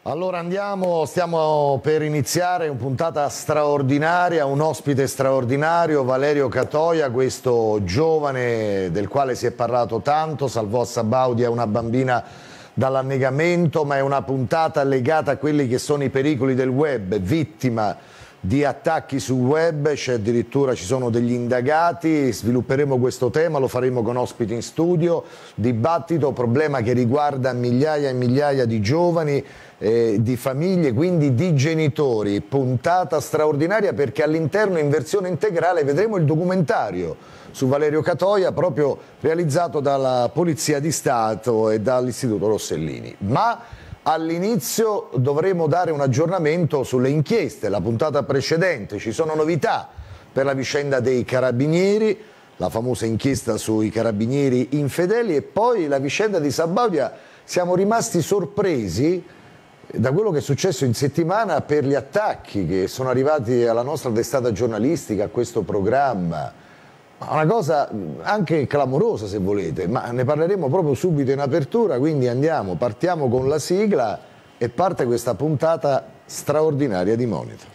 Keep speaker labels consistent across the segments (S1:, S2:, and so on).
S1: Allora stiamo per iniziare una puntata straordinaria, un ospite straordinario, Valerio Catoia, questo giovane del quale si è parlato tanto. salvò a Sabaudia una bambina dall'annegamento, ma è una puntata legata a quelli che sono i pericoli del web, vittima di attacchi sul web, addirittura ci sono degli indagati. Svilupperemo questo tema, lo faremo con ospiti in studio, dibattito, problema che riguarda migliaia e migliaia di giovani, di famiglie, quindi di genitori. Puntata straordinaria perché all'interno, in versione integrale, vedremo il documentario su Valerio Catoia, proprio realizzato dalla Polizia di Stato e dall'Istituto Rossellini. Ma all'inizio dovremo dare un aggiornamento sulle inchieste. La puntata precedente ci sono novità per la vicenda dei carabinieri, la famosa inchiesta sui carabinieri infedeli, e poi la vicenda di Sabaudia. Siamo rimasti sorpresi da quello che è successo in settimana per gli attacchi che sono arrivati alla nostra testata giornalistica, a questo programma. Una cosa anche clamorosa, se volete, ma ne parleremo proprio subito in apertura, quindi partiamo con la sigla e parte questa puntata straordinaria di Monitor.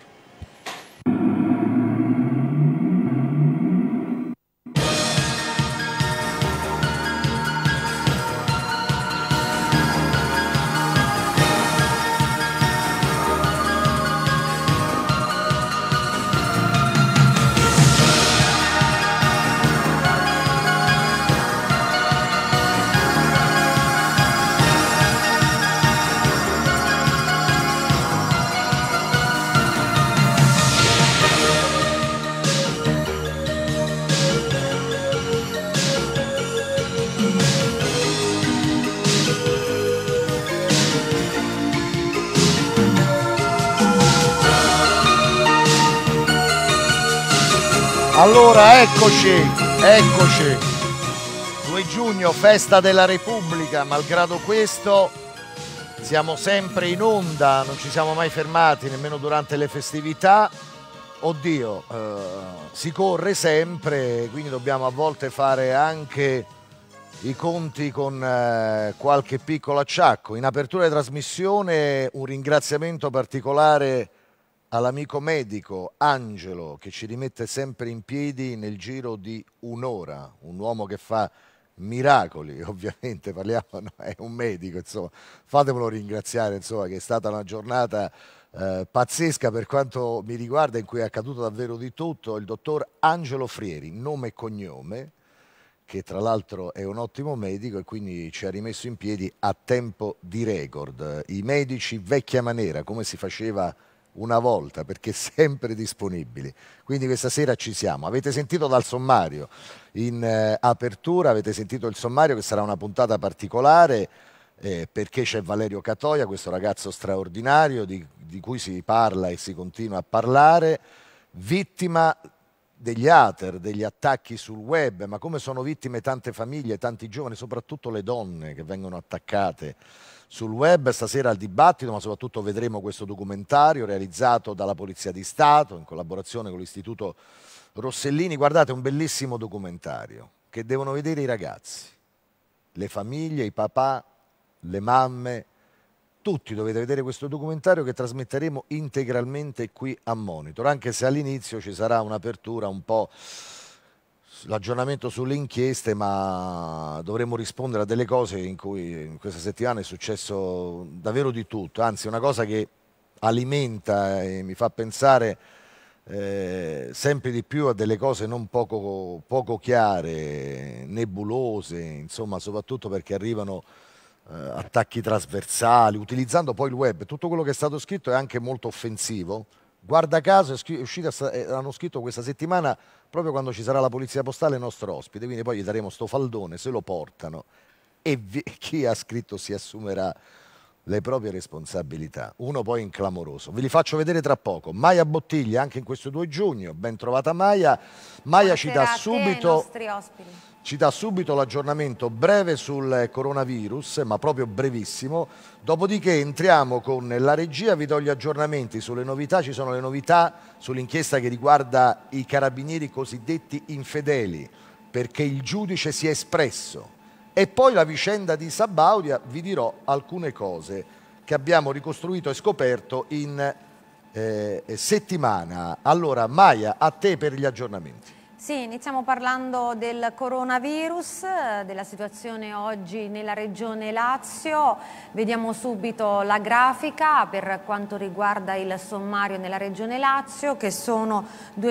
S1: Allora, eccoci. 2 giugno, festa della Repubblica. Malgrado questo siamo sempre in onda, non ci siamo mai fermati nemmeno durante le festività. Oddio, si corre sempre, quindi dobbiamo a volte fare anche i conti con qualche piccolo acciacco. In apertura di trasmissione un ringraziamento particolare all'amico medico Angelo, che ci rimette sempre in piedi nel giro di un'ora, un uomo che fa miracoli, ovviamente parliamo, no, è un medico, insomma, fatemelo ringraziare, insomma, che è stata una giornata pazzesca per quanto mi riguarda, in cui è accaduto davvero di tutto. Il dottor Angelo Frieri, nome e cognome, che tra l'altro è un ottimo medico e quindi ci ha rimesso in piedi a tempo di record. I medici vecchia maniera, come si faceva una volta, perché sempre disponibili. Quindi questa sera ci siamo. Avete sentito dal sommario in apertura, avete sentito il sommario, che sarà una puntata particolare perché c'è Valerio Catoia, questo ragazzo straordinario di cui si parla e si continua a parlare, vittima degli hater, degli attacchi sul web. Ma come sono vittime tante famiglie, tanti giovani, soprattutto le donne che vengono attaccate sul web. Stasera al dibattito, ma soprattutto vedremo questo documentario realizzato dalla Polizia di Stato in collaborazione con l'Istituto Rossellini. Guardate, un bellissimo documentario che devono vedere i ragazzi, le famiglie, i papà, le mamme, tutti dovete vedere questo documentario che trasmetteremo integralmente qui a Monitor, anche se all'inizio ci sarà un'apertura un po' l'aggiornamento sulle inchieste, ma dovremo rispondere a delle cose in cui in questa settimana è successo davvero di tutto, anzi una cosa che alimenta e mi fa pensare sempre di più a delle cose non poco chiare, nebulose, insomma, soprattutto perché arrivano attacchi trasversali, utilizzando poi il web. Tutto quello che è stato scritto è anche molto offensivo. Guarda caso hanno scritto questa settimana, proprio quando ci sarà la polizia postale, il nostro ospite, quindi poi gli daremo sto faldone, se lo portano e chi ha scritto si assumerà le proprie responsabilità. Uno poi inclamoroso. Ve li faccio vedere tra poco. Maia Bottiglia, anche in questo 2 giugno, ben trovata Maia. Maia ci dà subito l'aggiornamento breve sul coronavirus, ma proprio brevissimo. Dopodiché entriamo con la regia, vi do gli aggiornamenti sulle novità. Ci sono le novità sull'inchiesta che riguarda i carabinieri cosiddetti infedeli, perché il giudice si è espresso. E poi la vicenda di Sabaudia, vi dirò alcune cose che abbiamo ricostruito e scoperto in settimana. Allora Maia, a te per gli aggiornamenti.
S2: Sì, iniziamo parlando del coronavirus, della situazione oggi nella regione Lazio. Vediamo subito la grafica per quanto riguarda il sommario nella regione Lazio, che sono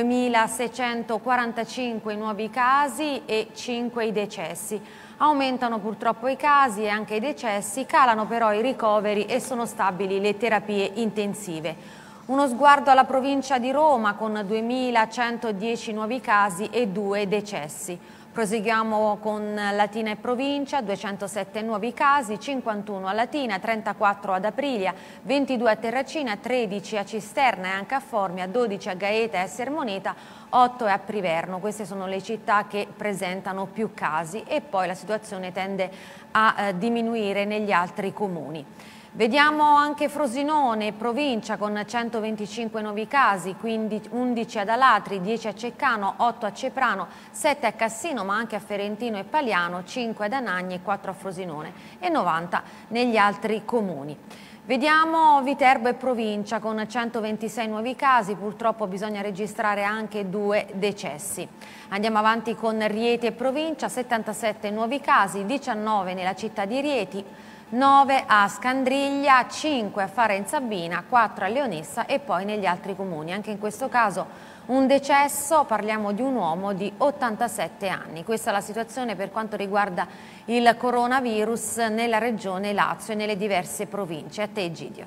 S2: 2.645 nuovi casi e 5 i decessi. Aumentano purtroppo i casi e anche i decessi, calano però i ricoveri e sono stabili le terapie intensive. Uno sguardo alla provincia di Roma con 2.110 nuovi casi e 2 decessi. Proseguiamo con Latina e provincia, 207 nuovi casi, 51 a Latina, 34 ad Aprilia, 22 a Terracina, 13 a Cisterna e anche a Formia, 12 a Gaeta e a Sermoneta, 8 a Priverno. Queste sono le città che presentano più casi e poi la situazione tende a diminuire negli altri comuni. Vediamo anche Frosinone, provincia, con 125 nuovi casi, quindi 11 ad Alatri, 10 a Ceccano, 8 a Ceprano, 7 a Cassino, ma anche a Ferentino e Paliano, 5 ad Anagni e 4 a Frosinone e 90 negli altri comuni. Vediamo Viterbo e provincia con 126 nuovi casi, purtroppo bisogna registrare anche 2 decessi. Andiamo avanti con Rieti e provincia, 77 nuovi casi, 19 nella città di Rieti, 9 a Scandriglia, 5 a Farenzabina, 4 a Leonessa e poi negli altri comuni. Anche in questo caso un decesso, parliamo di un uomo di 87 anni. Questa è la situazione per quanto riguarda il coronavirus nella regione Lazio e nelle diverse province. A te Egidio.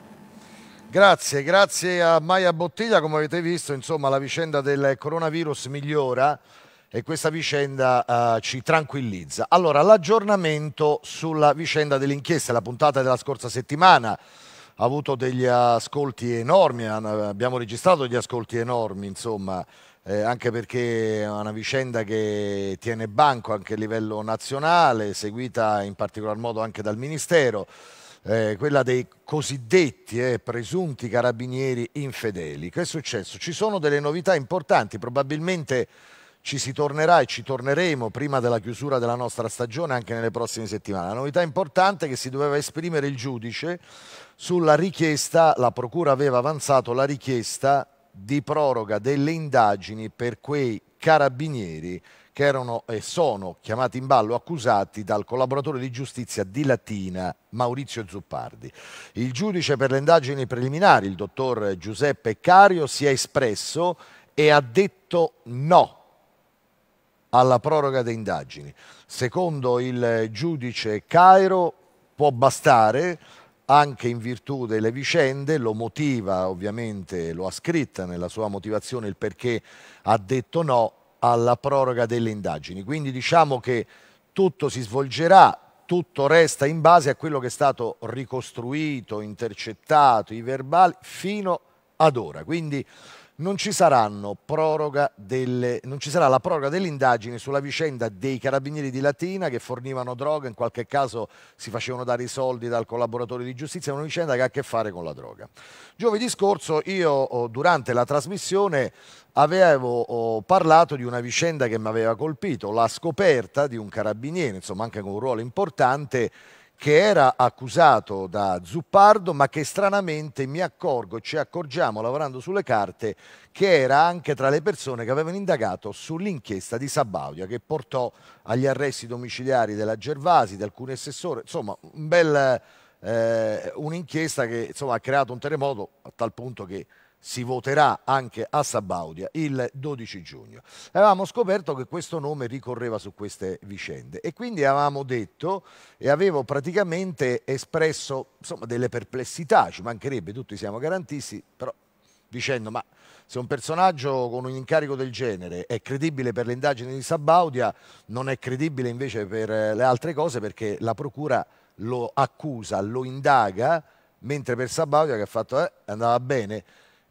S1: Grazie a Maia Bottiglia. Come avete visto, insomma, la vicenda del coronavirus migliora e questa vicenda ci tranquillizza. Allora, l'aggiornamento sulla vicenda dell'inchiesta, la puntata della scorsa settimana ha avuto degli ascolti enormi, abbiamo registrato degli ascolti enormi, insomma, anche perché è una vicenda che tiene banco anche a livello nazionale, seguita in particolar modo anche dal Ministero, quella dei cosiddetti presunti carabinieri infedeli. Che è successo? Ci sono delle novità importanti, probabilmente ci si tornerà e ci torneremo prima della chiusura della nostra stagione anche nelle prossime settimane. La novità importante è che si doveva esprimere il giudice sulla richiesta, la procura aveva avanzato la richiesta di proroga delle indagini per quei carabinieri che erano e sono chiamati in ballo accusati dal collaboratore di giustizia di Latina Maurizio Zuppardi. Il giudice per le indagini preliminari, il dottor Giuseppe Cario, si è espresso e ha detto no alla proroga delle indagini. Secondo il giudice Cairo può bastare, anche in virtù delle vicende, lo motiva ovviamente, lo ha scritta nella sua motivazione il perché ha detto no alla proroga delle indagini. Quindi diciamo che tutto si svolgerà, tutto resta in base a quello che è stato ricostruito, intercettato, i verbali fino ad ora. Quindi non ci sarà la proroga delle indagini sulla vicenda dei carabinieri di Latina che fornivano droga, in qualche caso si facevano dare i soldi dal collaboratore di giustizia, è una vicenda che ha a che fare con la droga. Giovedì scorso io durante la trasmissione avevo parlato di una vicenda che mi aveva colpito, la scoperta di un carabiniere, insomma anche con un ruolo importante, che era accusato da Zuppardo, ma che stranamente mi accorgo, ci accorgiamo lavorando sulle carte, che era anche tra le persone che avevano indagato sull'inchiesta di Sabaudia, che portò agli arresti domiciliari della Gervasi, di alcuni assessori, insomma un'inchiesta che insomma, ha creato un terremoto a tal punto che si voterà anche a Sabaudia il 12 giugno. Avevamo scoperto che questo nome ricorreva su queste vicende e quindi avevamo detto e avevo praticamente espresso insomma, delle perplessità, ci mancherebbe, tutti siamo garantisti, però dicendo ma se un personaggio con un incarico del genere è credibile per le indagini di Sabaudia, non è credibile invece per le altre cose perché la procura lo accusa, lo indaga, mentre per Sabaudia che ha fatto andava bene.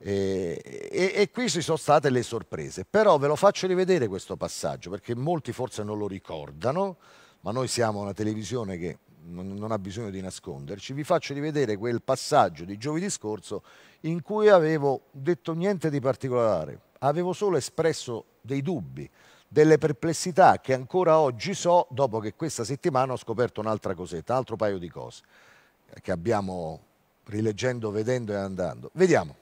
S1: E qui ci sono state le sorprese, però ve lo faccio rivedere questo passaggio perché molti forse non lo ricordano, ma noi siamo una televisione che non ha bisogno di nasconderci. Vi faccio rivedere quel passaggio di giovedì scorso in cui avevo detto niente di particolare, avevo solo espresso dei dubbi, delle perplessità che ancora oggi so dopo che questa settimana ho scoperto un'altra cosetta, un altro paio di cose che abbiamo rileggendo, vedendo e andando. Vediamo.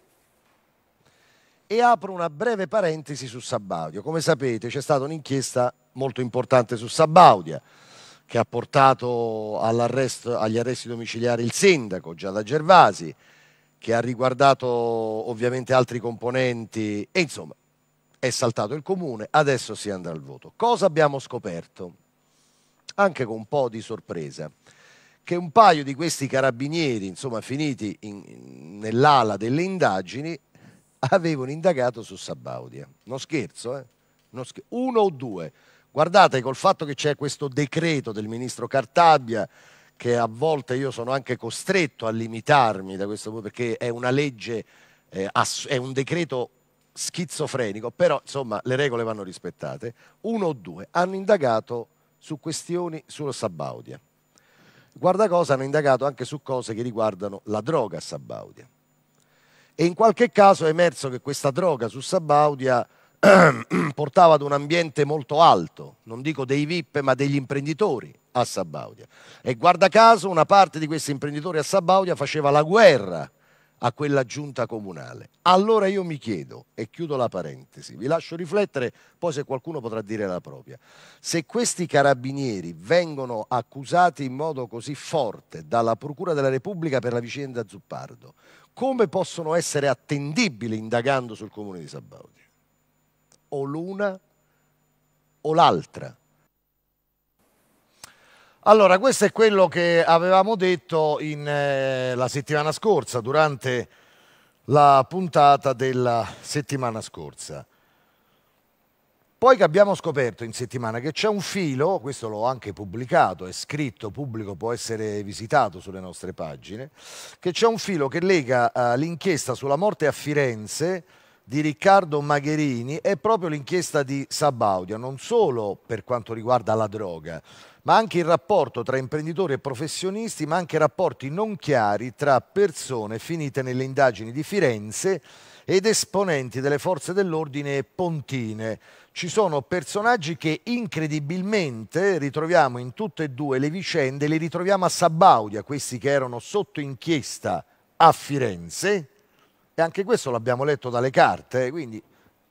S1: E apro una breve parentesi su Sabaudia. Come sapete c'è stata un'inchiesta molto importante su Sabaudia che ha portato agli arresti domiciliari il sindaco Giada Gervasi, che ha riguardato ovviamente altri componenti e insomma è saltato il comune, adesso si andrà al voto. Cosa abbiamo scoperto? Anche con un po' di sorpresa, che un paio di questi carabinieri, insomma finiti nell'ala delle indagini, avevano indagato su Sabaudia. Non scherzo, eh? Uno o due. Guardate, col fatto che c'è questo decreto del ministro Cartabia, che a volte io sono anche costretto a limitarmi da questo, perché è una legge, è un decreto schizofrenico, però insomma le regole vanno rispettate. Uno o due hanno indagato su questioni sulla Sabaudia. Guarda cosa, hanno indagato anche su cose che riguardano la droga a Sabaudia. E in qualche caso è emerso che questa droga su Sabaudia portava ad un ambiente molto alto, non dico dei VIP ma degli imprenditori a Sabaudia. E guarda caso una parte di questi imprenditori a Sabaudia faceva la guerra a quella giunta comunale. Allora io mi chiedo, e chiudo la parentesi, vi lascio riflettere, poi se qualcuno potrà dire la propria, se questi carabinieri vengono accusati in modo così forte dalla Procura della Repubblica per la vicenda Zuppardo, come possono essere attendibili indagando sul comune di Sabaudia? O l'una o l'altra. Allora, questo è quello che avevamo detto la settimana scorsa, durante la puntata della settimana scorsa. Poi che abbiamo scoperto in settimana che c'è un filo, questo l'ho anche pubblicato, è scritto, pubblico, può essere visitato sulle nostre pagine, che c'è un filo che lega l'inchiesta sulla morte a Firenze di Riccardo Magherini e proprio l'inchiesta di Sabaudia, non solo per quanto riguarda la droga, ma anche il rapporto tra imprenditori e professionisti, ma anche rapporti non chiari tra persone finite nelle indagini di Firenze ed esponenti delle forze dell'ordine pontine. Ci sono personaggi che incredibilmente ritroviamo in tutte e due le vicende, li ritroviamo a Sabaudia, questi che erano sotto inchiesta a Firenze, e anche questo l'abbiamo letto dalle carte, quindi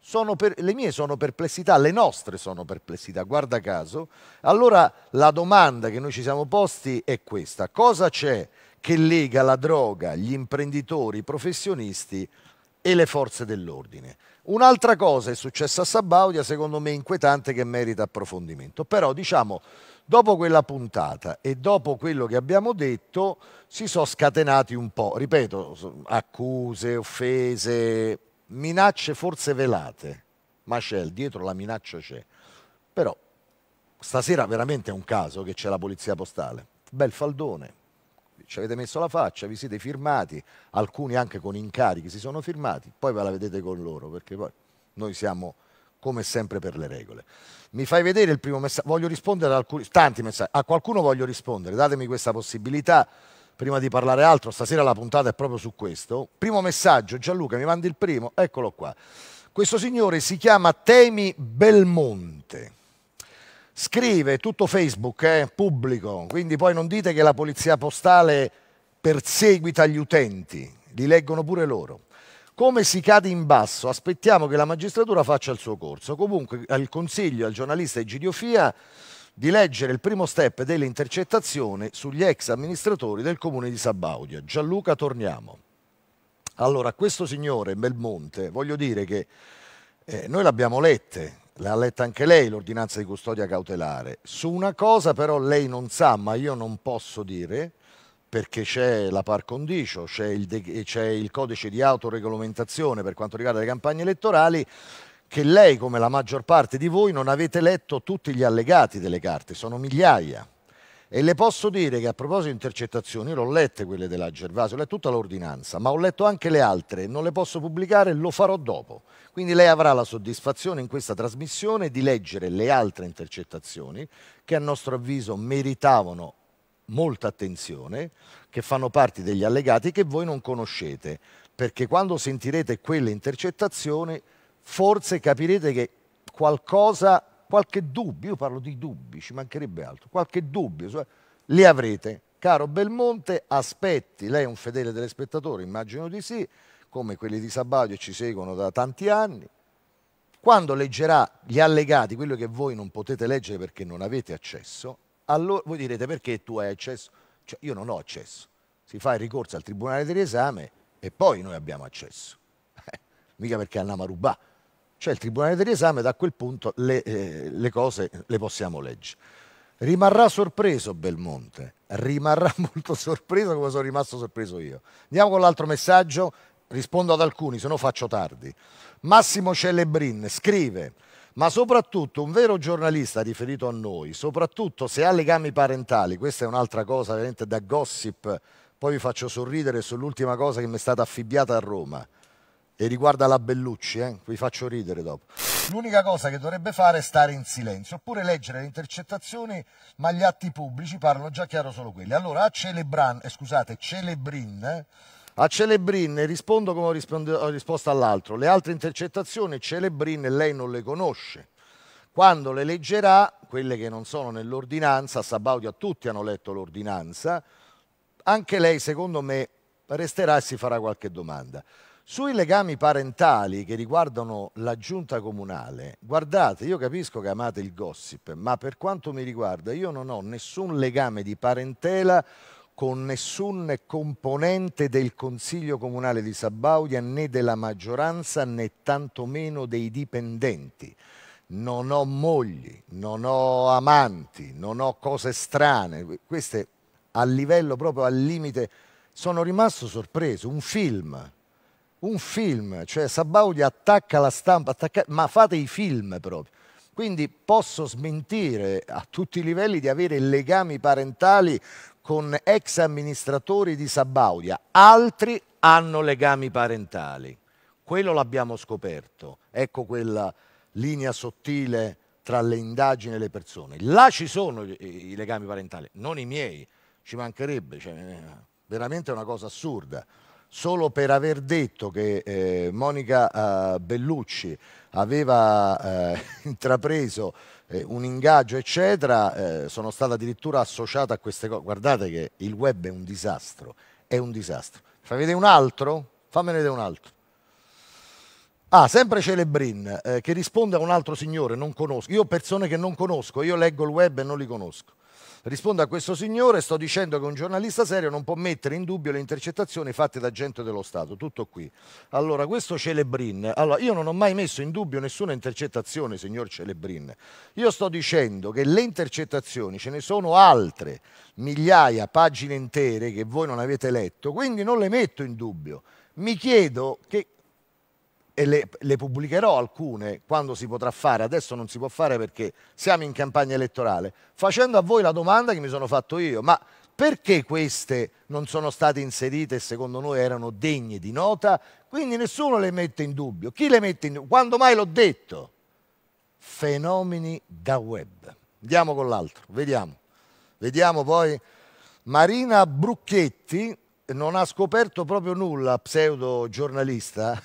S1: le mie sono perplessità, le nostre sono perplessità, guarda caso. Allora la domanda che noi ci siamo posti è questa: cosa c'è che lega la droga, gli imprenditori, i professionisti e le forze dell'ordine? Un'altra cosa è successa a Sabaudia, secondo me inquietante, che merita approfondimento. Però diciamo, dopo quella puntata e dopo quello che abbiamo detto, si sono scatenati un po', ripeto, accuse, offese, minacce forse velate, ma dietro la minaccia c'è. Però stasera veramente è un caso che c'è la polizia postale, bel faldone, ci avete messo la faccia, vi siete firmati, alcuni anche con incarichi si sono firmati, poi ve la vedete con loro, perché poi noi siamo come sempre per le regole. Mi fai vedere il primo messaggio, voglio rispondere ad alcuni, tanti messaggi, a qualcuno voglio rispondere, datemi questa possibilità prima di parlare altro, stasera la puntata è proprio su questo. Primo messaggio, Gianluca, mi mandi il primo, eccolo qua. Questo signore si chiama Temi Belmonte, scrive tutto Facebook, pubblico, quindi poi non dite che la polizia postale perseguita gli utenti, li leggono pure loro. Come si cade in basso? Aspettiamo che la magistratura faccia il suo corso. Comunque il consiglio al giornalista Egidio Fia di leggere il primo step delle intercettazioni sugli ex amministratori del comune di Sabaudia. Gianluca, torniamo. Allora, questo signore Belmonte, voglio dire che noi l'abbiamo l'ha letta anche lei l'ordinanza di custodia cautelare. Su una cosa però lei non sa, ma io non posso dire, perché c'è la par condicio, c'è il codice di autoregolamentazione per quanto riguarda le campagne elettorali, che lei, come la maggior parte di voi, non avete letto tutti gli allegati delle carte, sono migliaia. E le posso dire che a proposito di intercettazioni, io l'ho lette quelle della Gervasio, ho letto tutta l'ordinanza, ma ho letto anche le altre, non le posso pubblicare, lo farò dopo. Quindi lei avrà la soddisfazione in questa trasmissione di leggere le altre intercettazioni, che a nostro avviso meritavano molta attenzione, che fanno parte degli allegati che voi non conoscete, perché quando sentirete quelle intercettazioni forse capirete che qualche dubbio, io parlo di dubbi, ci mancherebbe altro, qualche dubbio li avrete, Caro Belmonte, aspetti, lei è un fedele telespettatore, immagino di sì, come quelli di Sabaudia ci seguono da tanti anni. Quando leggerà gli allegati, quello che voi non potete leggere perché non avete accesso, allora voi direte perché tu hai accesso? Cioè, io non ho accesso. Si fa il ricorso al Tribunale di riesame e poi noi abbiamo accesso. Mica perché andiamo a rubare. Cioè il Tribunale di riesame, da quel punto le cose le possiamo leggere. Rimarrà sorpreso Belmonte, rimarrà molto sorpreso come sono rimasto sorpreso io. Andiamo con l'altro messaggio, rispondo ad alcuni, se no faccio tardi. Massimo Celebrin scrive: ma soprattutto un vero giornalista riferito a noi, soprattutto se ha legami parentali, questa è un'altra cosa veramente da gossip, poi vi faccio sorridere sull'ultima cosa che mi è stata affibbiata a Roma e riguarda la Bellucci, vi faccio ridere dopo. L'unica cosa che dovrebbe fare è stare in silenzio, oppure leggere le intercettazioni, ma gli atti pubblici parlano già chiaro solo quelli. Allora a Celebrin rispondo come ho risposto all'altro. Le altre intercettazioni Celebrin lei non le conosce. Quando le leggerà, quelle che non sono nell'ordinanza, a Sabaudia tutti hanno letto l'ordinanza, anche lei secondo me resterà e si farà qualche domanda. Sui legami parentali che riguardano la giunta comunale, guardate, io capisco che amate il gossip, ma per quanto mi riguarda io non ho nessun legame di parentela con nessun componente del Consiglio Comunale di Sabaudia, né della maggioranza, né tantomeno dei dipendenti. Non ho mogli, non ho amanti, non ho cose strane. Queste a livello proprio al limite. Sono rimasto sorpreso, un film, cioè Sabaudia attacca la stampa, ma fate i film proprio. Quindi posso smentire a tutti i livelli di avere legami parentali con ex amministratori di Sabaudia. Altri hanno legami parentali. Quello l'abbiamo scoperto. Ecco quella linea sottile tra le indagini e le persone. Là ci sono i legami parentali, non i miei, ci mancherebbe, cioè, veramente è una cosa assurda. Solo per aver detto che Monica Bellucci aveva intrapreso un ingaggio, eccetera, sono stata addirittura associata a queste cose. Guardate che il web è un disastro, è un disastro. Fai vedere un altro? Fammi vedere un altro. Ah, sempre Celebrin, che risponde a un altro signore, non conosco. Io ho persone che non conosco, io leggo il web e non li conosco. Rispondo a questo signore, sto dicendo che un giornalista serio non può mettere in dubbio le intercettazioni fatte da gente dello Stato, tutto qui. Allora, questo Celebrin, allora, io non ho mai messo in dubbio nessuna intercettazione, signor Celebrin. Io sto dicendo che le intercettazioni, ce ne sono altre, migliaia, pagine intere che voi non avete letto, quindi non le metto in dubbio. Mi chiedo che... e le pubblicherò alcune quando si potrà fare, adesso non si può fare perché siamo in campagna elettorale, facendo a voi la domanda che mi sono fatto io: ma perché queste non sono state inserite e secondo noi erano degne di nota? Quindi nessuno le mette in dubbio. Chi le mette in dubbio? Quando mai l'ho detto? Fenomeni da web. Andiamo con l'altro, vediamo poi. Marina Brucchetti non ha scoperto proprio nulla, pseudo giornalista.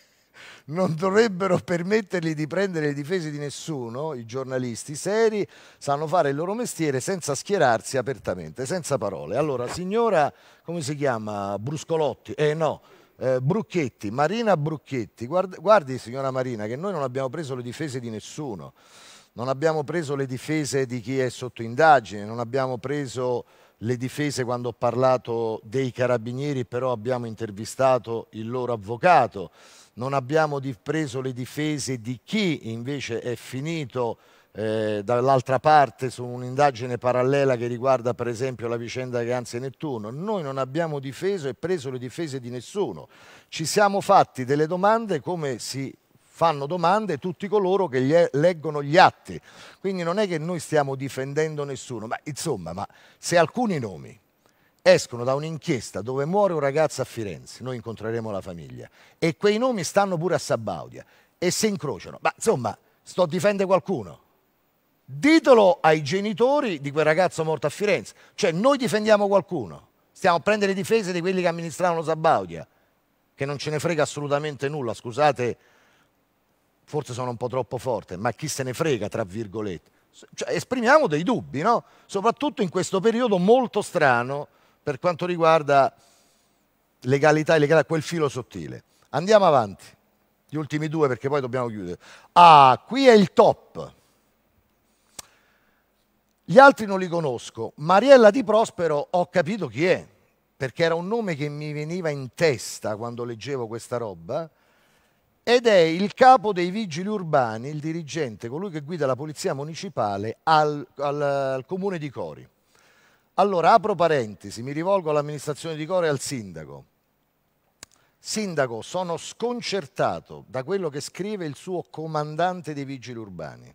S1: Non dovrebbero permettergli di prendere le difese di nessuno, i giornalisti seri sanno fare il loro mestiere senza schierarsi apertamente, senza parole. Allora, signora, come si chiama? Bruscolotti? No, Brucchetti, Marina Brucchetti, guardi signora Marina che noi non abbiamo preso le difese di nessuno, non abbiamo preso le difese di chi è sotto indagine, non abbiamo preso le difese quando ho parlato dei carabinieri, però abbiamo intervistato il loro avvocato. Non abbiamo preso le difese di chi invece è finito dall'altra parte su un'indagine parallela che riguarda per esempio la vicenda Ganzi e Nettuno. Noi non abbiamo difeso e preso le difese di nessuno. Ci siamo fatti delle domande come si fanno domande tutti coloro che leggono gli atti. Quindi non è che noi stiamo difendendo nessuno, ma insomma, ma se alcuni nomi escono da un'inchiesta dove muore un ragazzo a Firenze, noi incontreremo la famiglia, e quei nomi stanno pure a Sabaudia e si incrociano, ma insomma, sto a difendere qualcuno? Ditelo ai genitori di quel ragazzo morto a Firenze, cioè noi difendiamo qualcuno, stiamo a prendere le difese di quelli che amministravano Sabaudia, che non ce ne frega assolutamente nulla, scusate, forse sono un po' troppo forte, ma chi se ne frega, tra virgolette. Cioè, esprimiamo dei dubbi, no? Soprattutto in questo periodo molto strano per quanto riguarda legalità e illegalità, quel filo sottile. Andiamo avanti, gli ultimi due perché poi dobbiamo chiudere. Ah, qui è il top. Gli altri non li conosco. Mariella Di Prospero ho capito chi è, perché era un nome che mi veniva in testa quando leggevo questa roba, ed è il capo dei vigili urbani, il dirigente, colui che guida la polizia municipale al comune di Cori. Allora, apro parentesi, mi rivolgo all'amministrazione di Cori e al sindaco. Sindaco, sono sconcertato da quello che scrive il suo comandante dei vigili urbani,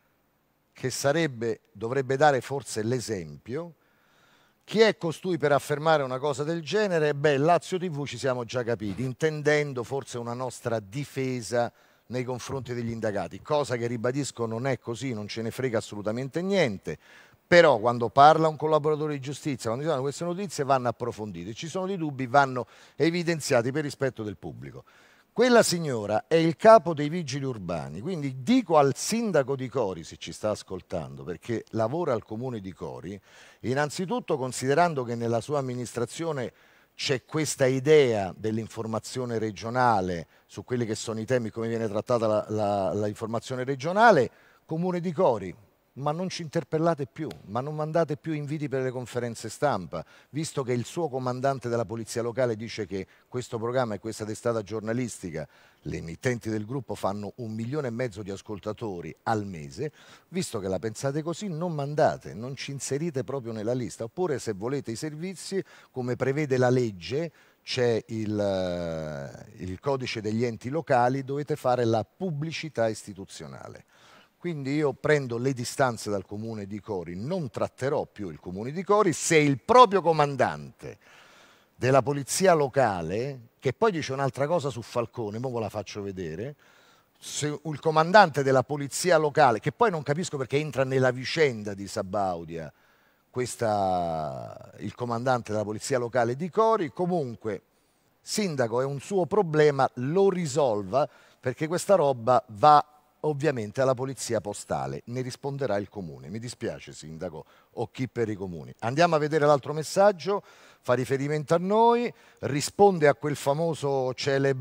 S1: che dovrebbe dare forse l'esempio. Chi è costui per affermare una cosa del genere? Beh, Lazio TV ci siamo già capiti, intendendo forse una nostra difesa nei confronti degli indagati, cosa che ribadisco non è così, non ce ne frega assolutamente niente. Però quando parla un collaboratore di giustizia, quando ci sono queste notizie vanno approfondite, ci sono dei dubbi, vanno evidenziati per rispetto del pubblico. Quella signora è il capo dei vigili urbani, quindi dico al sindaco di Cori, se ci sta ascoltando, perché lavora al comune di Cori, innanzitutto considerando che nella sua amministrazione c'è questa idea dell'informazione regionale su quelli che sono i temi, come viene trattata l'informazione regionale, comune di Cori. Ma non ci interpellate più, ma non mandate più inviti per le conferenze stampa, visto che il suo comandante della polizia locale dice che questo programma e questa testata giornalistica, le emittenti del gruppo fanno 1,5 milioni di ascoltatori al mese, visto che la pensate così non mandate, non ci inserite proprio nella lista, oppure se volete i servizi, come prevede la legge, c'è il codice degli enti locali, dovete fare la pubblicità istituzionale. Quindi io prendo le distanze dal comune di Cori, non tratterò più il comune di Cori se il proprio comandante della polizia locale, che poi dice un'altra cosa su Falcone, ora ve la faccio vedere, se il comandante della polizia locale, che poi non capisco perché entra nella vicenda di Sabaudia, il comandante della polizia locale di Cori, comunque sindaco è un suo problema, lo risolva perché questa roba va ovviamente alla polizia postale, ne risponderà il comune. Mi dispiace sindaco o chi per i comuni. Andiamo a vedere l'altro messaggio, fa riferimento a noi, risponde a quel famoso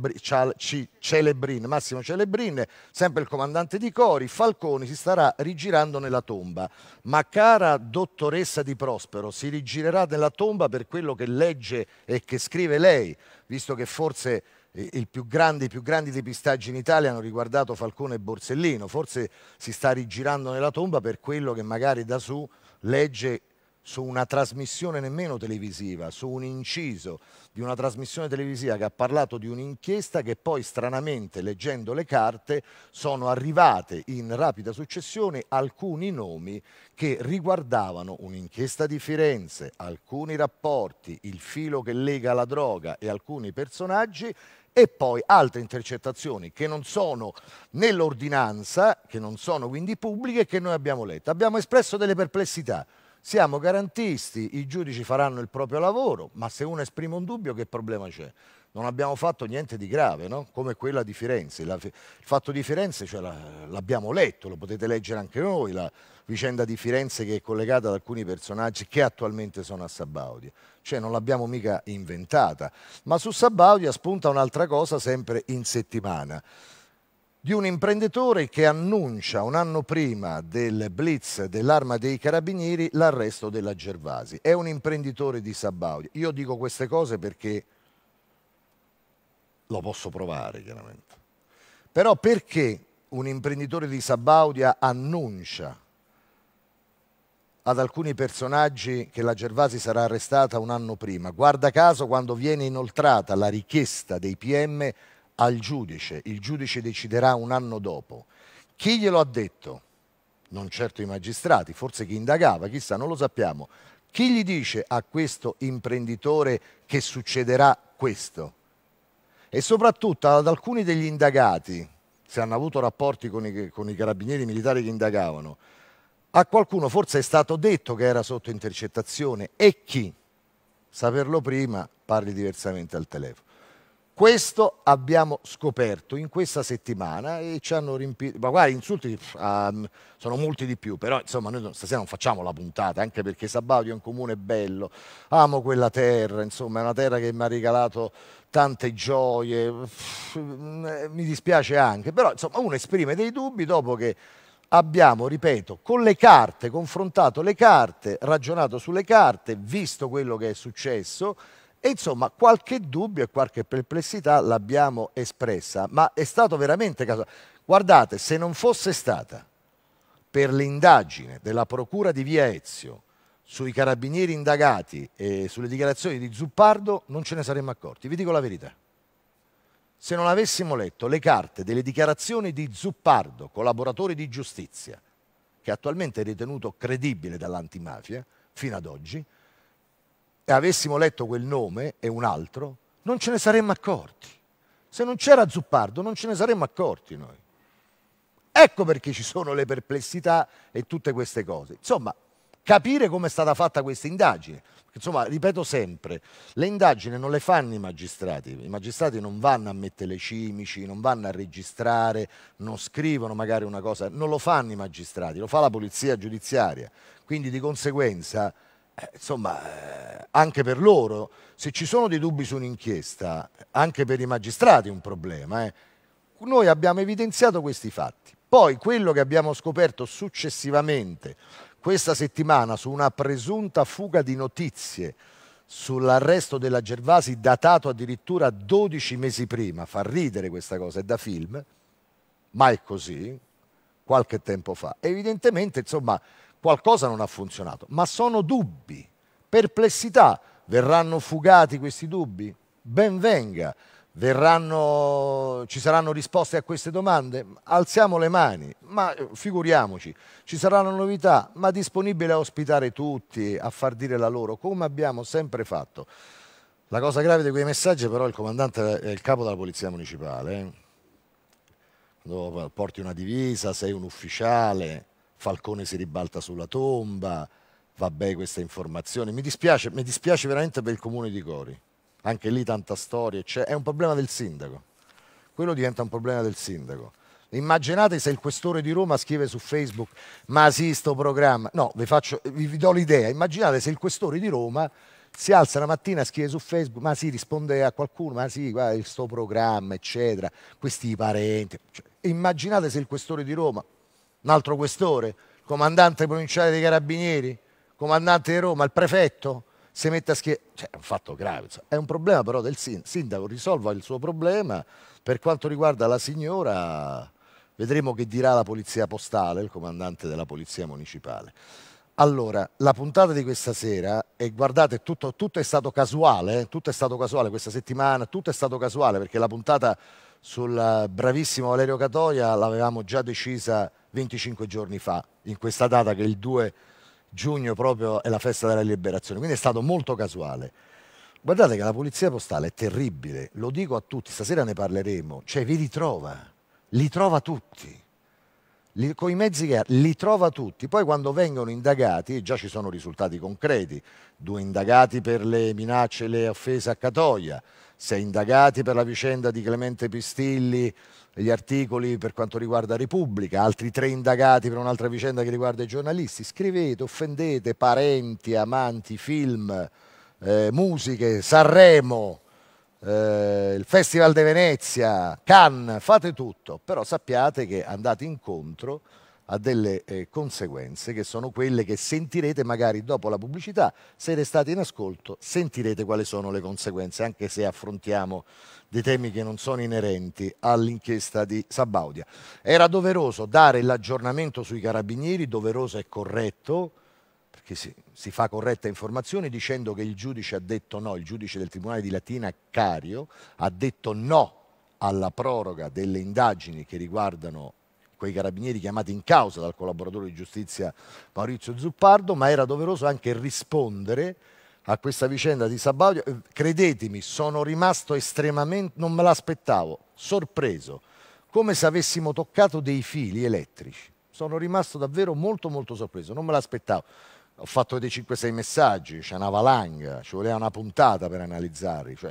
S1: Massimo Celebrin, sempre il comandante di Cori, Falconi si starà rigirando nella tomba. Ma cara dottoressa Di Prospero, si rigirerà nella tomba per quello che legge e che scrive lei, visto che forse i più grandi depistaggi in Italia hanno riguardato Falcone e Borsellino, forse si sta rigirando nella tomba per quello che magari da su legge su una trasmissione nemmeno televisiva, su un inciso di una trasmissione televisiva che ha parlato di un'inchiesta che poi stranamente, leggendo le carte, sono arrivate in rapida successione alcuni nomi che riguardavano un'inchiesta di Firenze, alcuni rapporti, il filo che lega la droga e alcuni personaggi, e poi altre intercettazioni che non sono nell'ordinanza, che non sono quindi pubbliche e che noi abbiamo letto. Abbiamo espresso delle perplessità. Siamo garantisti, i giudici faranno il proprio lavoro, ma se uno esprime un dubbio che problema c'è? Non abbiamo fatto niente di grave, no? Come quella di Firenze. Il fatto di Firenze cioè, l'abbiamo letto, lo potete leggere anche noi, la vicenda di Firenze che è collegata ad alcuni personaggi che attualmente sono a Sabaudia. Cioè non l'abbiamo mica inventata. Ma su Sabaudia spunta un'altra cosa sempre in settimana, di un imprenditore che annuncia un anno prima del blitz dell'Arma dei Carabinieri l'arresto della Gervasi. È un imprenditore di Sabaudia. Io dico queste cose perché lo posso provare chiaramente. Però perché un imprenditore di Sabaudia annuncia ad alcuni personaggi che la Gervasi sarà arrestata un anno prima? Guarda caso quando viene inoltrata la richiesta dei PM al giudice, il giudice deciderà un anno dopo. Chi glielo ha detto? Non certo i magistrati, forse chi indagava, chissà, non lo sappiamo. Chi gli dice a questo imprenditore che succederà questo? E soprattutto ad alcuni degli indagati, se hanno avuto rapporti con i carabinieri militari che indagavano, a qualcuno forse è stato detto che era sotto intercettazione e chi? Saperlo prima, parli diversamente al telefono. Questo abbiamo scoperto in questa settimana e ci hanno riempito, ma guarda, insulti sono molti di più, però insomma noi stasera non facciamo la puntata, anche perché Sabaudia è un comune bello, amo quella terra, insomma è una terra che mi ha regalato tante gioie, mi dispiace anche, però insomma uno esprime dei dubbi dopo che abbiamo, ripeto, con le carte, confrontato le carte, ragionato sulle carte, visto quello che è successo. E insomma qualche dubbio e qualche perplessità l'abbiamo espressa, ma è stato veramente casuale. Guardate, se non fosse stata per l'indagine della Procura di Via Ezio sui carabinieri indagati e sulle dichiarazioni di Zuppardo, non ce ne saremmo accorti. Vi dico la verità. Se non avessimo letto le carte delle dichiarazioni di Zuppardo, collaboratore di giustizia, che attualmente è ritenuto credibile dall'antimafia fino ad oggi, e avessimo letto quel nome e un altro, non ce ne saremmo accorti. Se non c'era Zuppardo non ce ne saremmo accorti noi. Ecco perché ci sono le perplessità e tutte queste cose. Insomma, capire come è stata fatta questa indagine. Insomma, ripeto sempre, le indagini non le fanno i magistrati non vanno a mettere le cimici, non vanno a registrare, non scrivono magari una cosa, non lo fanno i magistrati, lo fa la polizia giudiziaria. Quindi di conseguenza... insomma, anche per loro, se ci sono dei dubbi su un'inchiesta, anche per i magistrati è un problema. Noi abbiamo evidenziato questi fatti. Poi quello che abbiamo scoperto successivamente, questa settimana, su una presunta fuga di notizie sull'arresto della Gervasi, datato addirittura 12 mesi prima, fa ridere questa cosa, è da film, ma è così, qualche tempo fa. Evidentemente, insomma, qualcosa non ha funzionato, ma sono dubbi, perplessità. Verranno fugati questi dubbi? Ben venga. Ci saranno risposte a queste domande? Alziamo le mani, ma figuriamoci, ci saranno novità, ma disponibile a ospitare tutti, a far dire la loro, come abbiamo sempre fatto. La cosa grave di quei messaggi però il comandante è il capo della polizia municipale. Quando porti una divisa, sei un ufficiale... Falcone si ribalta sulla tomba, vabbè queste informazioni. Mi dispiace veramente per il comune di Cori. Anche lì tanta storia, è un problema del sindaco. Quello diventa un problema del sindaco. Immaginate se il questore di Roma scrive su Facebook, ma sì, sto programma. No, vi do l'idea. Immaginate se il questore di Roma si alza la mattina e scrive su Facebook, ma sì, risponde a qualcuno, ma sì, guarda, sto programma, eccetera, questi parenti. Immaginate se il questore di Roma, un altro questore, comandante provinciale dei carabinieri, comandante di Roma, il prefetto, si mette a scrivere, è un fatto grave, è un problema però del sindaco, risolva il suo problema. Per quanto riguarda la signora, vedremo che dirà la polizia postale, il comandante della polizia municipale. Allora, la puntata di questa sera, e guardate, tutto è stato casuale, tutto è stato casuale questa settimana, tutto è stato casuale perché la puntata sul bravissimo Valerio Catoia l'avevamo già decisa 25 giorni fa, in questa data che è il 2 giugno proprio è la festa della liberazione, quindi è stato molto casuale. Guardate che la polizia postale è terribile, lo dico a tutti, stasera ne parleremo, cioè li trova tutti, con i mezzi che ha, li trova tutti. Poi quando vengono indagati, già ci sono risultati concreti, 2 indagati per le minacce e le offese a Catoia, 6 indagati per la vicenda di Clemente Pistilli, gli articoli per quanto riguarda Repubblica, altri 3 indagati per un'altra vicenda che riguarda i giornalisti. Scrivete, offendete, parenti, amanti, film, musiche, Sanremo, il Festival di Venezia, Cannes, fate tutto, però sappiate che andate incontro a delle conseguenze che sono quelle che sentirete magari dopo la pubblicità. Se restate in ascolto sentirete quali sono le conseguenze, anche se affrontiamo dei temi che non sono inerenti all'inchiesta di Sabaudia. Era doveroso dare l'aggiornamento sui carabinieri, doveroso e corretto, perché si fa corretta informazione dicendo che il giudice ha detto no, il giudice del Tribunale di Latina Cario ha detto no alla proroga delle indagini che riguardano quei carabinieri chiamati in causa dal collaboratore di giustizia Maurizio Zuppardo, ma era doveroso anche rispondere a questa vicenda di Sabaudia. Credetemi, sono rimasto estremamente, non me l'aspettavo, sorpreso, come se avessimo toccato dei fili elettrici. Sono rimasto davvero molto molto sorpreso, non me l'aspettavo. Ho fatto dei 5-6 messaggi, c'è una valanga, ci voleva una puntata per analizzarli, cioè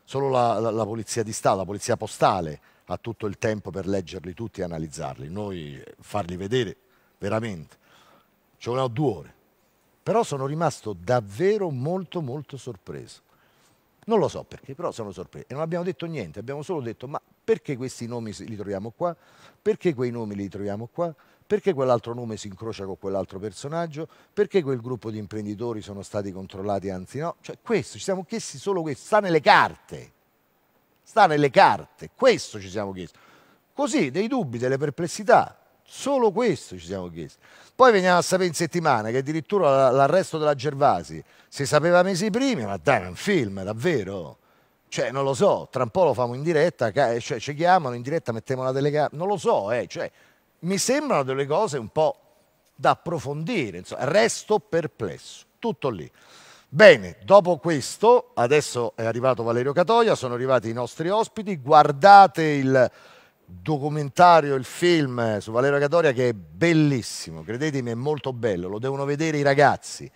S1: Solo la polizia di Stato, la polizia postale ha tutto il tempo per leggerli tutti e analizzarli. Noi farli vedere veramente ci vogliono 2 ore. Però sono rimasto davvero molto molto sorpreso. Non lo so perché, però sono sorpreso. E non abbiamo detto niente, abbiamo solo detto: ma perché questi nomi li troviamo qua? Perché quei nomi li troviamo qua? Perché quell'altro nome si incrocia con quell'altro personaggio? Perché quel gruppo di imprenditori sono stati controllati, anzi no? Cioè questo, ci siamo chiesti solo questo, sta nelle carte. Sta nelle carte, questo ci siamo chiesti. Così, dei dubbi, delle perplessità, solo questo ci siamo chiesti. Poi veniamo a sapere in settimana che addirittura l'arresto della Gervasi si sapeva mesi prima, ma dai, è un film, davvero? Cioè, non lo so, tra un po' lo famo in diretta, cioè ci chiamano in diretta, mettiamo la telecamera, non lo so, cioè, mi sembrano delle cose un po' da approfondire, insomma, resto perplesso, tutto lì. Bene, dopo questo, adesso è arrivato Valerio Catoia, sono arrivati i nostri ospiti, guardate il documentario, il film su Valerio Catoia che è bellissimo, credetemi, è molto bello, lo devono vedere i ragazzi,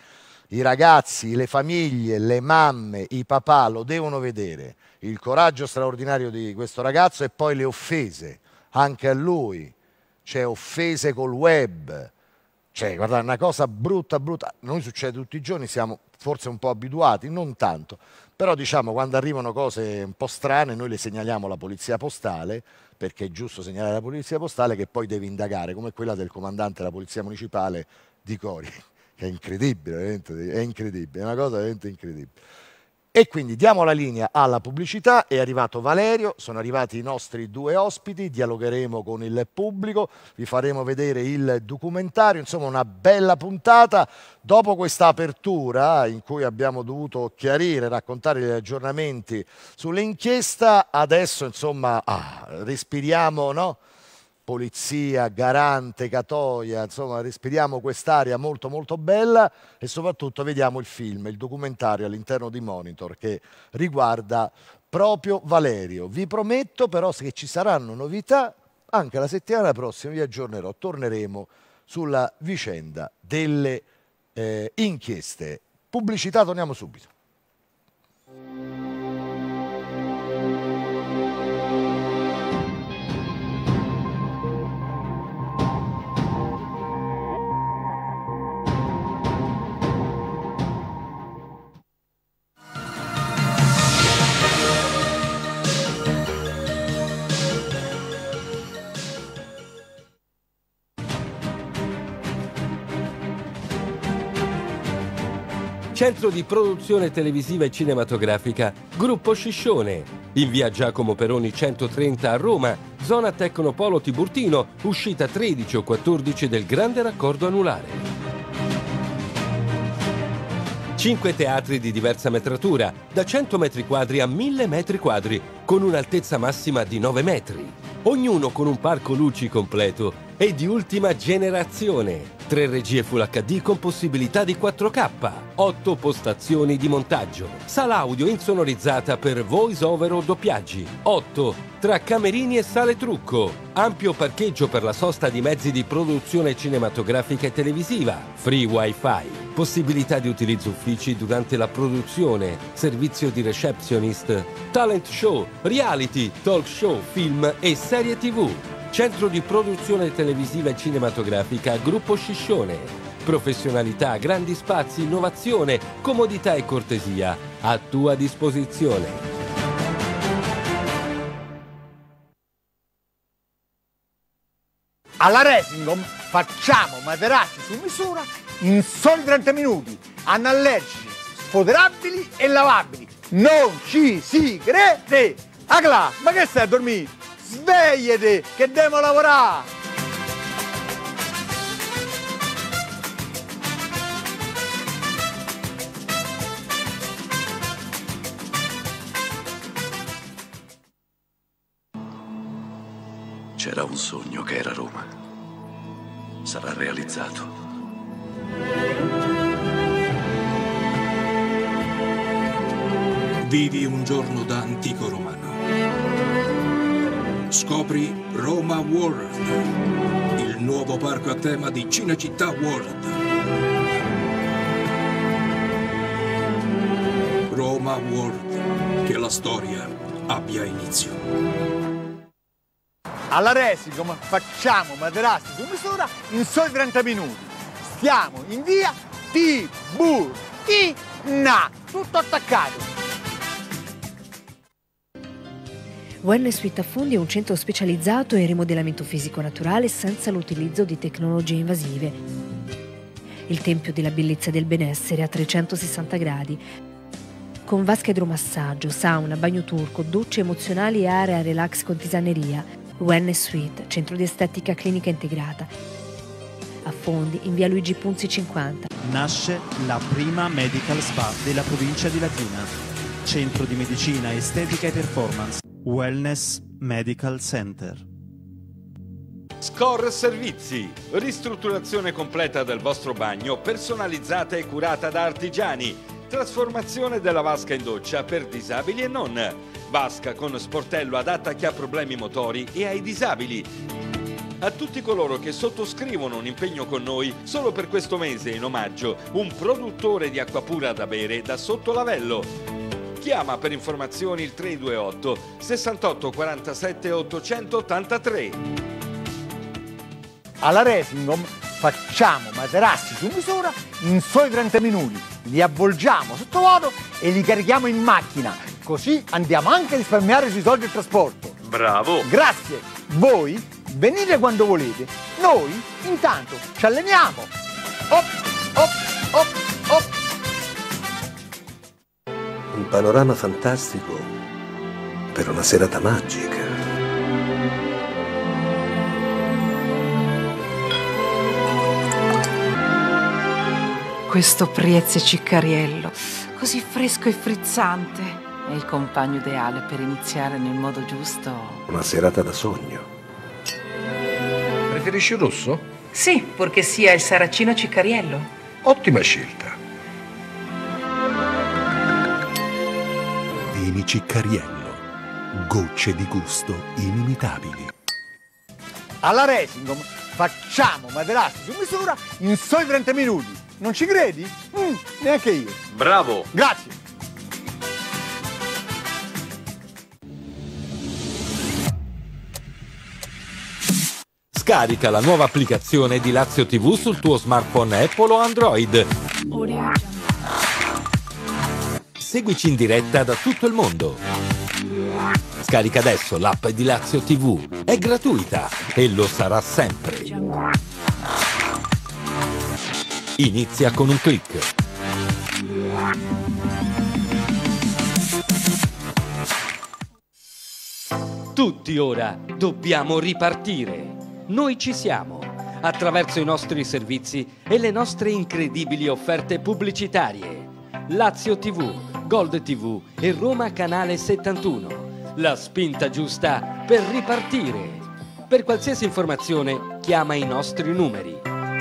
S1: le famiglie, le mamme, i papà, lo devono vedere, il coraggio straordinario di questo ragazzo e poi le offese, anche a lui, cioè offese col web, cioè guardate, una cosa brutta, brutta, noi succede tutti i giorni, siamo forse un po' abituati, non tanto, però diciamo quando arrivano cose un po' strane noi le segnaliamo alla polizia postale, perché è giusto segnalare alla polizia postale che poi deve indagare, come quella del comandante della polizia municipale di Cori, che è incredibile, veramente, è incredibile, è una cosa veramente incredibile. E quindi diamo la linea alla pubblicità, è arrivato Valerio, sono arrivati i nostri 2 ospiti, dialogheremo con il pubblico, vi faremo vedere il documentario, insomma una bella puntata. Dopo questa apertura in cui abbiamo dovuto chiarire, raccontare gli aggiornamenti sull'inchiesta, adesso insomma respiriamo, no? Polizia, Garante, Catoia, insomma respiriamo quest'aria molto molto bella e soprattutto vediamo il film, il documentario all'interno di Monitor che riguarda proprio Valerio. Vi prometto però che ci saranno novità, anche la settimana prossima vi aggiornerò, torneremo sulla vicenda delle inchieste. Pubblicità, torniamo subito.
S3: Centro di produzione televisiva e cinematografica, Gruppo Sciscione. In via Giacomo Peroni 130 a Roma, zona Tecnopolo Tiburtino, uscita 13 o 14 del grande raccordo anulare. 5 teatri di diversa metratura, da 100 metri quadri a 1000 metri quadri, con un'altezza massima di 9 metri. Ognuno con un parco luci completo e di ultima generazione. 3 regie Full HD con possibilità di 4K, 8 postazioni di montaggio, sala audio insonorizzata per voice over o doppiaggi, 8 tra camerini e sale trucco, ampio parcheggio per la sosta di mezzi di produzione cinematografica e televisiva, free wifi, possibilità di utilizzo uffici durante la produzione, servizio di receptionist, talent show, reality, talk show, film e serie TV. Centro di produzione televisiva e cinematografica Gruppo Sciscione. Professionalità, grandi spazi, innovazione, comodità e cortesia a tua disposizione.
S4: Alla Resingom facciamo materassi su misura in soli 30 minuti, anallergici, sfoderabili e lavabili. Non ci si crede! Agla, ma che stai a dormire? Svegliati, che devo lavorare!
S5: C'era un sogno che era Roma. Sarà realizzato.
S6: Vivi un giorno da antico romano. Scopri Roma World, il nuovo parco a tema di Cinecittà World. Roma World, che la storia abbia inizio.
S4: Alla Resicom facciamo materassi su misura in soli 30 minuti. Stiamo in via Tiburtina, tutto attaccato.
S7: Wellness Suite Affondi è un centro specializzato in rimodellamento fisico naturale senza l'utilizzo di tecnologie invasive. Il tempio della bellezza e del benessere a 360 gradi, con vasca idromassaggio, sauna, bagno turco, docce emozionali e area relax con tisaneria. Wellness Suite, centro di estetica clinica integrata. Affondi, in via Luigi Punzi 50.
S8: Nasce la prima medical spa della provincia di Latina. Centro di medicina, estetica e performance. Wellness Medical Center.
S3: Score Servizi, ristrutturazione completa del vostro bagno, personalizzata e curata da artigiani, trasformazione della vasca in doccia per disabili e non, vasca con sportello adatta a chi ha problemi motori e ai disabili. A tutti coloro che sottoscrivono un impegno con noi, solo per questo mese in omaggio, un produttore di acqua pura da bere da sottolavello. Chiama per informazioni il 328 68 47 883.
S4: Alla Resicom facciamo materassi su misura in soli 30 minuti. Li avvolgiamo sottovuoto e li carichiamo in macchina. Così andiamo anche a risparmiare sui soldi del trasporto.
S5: Bravo!
S4: Grazie! Voi venite quando volete. Noi intanto ci alleniamo. Op, op, op, op.
S5: Un panorama fantastico per una serata magica.
S9: Questo Priezze Ciccariello, così fresco e frizzante, è il compagno ideale per iniziare nel modo giusto.
S5: Una serata da sogno.
S10: Preferisci il rosso?
S9: Sì, purché sia il Saracino Ciccariello.
S10: Ottima scelta.
S11: Vini Ciccariello, gocce di gusto inimitabili.
S4: Alla Resicom facciamo materassi su misura in soli 30 minuti. Non ci credi? Neanche io.
S5: Bravo!
S4: Grazie!
S3: Scarica la nuova applicazione di Lazio TV sul tuo smartphone Apple o Android. Seguici in diretta da tutto il mondo. Scarica adesso l'app di Lazio TV. È gratuita e lo sarà sempre. Inizia con un click. Tutti ora dobbiamo ripartire. Noi ci siamo, attraverso i nostri servizi e le nostre incredibili offerte pubblicitarie. Lazio TV, Gold TV e Roma Canale 71. La spinta giusta per ripartire. Per qualsiasi informazione chiama i nostri numeri.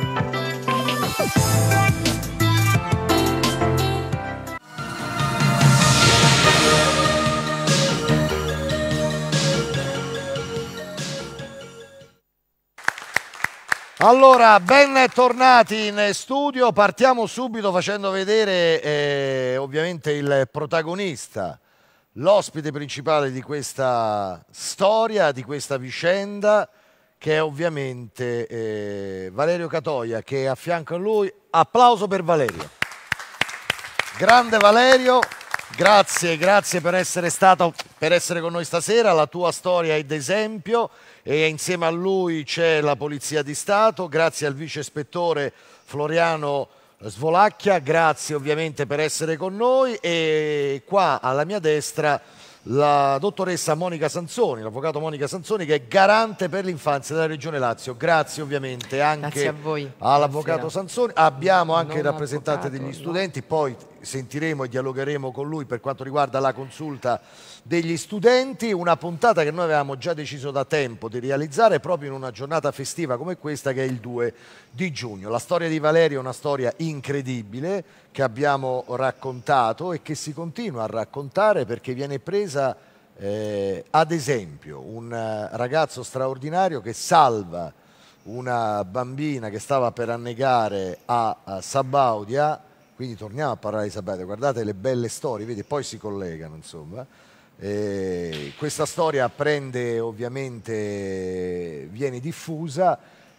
S1: Allora, ben tornati in studio, partiamo subito facendo vedere ovviamente il protagonista, l'ospite principale di questa storia, di questa vicenda, che è ovviamente Valerio Catoia, che è a fianco a lui. Applauso per Valerio. Grande Valerio, grazie per essere con noi stasera. La tua storia è d'esempio e insieme a lui c'è la Polizia di Stato. Grazie al vice ispettore Floriano Svolacchia, grazie ovviamente per essere con noi. E qua alla mia destra la dottoressa Monica Sansoni, l'avvocato Monica Sansoni, che è garante per l'infanzia della Regione Lazio. Grazie ovviamente anche all'avvocato Sansoni. Abbiamo anche il rappresentante degli studenti, poi sentiremo e dialogheremo con lui per quanto riguarda la consulta degli studenti. Una puntata che noi avevamo già deciso da tempo di realizzare proprio in una giornata festiva come questa, che è il 2 di giugno. La storia di Valerio è una storia incredibile che abbiamo raccontato e che si continua a raccontare, perché viene presa ad esempio un ragazzo straordinario che salva una bambina che stava per annegare a Sabaudia. Quindi torniamo a parlare di Sabaudia, guardate le belle storie, vedi, poi si collegano, insomma. Questa storia prende, ovviamente, viene diffusa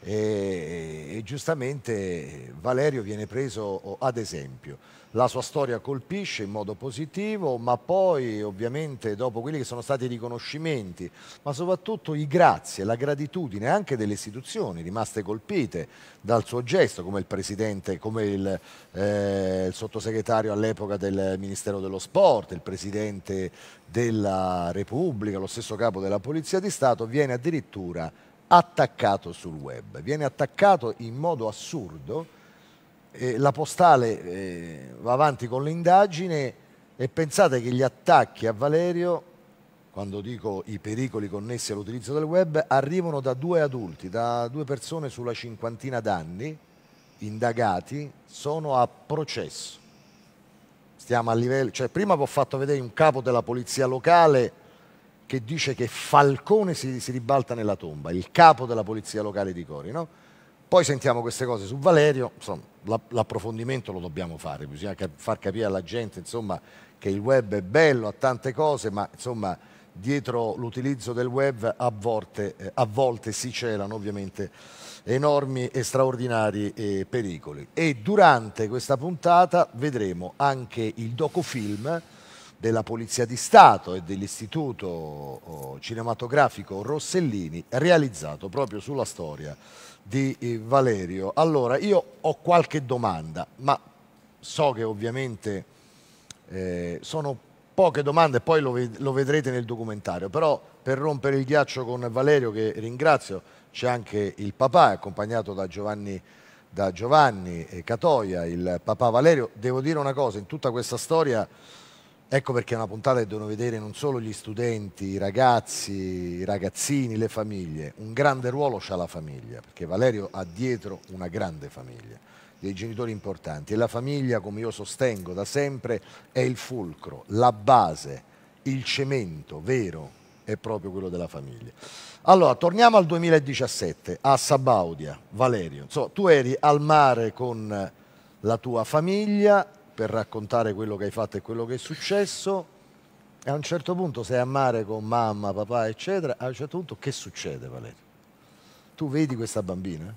S1: e giustamente Valerio viene preso ad esempio. La sua storia colpisce in modo positivo, ma poi ovviamente dopo quelli che sono stati i riconoscimenti, ma soprattutto i grazie, la gratitudine anche delle istituzioni rimaste colpite dal suo gesto, come il presidente, come il sottosegretario all'epoca del Ministero dello Sport, il presidente della Repubblica, lo stesso capo della Polizia di Stato, viene addirittura attaccato sul web, viene attaccato in modo assurdo. La Postale va avanti con l'indagine e pensate che gli attacchi a Valerio, quando dico i pericoli connessi all'utilizzo del web, arrivano da 2 adulti, da 2 persone sulla cinquantina d'anni, indagati, sono a processo. Stiamo a livello, cioè prima vi ho fatto vedere un capo della polizia locale che dice che Falcone si ribalta nella tomba, il capo della polizia locale di Cori, no? Poi sentiamo queste cose su Valerio, insomma, l'approfondimento lo dobbiamo fare, bisogna far capire alla gente, insomma, che il web è bello, ha tante cose, ma insomma, dietro l'utilizzo del web a volte si celano ovviamente enormi e straordinari pericoli. E durante questa puntata vedremo anche il docufilm della Polizia di Stato e dell'Istituto Cinematografico Rossellini, realizzato proprio sulla storia di Valerio. Allora, io ho qualche domanda, ma so che ovviamente sono poche domande, poi lo vedrete nel documentario, però per rompere il ghiaccio con Valerio, che ringrazio, c'è anche il papà, accompagnato da Giovanni Catoia, il papà Valerio. Devo dire una cosa, in tutta questa storia, ecco perché è una puntata che devono vedere non solo gli studenti, i ragazzi, i ragazzini, le famiglie. Un grande ruolo c'ha la famiglia, perché Valerio ha dietro una grande famiglia, dei genitori importanti. E la famiglia, come io sostengo da sempre, è il fulcro, la base, il cemento vero è proprio quello della famiglia. Allora, torniamo al 2017, a Sabaudia, Valerio. Insomma, tu eri al mare con la tua famiglia per raccontare quello che hai fatto e quello che è successo, e a un certo punto sei a mare con mamma, papà, eccetera. A un certo punto che succede, Valerio? Tu vedi questa bambina?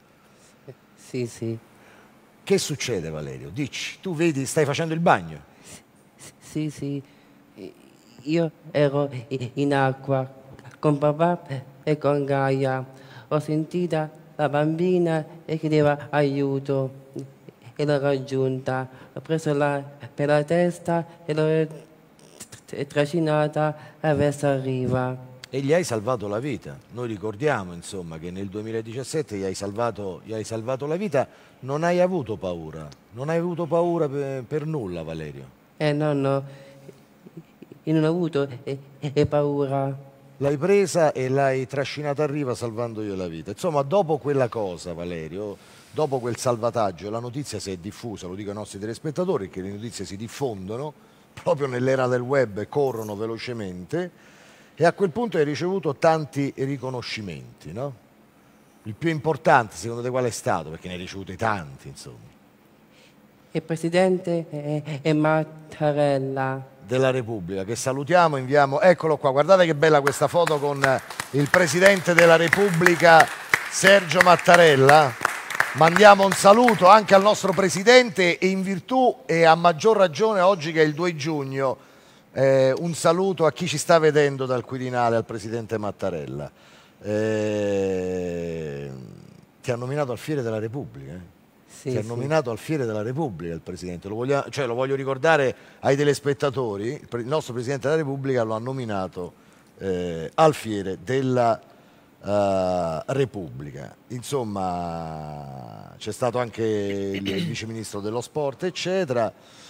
S10: Sì, sì.
S1: Che succede, Valerio? Dici, tu vedi, stai facendo il bagno?
S10: Sì, sì. Io ero in acqua con papà e con Gaia. Ho sentito la bambina e chiedeva aiuto. E l'ho raggiunta, ho preso per la testa e l'ho trascinata verso la riva.
S1: E gli hai salvato la vita. Noi ricordiamo, insomma, che nel 2017 gli hai salvato la vita. Non hai avuto paura, non hai avuto paura per nulla, Valerio.
S10: No, io non ho avuto paura.
S1: L'hai presa e l'hai trascinata a riva salvandogli la vita. Insomma, dopo quella cosa, Valerio, dopo quel salvataggio, la notizia si è diffusa, lo dico ai nostri telespettatori, che le notizie si diffondono, proprio nell'era del web corrono velocemente, e a quel punto hai ricevuto tanti riconoscimenti, no? Il più importante, secondo te, qual è stato? Perché ne hai ricevuti tanti, insomma.
S10: Il Presidente è Mattarella.
S1: Della Repubblica, che salutiamo, inviamo, eccolo qua, guardate che bella questa foto con il Presidente della Repubblica, Sergio Mattarella. Mandiamo un saluto anche al nostro Presidente e in virtù, e a maggior ragione oggi che è il 2 giugno, un saluto a chi ci sta vedendo dal Quirinale, al Presidente Mattarella. Ti ha nominato alfiere della Repubblica,
S10: Sì,
S1: si è nominato alfiere della Repubblica il Presidente, lo voglio ricordare ai telespettatori, il nostro Presidente della Repubblica lo ha nominato alfiere della Repubblica. Insomma, c'è stato anche il Vice Ministro dello Sport, eccetera.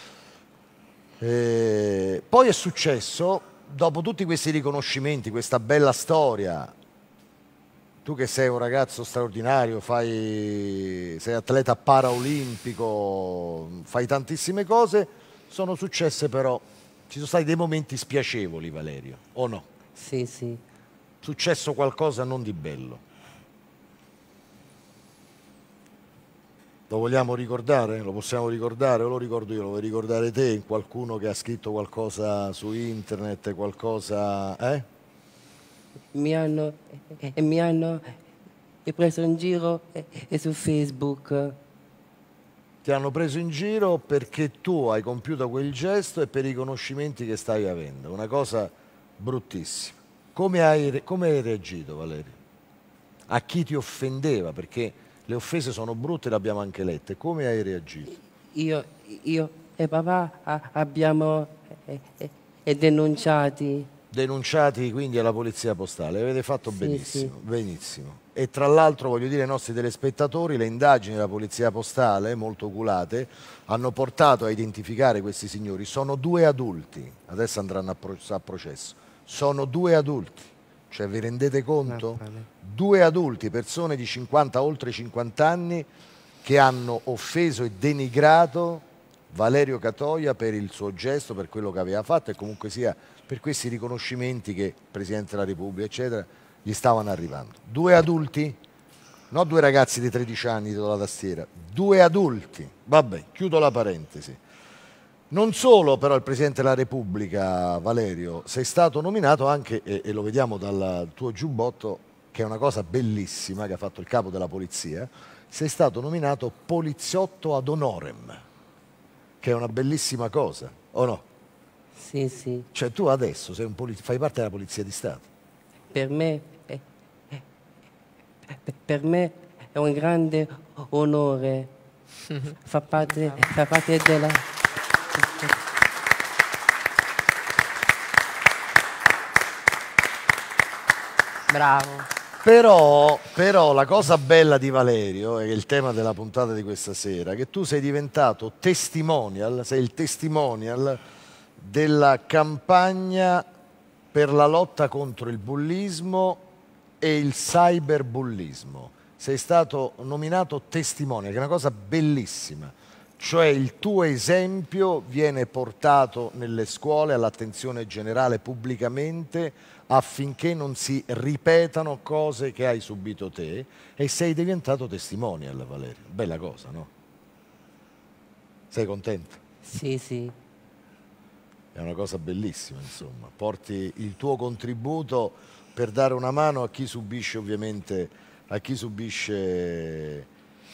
S1: Poi è successo, dopo tutti questi riconoscimenti, questa bella storia, tu che sei un ragazzo straordinario, sei atleta paraolimpico, fai tantissime cose, sono successe però, ci sono stati dei momenti spiacevoli, Valerio, o no?
S10: Sì, sì.
S1: Successo qualcosa non di bello. Lo vogliamo ricordare? Lo possiamo ricordare o lo ricordo io? Lo vuoi ricordare te? Qualcuno che ha scritto qualcosa su internet, qualcosa...
S10: Mi hanno preso in giro su Facebook.
S1: Ti hanno preso in giro perché tu hai compiuto quel gesto e per i riconoscimenti che stai avendo. Una cosa bruttissima. Come hai reagito, Valerio? A chi ti offendeva? Perché le offese sono brutte, le abbiamo anche lette. Come hai reagito?
S10: Io e papà abbiamo denunciati.
S1: Denunciati quindi alla polizia postale. Avete fatto benissimo,
S10: sì.
S1: benissimo. E tra l'altro voglio dire ai nostri telespettatori, le indagini della polizia postale, molto oculate, hanno portato a identificare questi signori. Sono 2 adulti, adesso andranno a processo. Sono 2 adulti, cioè vi rendete conto? 2 adulti, persone di 50, oltre 50 anni, che hanno offeso e denigrato Valerio Catoia per il suo gesto, per quello che aveva fatto e comunque sia per questi riconoscimenti che il Presidente della Repubblica, eccetera, gli stavano arrivando. 2 adulti? No 2 ragazzi di 13 anni dietro la tastiera, 2 adulti. Vabbè, chiudo la parentesi. Non solo però il Presidente della Repubblica, Valerio, sei stato nominato anche, e lo vediamo dal tuo giubbotto, che è una cosa bellissima che ha fatto il capo della polizia, sei stato nominato poliziotto ad honorem, che è una bellissima cosa, o no?
S10: Sì, sì.
S1: Cioè tu adesso sei fai parte della Polizia di Stato.
S10: Per me è un grande onore. Fa parte della...
S2: Bravo.
S1: Però la cosa bella di Valerio, è il tema della puntata di questa sera, che tu sei diventato testimonial, sei il testimonial della campagna per la lotta contro il bullismo e il cyberbullismo. Sei stato nominato testimonial, che è una cosa bellissima. Cioè il tuo esempio viene portato nelle scuole all'attenzione generale pubblicamente affinché non si ripetano cose che hai subito te e sei diventato testimonial, Valerio. Bella cosa, no? Sei contento?
S10: Sì, sì.
S1: È una cosa bellissima, insomma. Porti il tuo contributo per dare una mano a chi subisce, ovviamente, a chi subisce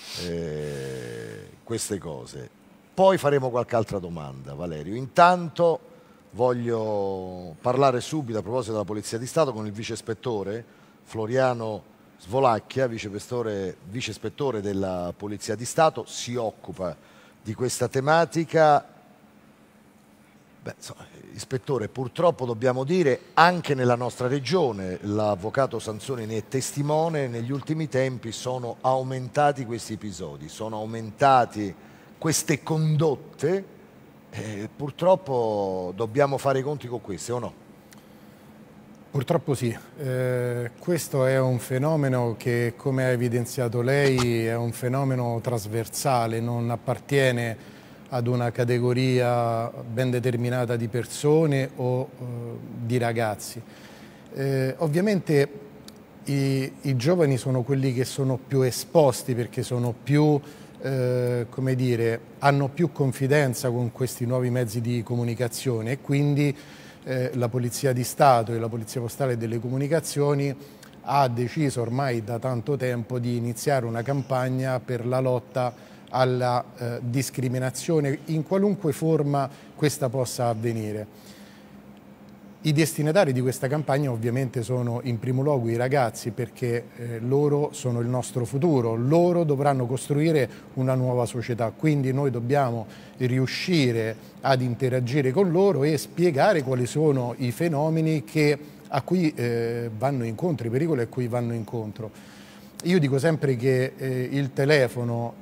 S1: queste cose. Poi faremo qualche altra domanda, Valerio. Intanto voglio parlare subito a proposito della Polizia di Stato con il vice ispettore Floriano Svolacchia, vice ispettore della Polizia di Stato, si occupa di questa tematica. Beh, insomma, ispettore, purtroppo dobbiamo dire anche nella nostra regione, l'avvocato Sansoni ne è testimone, negli ultimi tempi sono aumentati questi episodi, sono aumentati queste condotte e purtroppo dobbiamo fare i conti con queste, o no?
S12: Purtroppo sì, questo è un fenomeno che, come ha evidenziato lei, è un fenomeno trasversale, non appartiene ad una categoria ben determinata di persone o di ragazzi. Ovviamente i giovani sono quelli che sono più esposti perché sono più, come dire, hanno più confidenza con questi nuovi mezzi di comunicazione e quindi la Polizia di Stato e la Polizia Postale e delle Comunicazioni ha deciso ormai da tanto tempo di iniziare una campagna per la lotta alla discriminazione in qualunque forma questa possa avvenire. I destinatari di questa campagna ovviamente sono in primo luogo i ragazzi perché loro sono il nostro futuro, loro dovranno costruire una nuova società, quindi noi dobbiamo riuscire ad interagire con loro e spiegare quali sono i fenomeni a cui vanno incontro, i pericoli a cui vanno incontro. Io dico sempre che il telefono,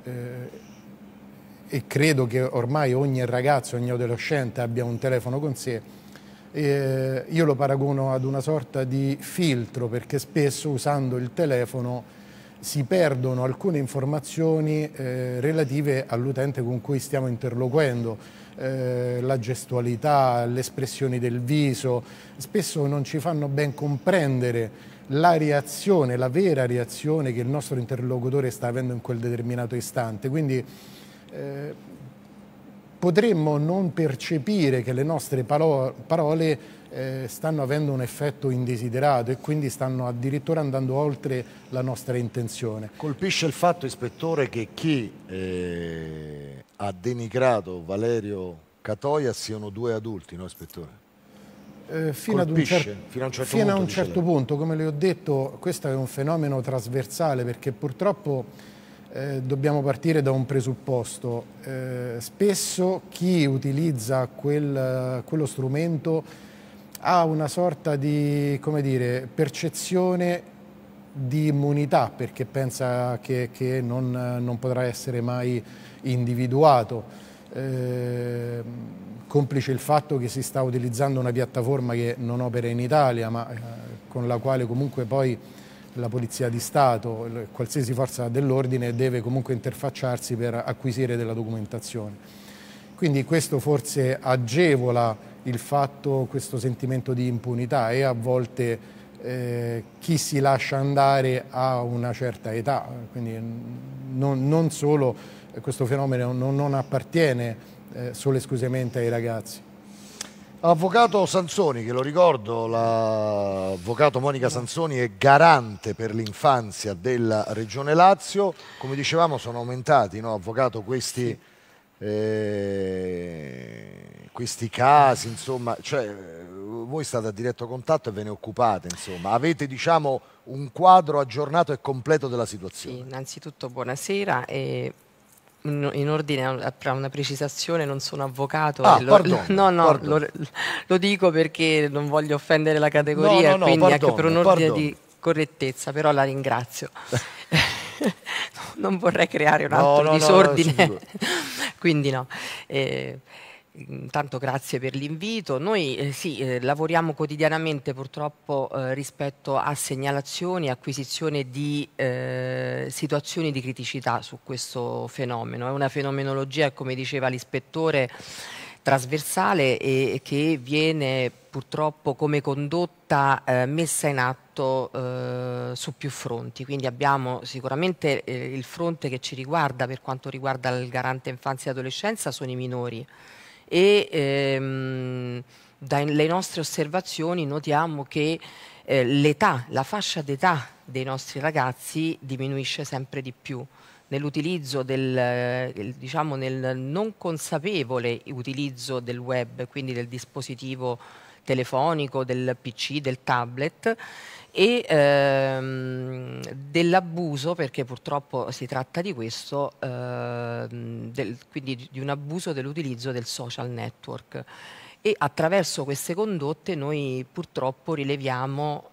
S12: e credo che ormai ogni ragazzo, ogni adolescente abbia un telefono con sé, io lo paragono ad una sorta di filtro perché spesso usando il telefono si perdono alcune informazioni relative all'utente con cui stiamo interloquendo, la gestualità, le espressioni del viso, spesso non ci fanno ben comprendere la reazione, la vera reazione che il nostro interlocutore sta avendo in quel determinato istante. Quindi potremmo non percepire che le nostre parole stanno avendo un effetto indesiderato e quindi stanno addirittura andando oltre la nostra intenzione.
S1: Colpisce il fatto, ispettore, che chi ha denigrato Valerio Catoia siano 2 adulti, no, ispettore?
S12: Fino a un certo punto, come le ho detto, questo è un fenomeno trasversale, perché purtroppo dobbiamo partire da un presupposto. Spesso chi utilizza quello strumento ha una sorta di, come dire, percezione di immunità, perché pensa che non potrà essere mai individuato, complice il fatto che si sta utilizzando una piattaforma che non opera in Italia, ma con la quale comunque poi la Polizia di Stato, qualsiasi forza dell'ordine deve comunque interfacciarsi per acquisire della documentazione. Quindi questo forse agevola il fatto, questo sentimento di impunità, e a volte chi si lascia andare a una certa età, quindi non solo questo fenomeno non appartiene solo e esclusivamente ai ragazzi.
S1: Avvocato Sansoni, che lo ricordo, l'avvocato Monica Sansoni è garante per l'infanzia della Regione Lazio. Come dicevamo, sono aumentati, no, avvocato, questi casi, insomma, cioè voi state a diretto contatto e ve ne occupate, insomma, avete, diciamo, un quadro aggiornato e completo della situazione.
S13: Sì, innanzitutto buonasera, e in ordine a una precisazione, non sono avvocato. Lo dico perché non voglio offendere la categoria, quindi anche per un ordine di correttezza, però la ringrazio. Non vorrei creare un altro disordine, quindi no. Intanto grazie per l'invito. Noi lavoriamo quotidianamente purtroppo rispetto a segnalazioni, acquisizione di situazioni di criticità su questo fenomeno. È una fenomenologia, come diceva l'ispettore, trasversale e che viene purtroppo come condotta messa in atto su più fronti. Quindi abbiamo sicuramente il fronte che ci riguarda per quanto riguarda il garante infanzia e adolescenza, sono i minori, e dalle nostre osservazioni notiamo che la fascia d'età dei nostri ragazzi diminuisce sempre di più nell'utilizzo diciamo nel non consapevole utilizzo del web, quindi del dispositivo telefonico, del PC, del tablet, e dell'abuso, perché purtroppo si tratta di questo, quindi di un abuso dell'utilizzo del social network. E attraverso queste condotte noi purtroppo rileviamo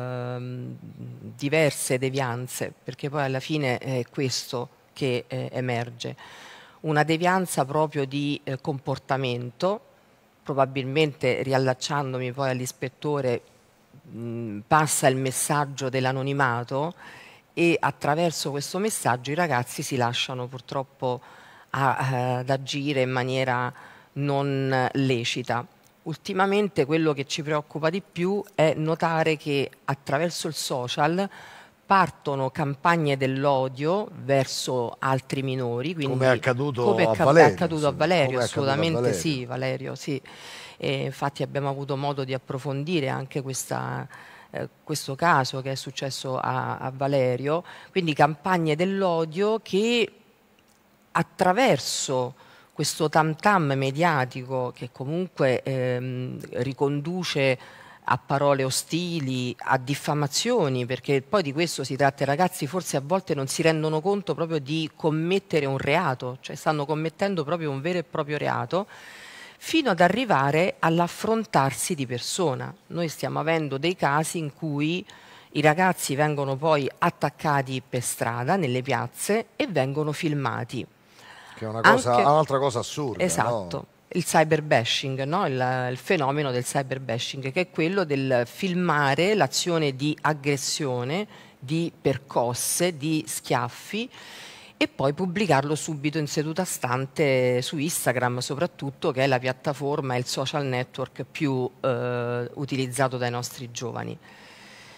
S13: diverse devianze, perché poi alla fine è questo che emerge. Una devianza proprio di comportamento, probabilmente riallacciandomi poi all'ispettore, passa il messaggio dell'anonimato, e attraverso questo messaggio i ragazzi si lasciano purtroppo ad agire in maniera non lecita. Ultimamente quello che ci preoccupa di più è notare che attraverso il social partono campagne dell'odio verso altri minori, quindi
S1: come è accaduto a
S13: Valerio, assolutamente sì, Valerio, sì. E infatti abbiamo avuto modo di approfondire anche questo caso che è successo a Valerio, quindi campagne dell'odio che attraverso questo tam tam mediatico, che comunque riconduce a parole ostili, a diffamazioni, perché poi di questo si tratta. I ragazzi forse a volte non si rendono conto proprio di commettere un reato, cioè stanno commettendo proprio un vero e proprio reato, fino ad arrivare all'affrontarsi di persona. Noi stiamo avendo dei casi in cui i ragazzi vengono poi attaccati per strada, nelle piazze, e vengono filmati.
S1: Che è un'altra cosa assurda.
S13: Esatto.
S1: No?
S13: Il cyberbashing, no? Il fenomeno del cyberbashing, che è quello del filmare l'azione di aggressione, di percosse, di schiaffi, e poi pubblicarlo subito in seduta stante su Instagram, soprattutto, che è la piattaforma e il social network più utilizzato dai nostri giovani.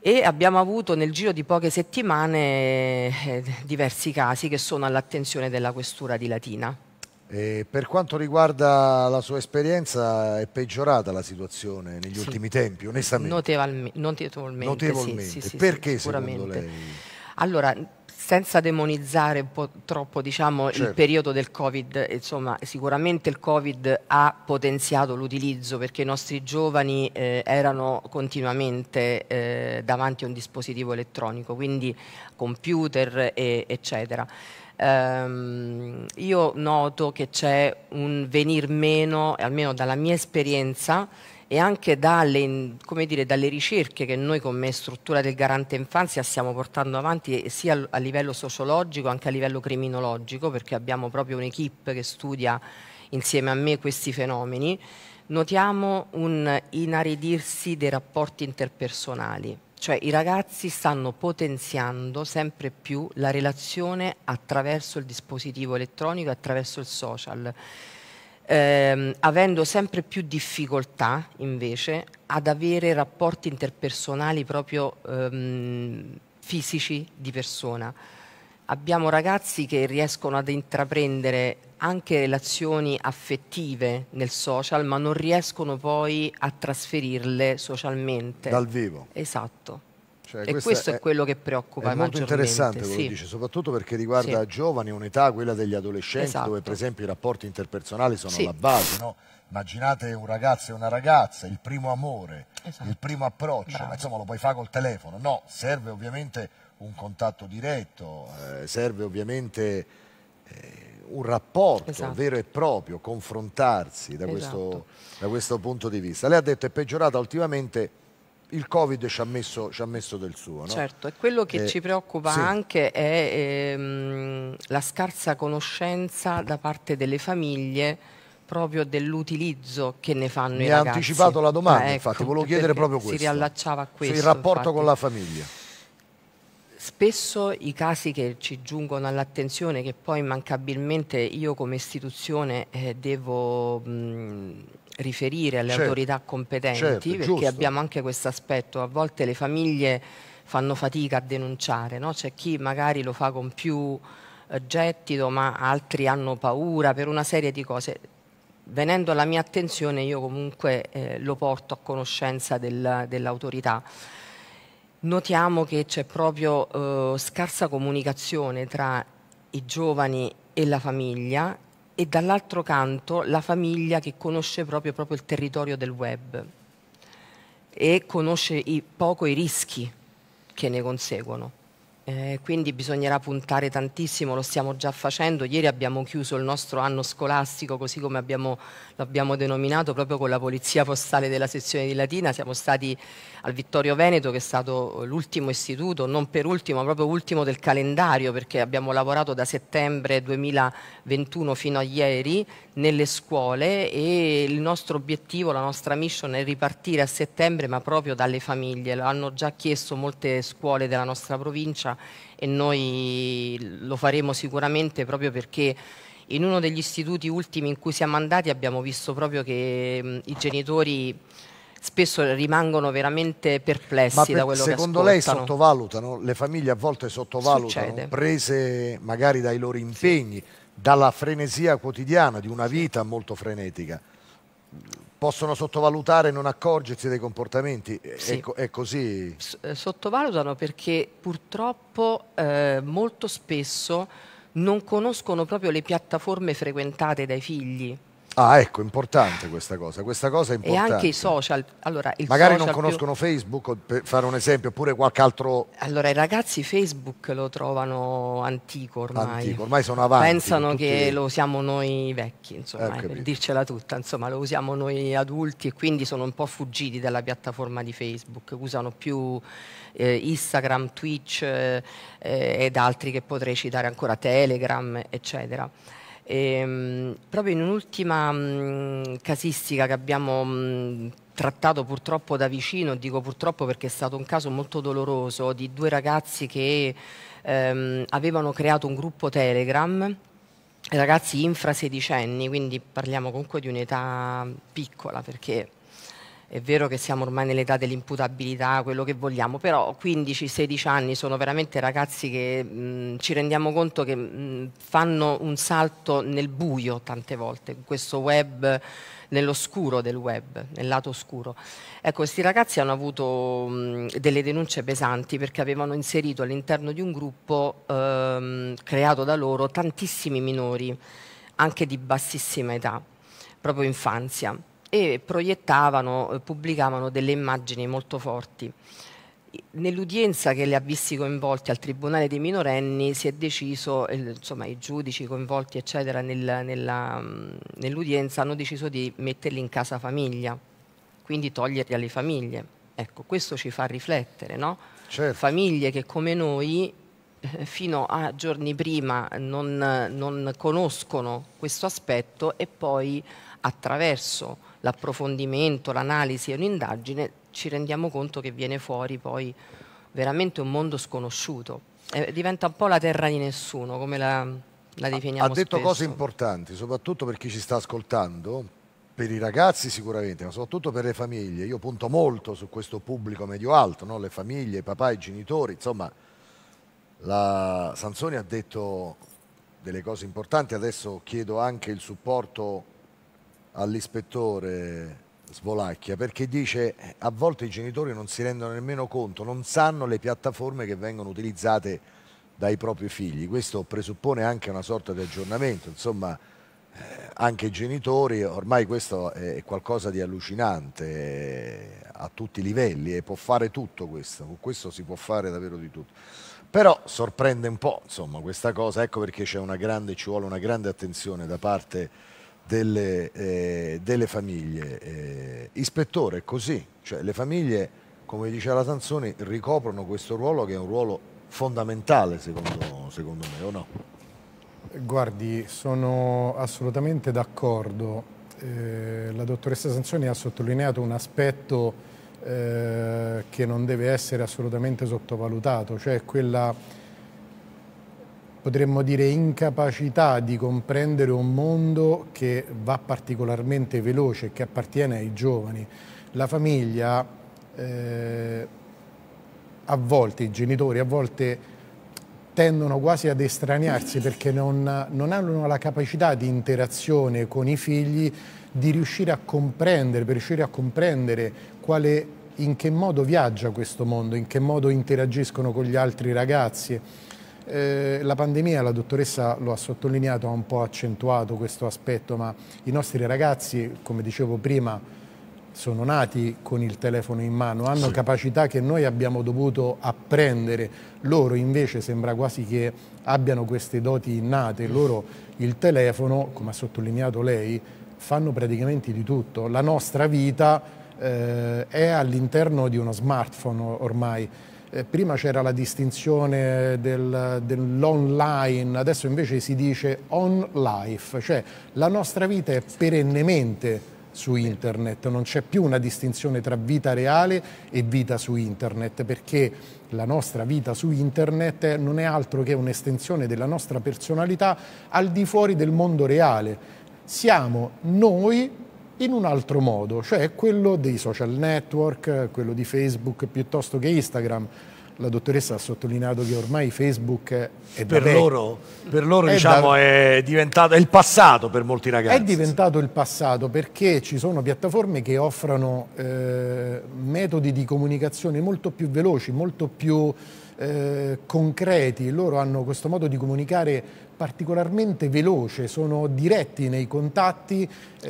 S13: E abbiamo avuto nel giro di poche settimane diversi casi che sono all'attenzione della questura di Latina.
S1: E per quanto riguarda la sua esperienza, è peggiorata la situazione negli ultimi tempi, onestamente?
S13: Notevolmente. Sì,
S1: perché secondo lei?
S13: Allora, senza demonizzare un po' troppo, diciamo,
S1: Certo.
S13: il periodo del Covid, insomma, sicuramente il Covid ha potenziato l'utilizzo, perché i nostri giovani erano continuamente davanti a un dispositivo elettronico, quindi computer, eccetera. Io noto che c'è un venir meno, almeno dalla mia esperienza, e anche dalle, come dire, dalle ricerche che noi come struttura del Garante Infanzia stiamo portando avanti sia a livello sociologico anche a livello criminologico, perché abbiamo proprio un'equipe che studia insieme a me questi fenomeni, notiamo un inaridirsi dei rapporti interpersonali. Cioè i ragazzi stanno potenziando sempre più la relazione attraverso il dispositivo elettronico, attraverso il social, avendo sempre più difficoltà invece ad avere rapporti interpersonali proprio fisici di persona. Abbiamo ragazzi che riescono ad intraprendere anche relazioni affettive nel social, ma non riescono poi a trasferirle socialmente.
S1: Dal vivo.
S13: Esatto.
S1: Cioè,
S13: E questo è quello che preoccupa
S1: è molto
S13: maggiormente.
S1: interessante quello che dice, soprattutto perché riguarda giovani, un'età, quella degli adolescenti,
S13: Esatto.
S1: dove per esempio i rapporti interpersonali sono
S13: Sì.
S1: la base, no? Immaginate un ragazzo e una ragazza, il primo amore, il primo approccio, ma insomma lo puoi fare col telefono. No, serve ovviamente un contatto diretto, serve ovviamente un rapporto vero e proprio, confrontarsi da questo punto di vista. Lei ha detto è peggiorata ultimamente, il Covid ci ha messo del suo, no?
S13: Certo, e quello che ci preoccupa anche è la scarsa conoscenza da parte delle famiglie proprio dell'utilizzo che ne fanno i ragazzi.
S1: Mi ha anticipato la domanda,
S13: ecco,
S1: infatti, volevo chiedere proprio questo.
S13: Si riallacciava a questo.
S1: Il rapporto
S13: infatti.
S1: con la famiglia.
S13: Spesso i casi che ci giungono all'attenzione, che poi immancabilmente io come istituzione devo riferire alle autorità competenti, perché
S1: giusto.
S13: abbiamo anche questo aspetto, a volte le famiglie fanno fatica a denunciare, no? C'è chi magari lo fa con più gettito, ma altri hanno paura per una serie di cose. Venendo alla mia attenzione io comunque lo porto a conoscenza dell'autorità. Notiamo che c'è proprio scarsa comunicazione tra i giovani e la famiglia, e dall'altro canto la famiglia che conosce proprio il territorio del web e conosce poco i rischi che ne conseguono. Quindi bisognerà puntare tantissimo, lo stiamo già facendo. Ieri abbiamo chiuso il nostro anno scolastico, così come l'abbiamo denominato, proprio con la Polizia Postale della sezione di Latina. Siamo stati al Vittorio Veneto, che è stato l'ultimo istituto, non per ultimo, ma proprio ultimo del calendario, perché abbiamo lavorato da settembre 2021 fino a ieri nelle scuole, e il nostro obiettivo, la nostra mission è ripartire a settembre, ma proprio dalle famiglie. Lo hanno già chiesto molte scuole della nostra provincia e noi lo faremo sicuramente, proprio perché in uno degli istituti ultimi in cui siamo andati abbiamo visto proprio che i genitori spesso rimangono veramente perplessi da quello che ascoltano.
S1: Secondo lei sottovalutano, le famiglie a volte sottovalutano,
S13: Succede.
S1: prese magari dai loro impegni, dalla frenesia quotidiana di una vita molto frenetica, possono sottovalutare e non accorgersi dei comportamenti?
S13: Sì.
S1: È così?
S13: Sottovalutano perché purtroppo molto spesso non conoscono proprio le piattaforme frequentate dai figli.
S1: Ah, ecco, importante questa cosa è importante.
S13: E anche i social. Allora,
S1: magari
S13: social
S1: non conoscono Facebook, per fare un esempio, oppure qualche altro...
S13: Allora, i ragazzi Facebook lo trovano antico ormai.
S1: Ormai sono avanti.
S13: Pensano che lo usiamo noi vecchi, insomma, per dircela tutta, insomma, lo usiamo noi adulti, e quindi sono un po' fuggiti dalla piattaforma di Facebook, usano più Instagram, Twitch ed altri che potrei citare ancora, Telegram, eccetera. Proprio in un'ultima casistica che abbiamo trattato purtroppo da vicino, dico purtroppo perché è stato un caso molto doloroso, di due ragazzi che avevano creato un gruppo Telegram, ragazzi infra 16 anni, quindi parliamo comunque di un'età piccola, perché È vero che siamo ormai nell'età dell'imputabilità, quello che vogliamo, però 15-16 anni sono veramente ragazzi che ci rendiamo conto che fanno un salto nel buio tante volte, questo web, nell'oscuro del web, nel lato oscuro. Ecco, questi ragazzi hanno avuto delle denunce pesanti perché avevano inserito all'interno di un gruppo creato da loro tantissimi minori, anche di bassissima età, proprio infanzia, e proiettavano, pubblicavano delle immagini molto forti. Nell'udienza che li ha visti coinvolti al Tribunale dei minorenni si è deciso, insomma i giudici coinvolti eccetera nell'udienza hanno deciso di metterli in casa famiglia, quindi toglierli alle famiglie. Ecco, questo ci fa riflettere, no?
S1: Certo.
S13: Famiglie che come noi fino a giorni prima non conoscono questo aspetto e poi attraverso l'approfondimento, l'analisi e un'indagine ci rendiamo conto che viene fuori poi veramente un mondo sconosciuto. Diventa un po' la terra di nessuno, come la definiamo
S1: Ha detto
S13: spesso.
S1: cose importanti, soprattutto per chi ci sta ascoltando, per i ragazzi sicuramente, ma soprattutto per le famiglie. Io punto molto su questo pubblico medio-alto, no? Le famiglie, i papà, i genitori, insomma. La Sansoni ha detto delle cose importanti, adesso chiedo anche il supporto all'ispettore Svolacchia, perché dice a volte i genitori non si rendono nemmeno conto, non sanno le piattaforme che vengono utilizzate dai propri figli. Questo presuppone anche una sorta di aggiornamento, insomma anche i genitori, ormai questo è qualcosa di allucinante a tutti i livelli e può fare tutto questo, con questo si può fare davvero di tutto. Però sorprende un po', insomma, questa cosa, ecco perché ci vuole una grande attenzione da parte delle famiglie. Ispettore, è così, cioè le famiglie, come diceva la Sansoni, ricoprono questo ruolo che è un ruolo fondamentale secondo me, o no?
S12: Guardi, sono assolutamente d'accordo. La dottoressa Sansoni ha sottolineato un aspetto che non deve essere assolutamente sottovalutato, cioè quella, potremmo dire, incapacità di comprendere un mondo che va particolarmente veloce e che appartiene ai giovani. La famiglia, a volte, i genitori, a volte tendono quasi ad estraniarsi perché non hanno la capacità di interazione con i figli, di riuscire a comprendere, per riuscire a comprendere in che modo viaggia questo mondo, in che modo interagiscono con gli altri ragazzi. La pandemia, la dottoressa lo ha sottolineato, ha un po' accentuato questo aspetto, ma i nostri ragazzi, come dicevo prima, sono nati con il telefono in mano, hanno capacità che noi abbiamo dovuto apprendere, loro invece sembra quasi che abbiano queste doti innate, loro il telefono, come ha sottolineato lei, fanno praticamente di tutto. La nostra vita è all'interno di uno smartphone ormai. Prima c'era la distinzione dell'online, adesso invece si dice on life, cioè la nostra vita è perennemente su internet, non c'è più una distinzione tra vita reale e vita su internet, perché la nostra vita su internet non è altro che un'estensione della nostra personalità al di fuori del mondo reale. Siamo noi in un altro modo, cioè quello dei social network, quello di Facebook piuttosto che Instagram. La dottoressa ha sottolineato che ormai Facebook è
S1: per loro diciamo è diventato il passato per molti ragazzi.
S12: È diventato il passato perché ci sono piattaforme che offrono metodi di comunicazione molto più veloci, molto più concreti. Loro hanno questo modo di comunicare particolarmente veloce, sono diretti nei contatti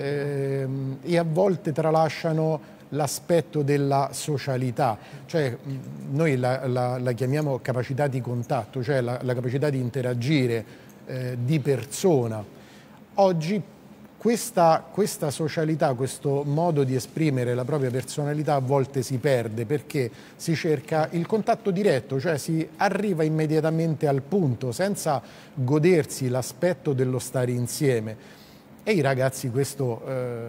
S12: e a volte tralasciano l'aspetto della socialità, cioè noi la chiamiamo capacità di contatto, cioè la capacità di interagire di persona. Oggi questa socialità, questo modo di esprimere la propria personalità a volte si perde perché si cerca il contatto diretto, cioè si arriva immediatamente al punto senza godersi l'aspetto dello stare insieme. E i ragazzi questo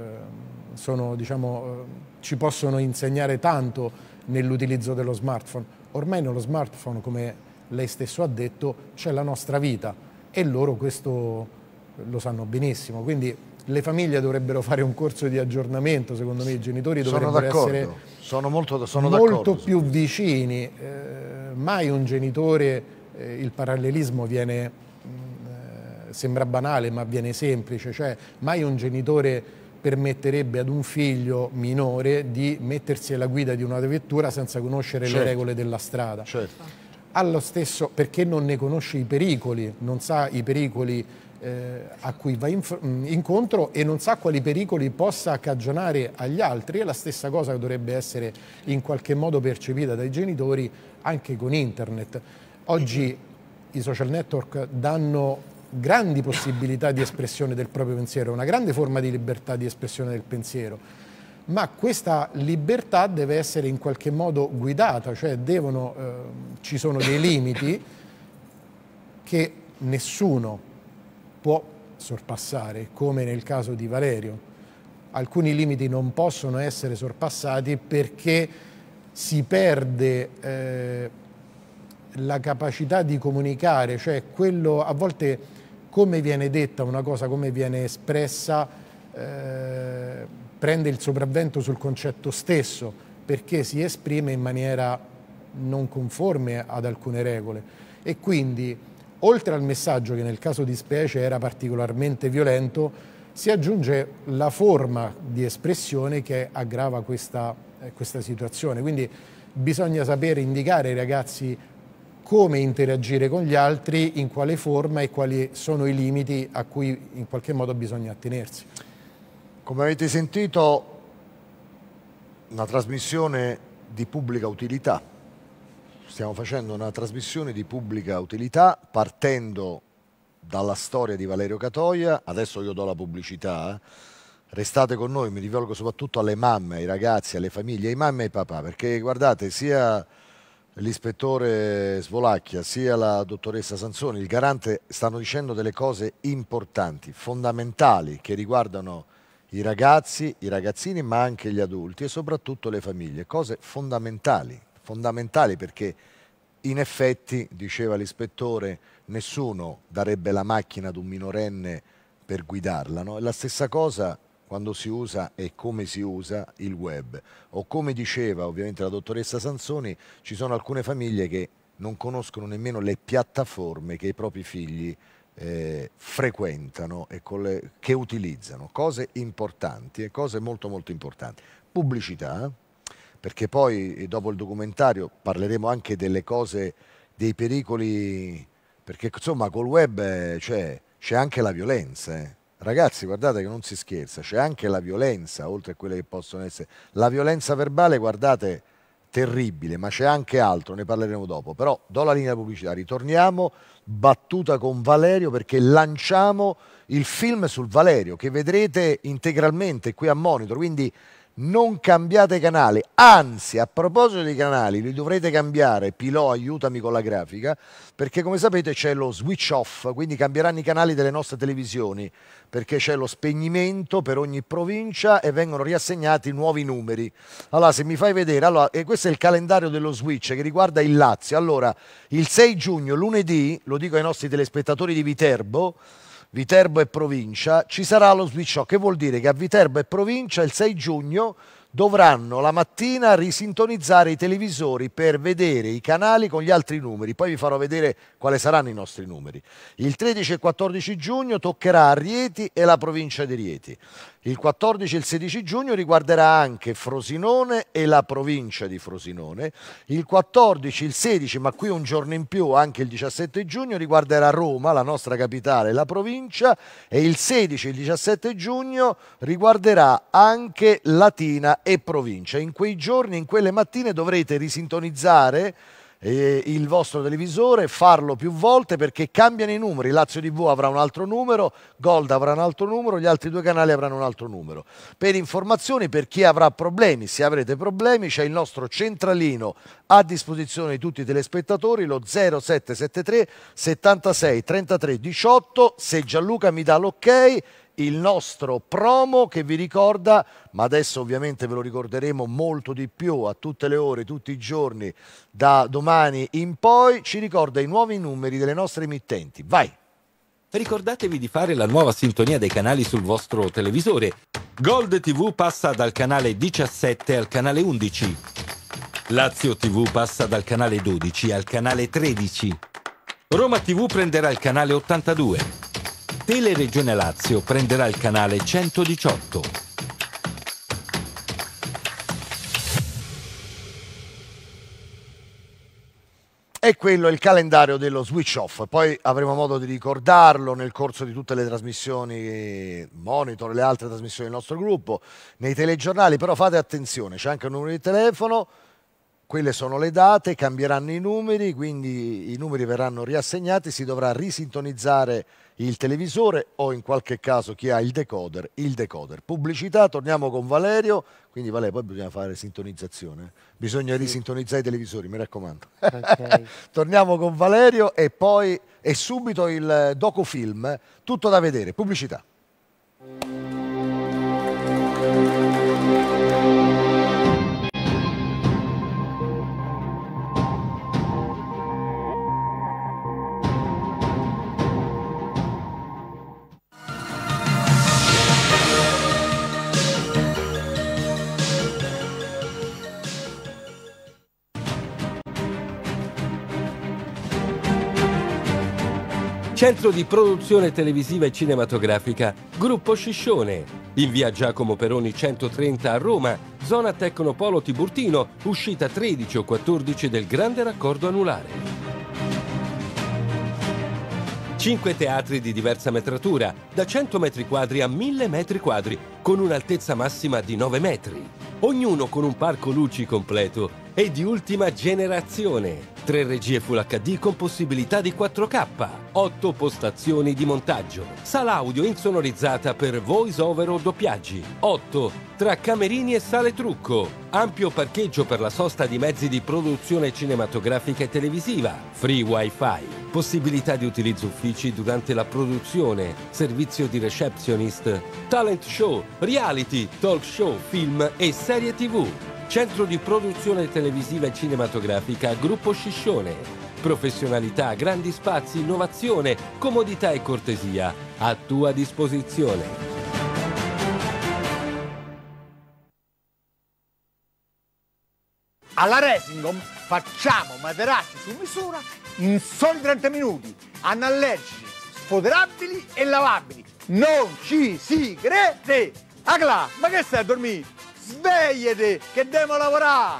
S12: ci possono insegnare tanto nell'utilizzo dello smartphone. Ormai nello smartphone, come lei stesso ha detto, c'è la nostra vita e loro questo lo sanno benissimo. Quindi le famiglie dovrebbero fare un corso di aggiornamento, secondo me i genitori dovrebbero essere molto più vicini. Mai un genitore, il parallelismo viene, sembra banale ma viene semplice, cioè mai un genitore permetterebbe ad un figlio minore di mettersi alla guida di una vettura senza conoscere le regole della strada. Allo stesso, perché non ne conosce i pericoli, non sa i pericoli a cui va incontro e non sa quali pericoli possa cagionare agli altri. E la stessa cosa dovrebbe essere in qualche modo percepita dai genitori anche con internet. Oggi i social network danno grandi possibilità di espressione del proprio pensiero, una grande forma di libertà di espressione del pensiero, ma questa libertà deve essere in qualche modo guidata, cioè ci sono dei limiti che nessuno può sorpassare, come nel caso di Valerio. Alcuni limiti non possono essere sorpassati perché si perde la capacità di comunicare, cioè quello, a volte come viene detta una cosa, come viene espressa, prende il sopravvento sul concetto stesso, perché si esprime in maniera non conforme ad alcune regole. E quindi, oltre al messaggio che nel caso di specie era particolarmente violento, si aggiunge la forma di espressione che aggrava questa situazione. Quindi bisogna sapere indicare ai ragazzi come interagire con gli altri, in quale forma e quali sono i limiti a cui in qualche modo bisogna attenersi.
S1: Come avete sentito, una trasmissione di pubblica utilità. Stiamo facendo una trasmissione di pubblica utilità partendo dalla storia di Valerio Catoia. Adesso io do la pubblicità. Restate con noi, mi rivolgo soprattutto alle mamme, ai ragazzi, alle famiglie, ai mamme e ai papà, perché guardate, sia l'ispettore Svolacchia, sia la dottoressa Sansoni, il garante, stanno dicendo delle cose importanti, fondamentali, che riguardano i ragazzi, i ragazzini, ma anche gli adulti e soprattutto le famiglie. Cose fondamentali perché in effetti, diceva l'ispettore, nessuno darebbe la macchina ad un minorenne per guidarla, no? È la stessa cosa quando si usa e come si usa il web. O come diceva ovviamente la dottoressa Sansoni, ci sono alcune famiglie che non conoscono nemmeno le piattaforme che i propri figli frequentano e che utilizzano. Cose importanti e cose molto molto importanti. Pubblicità, perché poi dopo il documentario parleremo anche delle cose, dei pericoli, perché insomma col web c'è anche la violenza. Ragazzi, guardate che non si scherza, c'è anche la violenza, oltre a quelle che possono essere. La violenza verbale, guardate, terribile, ma c'è anche altro, ne parleremo dopo. Però do la linea pubblicità, ritorniamo, battuta con Valerio, perché lanciamo il film sul Valerio, che vedrete integralmente qui a Monitor, quindi non cambiate canale, anzi a proposito dei canali li dovrete cambiare. Pilò, aiutami con la grafica, perché come sapete c'è lo switch off, quindi cambieranno i canali delle nostre televisioni, perché c'è lo spegnimento per ogni provincia e vengono riassegnati nuovi numeri. Allora se mi fai vedere, e questo è il calendario dello switch che riguarda il Lazio. Allora il 6 giugno, lunedì, lo dico ai nostri telespettatori di Viterbo e provincia, ci sarà lo switch off, che vuol dire che a Viterbo e provincia il 6 giugno dovranno la mattina risintonizzare i televisori per vedere i canali con gli altri numeri. Poi vi farò vedere quali saranno i nostri numeri. Il 13 e 14 giugno toccherà a Rieti e la provincia di Rieti. Il 14 e il 16 giugno riguarderà anche Frosinone e la provincia di Frosinone. Il 14, il 16, ma qui un giorno in più, anche il 17 giugno, riguarderà Roma, la nostra capitale e la provincia. E il 16 e il 17 giugno riguarderà anche Latina e provincia. In quei giorni, in quelle mattine dovrete risintonizzare il vostro televisore, farlo più volte perché cambiano i numeri. Lazio TV avrà un altro numero, Gold avrà un altro numero, gli altri due canali avranno un altro numero. Per informazioni, per chi avrà problemi, se avrete problemi, c'è il nostro centralino a disposizione di tutti i telespettatori, lo 0773 76 33 18. Se Gianluca mi dà l'ok, il nostro promo che vi ricorda, ma adesso ovviamente ve lo ricorderemo molto di più a tutte le ore, tutti i giorni, da domani in poi, ci ricorda i nuovi numeri delle nostre emittenti. Vai!
S3: ricordatevi di fare la nuova sintonia dei canali sul vostro televisore. Gold TV passa dal canale 17 al canale 11. Lazio TV passa dal canale 12 al canale 13. Roma TV prenderà il canale 82. Teleregione Lazio prenderà il canale 118.
S1: E quello è il calendario dello switch off. Poi avremo modo di ricordarlo nel corso di tutte le trasmissioni Monitor e le altre trasmissioni del nostro gruppo, nei telegiornali. Però fate attenzione, c'è anche un numero di telefono, quelle sono le date, cambieranno i numeri, quindi i numeri verranno riassegnati, si dovrà risintonizzare il televisore o in qualche caso chi ha il decoder. Pubblicità, torniamo con Valerio, quindi Valerio, poi bisogna fare sintonizzazione, bisogna risintonizzare i televisori, mi raccomando.
S10: Okay.
S1: Torniamo con Valerio e poi è subito il docufilm, tutto da vedere, pubblicità.
S3: Centro di produzione televisiva e cinematografica, Gruppo Sciscione. In via Giacomo Peroni 130 a Roma, zona Tecnopolo Tiburtino, uscita 13 o 14 del grande raccordo anulare. 5 teatri di diversa metratura, da 100 metri quadri a 1000 metri quadri, con un'altezza massima di 9 metri. Ognuno con un parco luci completo e di ultima generazione. 3 regie Full HD con possibilità di 4K, 8 postazioni di montaggio, sala audio insonorizzata per voice over o doppiaggi, 8 tra camerini e sale trucco, ampio parcheggio per la sosta di mezzi di produzione cinematografica e televisiva, free wifi, possibilità di utilizzo uffici durante la produzione, servizio di receptionist, talent show, reality, talk show, film e serie TV. Centro di produzione televisiva e cinematografica Gruppo Sciscione. Professionalità, grandi spazi, innovazione, comodità e cortesia a tua disposizione.
S4: Alla Resingom facciamo materassi su misura in soli 30 minuti, anallergici, sfoderabili e lavabili. Non ci si crede! Agla, ma che stai a dormire? Svegliati, che devo lavorare!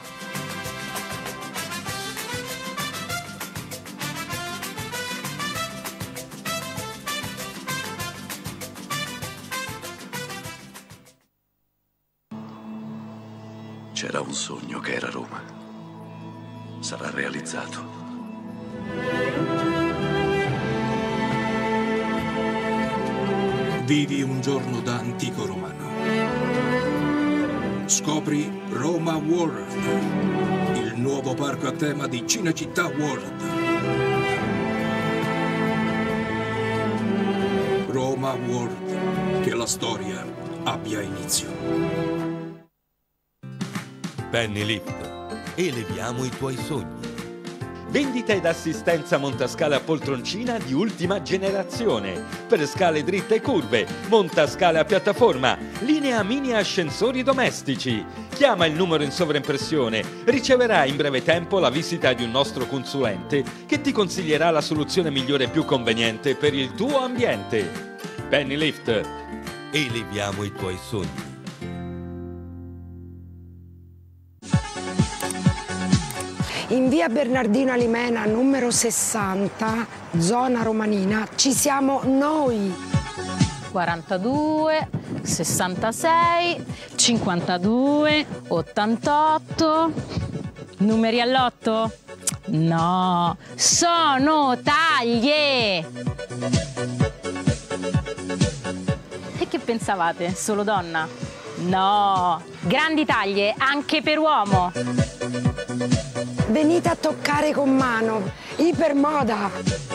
S5: C'era un sogno che era Roma. Sarà realizzato.
S6: Vivi un giorno da antico romano. Scopri Roma World, il nuovo parco a tema di Cinecittà World. Roma World, che la storia abbia inizio.
S3: Penny Lift. Eleviamo i tuoi sogni.
S14: Vendita ed assistenza montascale a poltroncina di ultima generazione. Per scale dritte e curve, montascale a piattaforma, linea mini ascensori domestici. Chiama il numero in sovraimpressione. Riceverai in breve tempo la visita di un nostro consulente che ti consiglierà la soluzione migliore e più conveniente per il tuo ambiente. Penny Lift.
S3: Eleviamo i tuoi sogni.
S15: In via Bernardino Alimena, numero 60, zona romanina, ci siamo noi.
S16: 42, 66, 52, 88. Numeri all'otto? No, sono taglie! E che pensavate? Solo donna? No, grandi taglie anche per uomo.
S15: Venite a toccare con mano, ipermoda.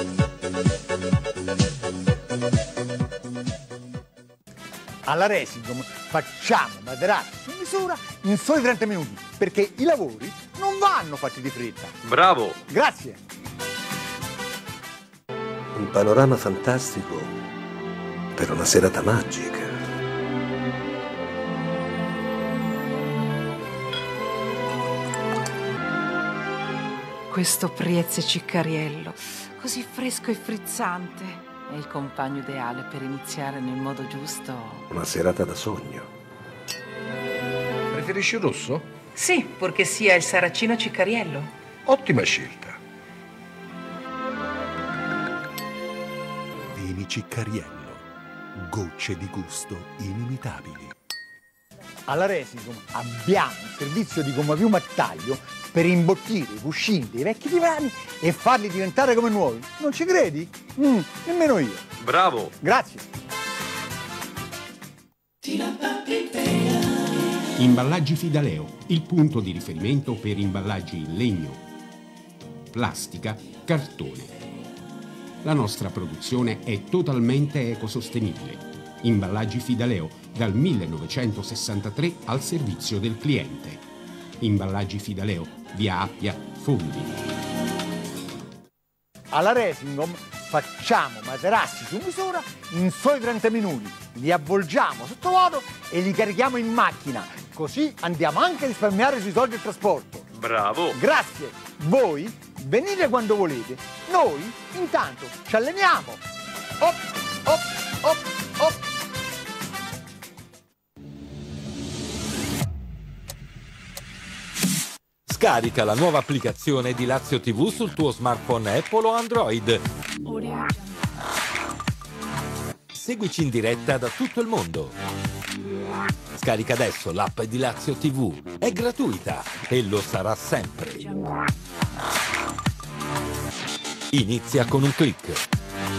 S4: Alla Resingom facciamo materassi su misura in soli 30 minuti, perché i lavori non vanno fatti di fretta.
S14: Bravo!
S4: Grazie!
S5: Un panorama fantastico per una serata magica.
S9: Questo Priezze Ciccariello, così fresco e frizzante, è il compagno ideale per iniziare nel modo giusto.
S5: Una serata da sogno.
S17: Preferisci il rosso?
S9: Sì, purché sia il Saracino Ciccariello.
S17: Ottima scelta.
S11: Vini Ciccariello, gocce di gusto inimitabili.
S4: Alla Resicom abbiamo un servizio di gomma piuma a taglio per imbottire i cuscini dei vecchi divani e farli diventare come nuovi. Non ci credi? Nemmeno io.
S17: Bravo.
S4: Grazie.
S18: Imballaggi Fidaleo, il punto di riferimento per imballaggi in legno, plastica, cartone. La nostra produzione è totalmente ecosostenibile. Imballaggi Fidaleo, dal 1963 al servizio del cliente. Imballaggi Fidaleo, via Appia, Fondi.
S4: Alla Resicom facciamo materassi su misura in soli 30 minuti. Li avvolgiamo sottovuoto e li carichiamo in macchina. Così andiamo anche a risparmiare sui soldi del trasporto.
S17: Bravo.
S4: Grazie. Voi venite quando volete. Noi intanto ci alleniamo. Op, op, op, op.
S3: Scarica la nuova applicazione di Lazio TV sul tuo smartphone Apple o Android. Seguici in diretta da tutto il mondo. Scarica adesso l'app di Lazio TV. È gratuita e lo sarà sempre. Inizia con un click.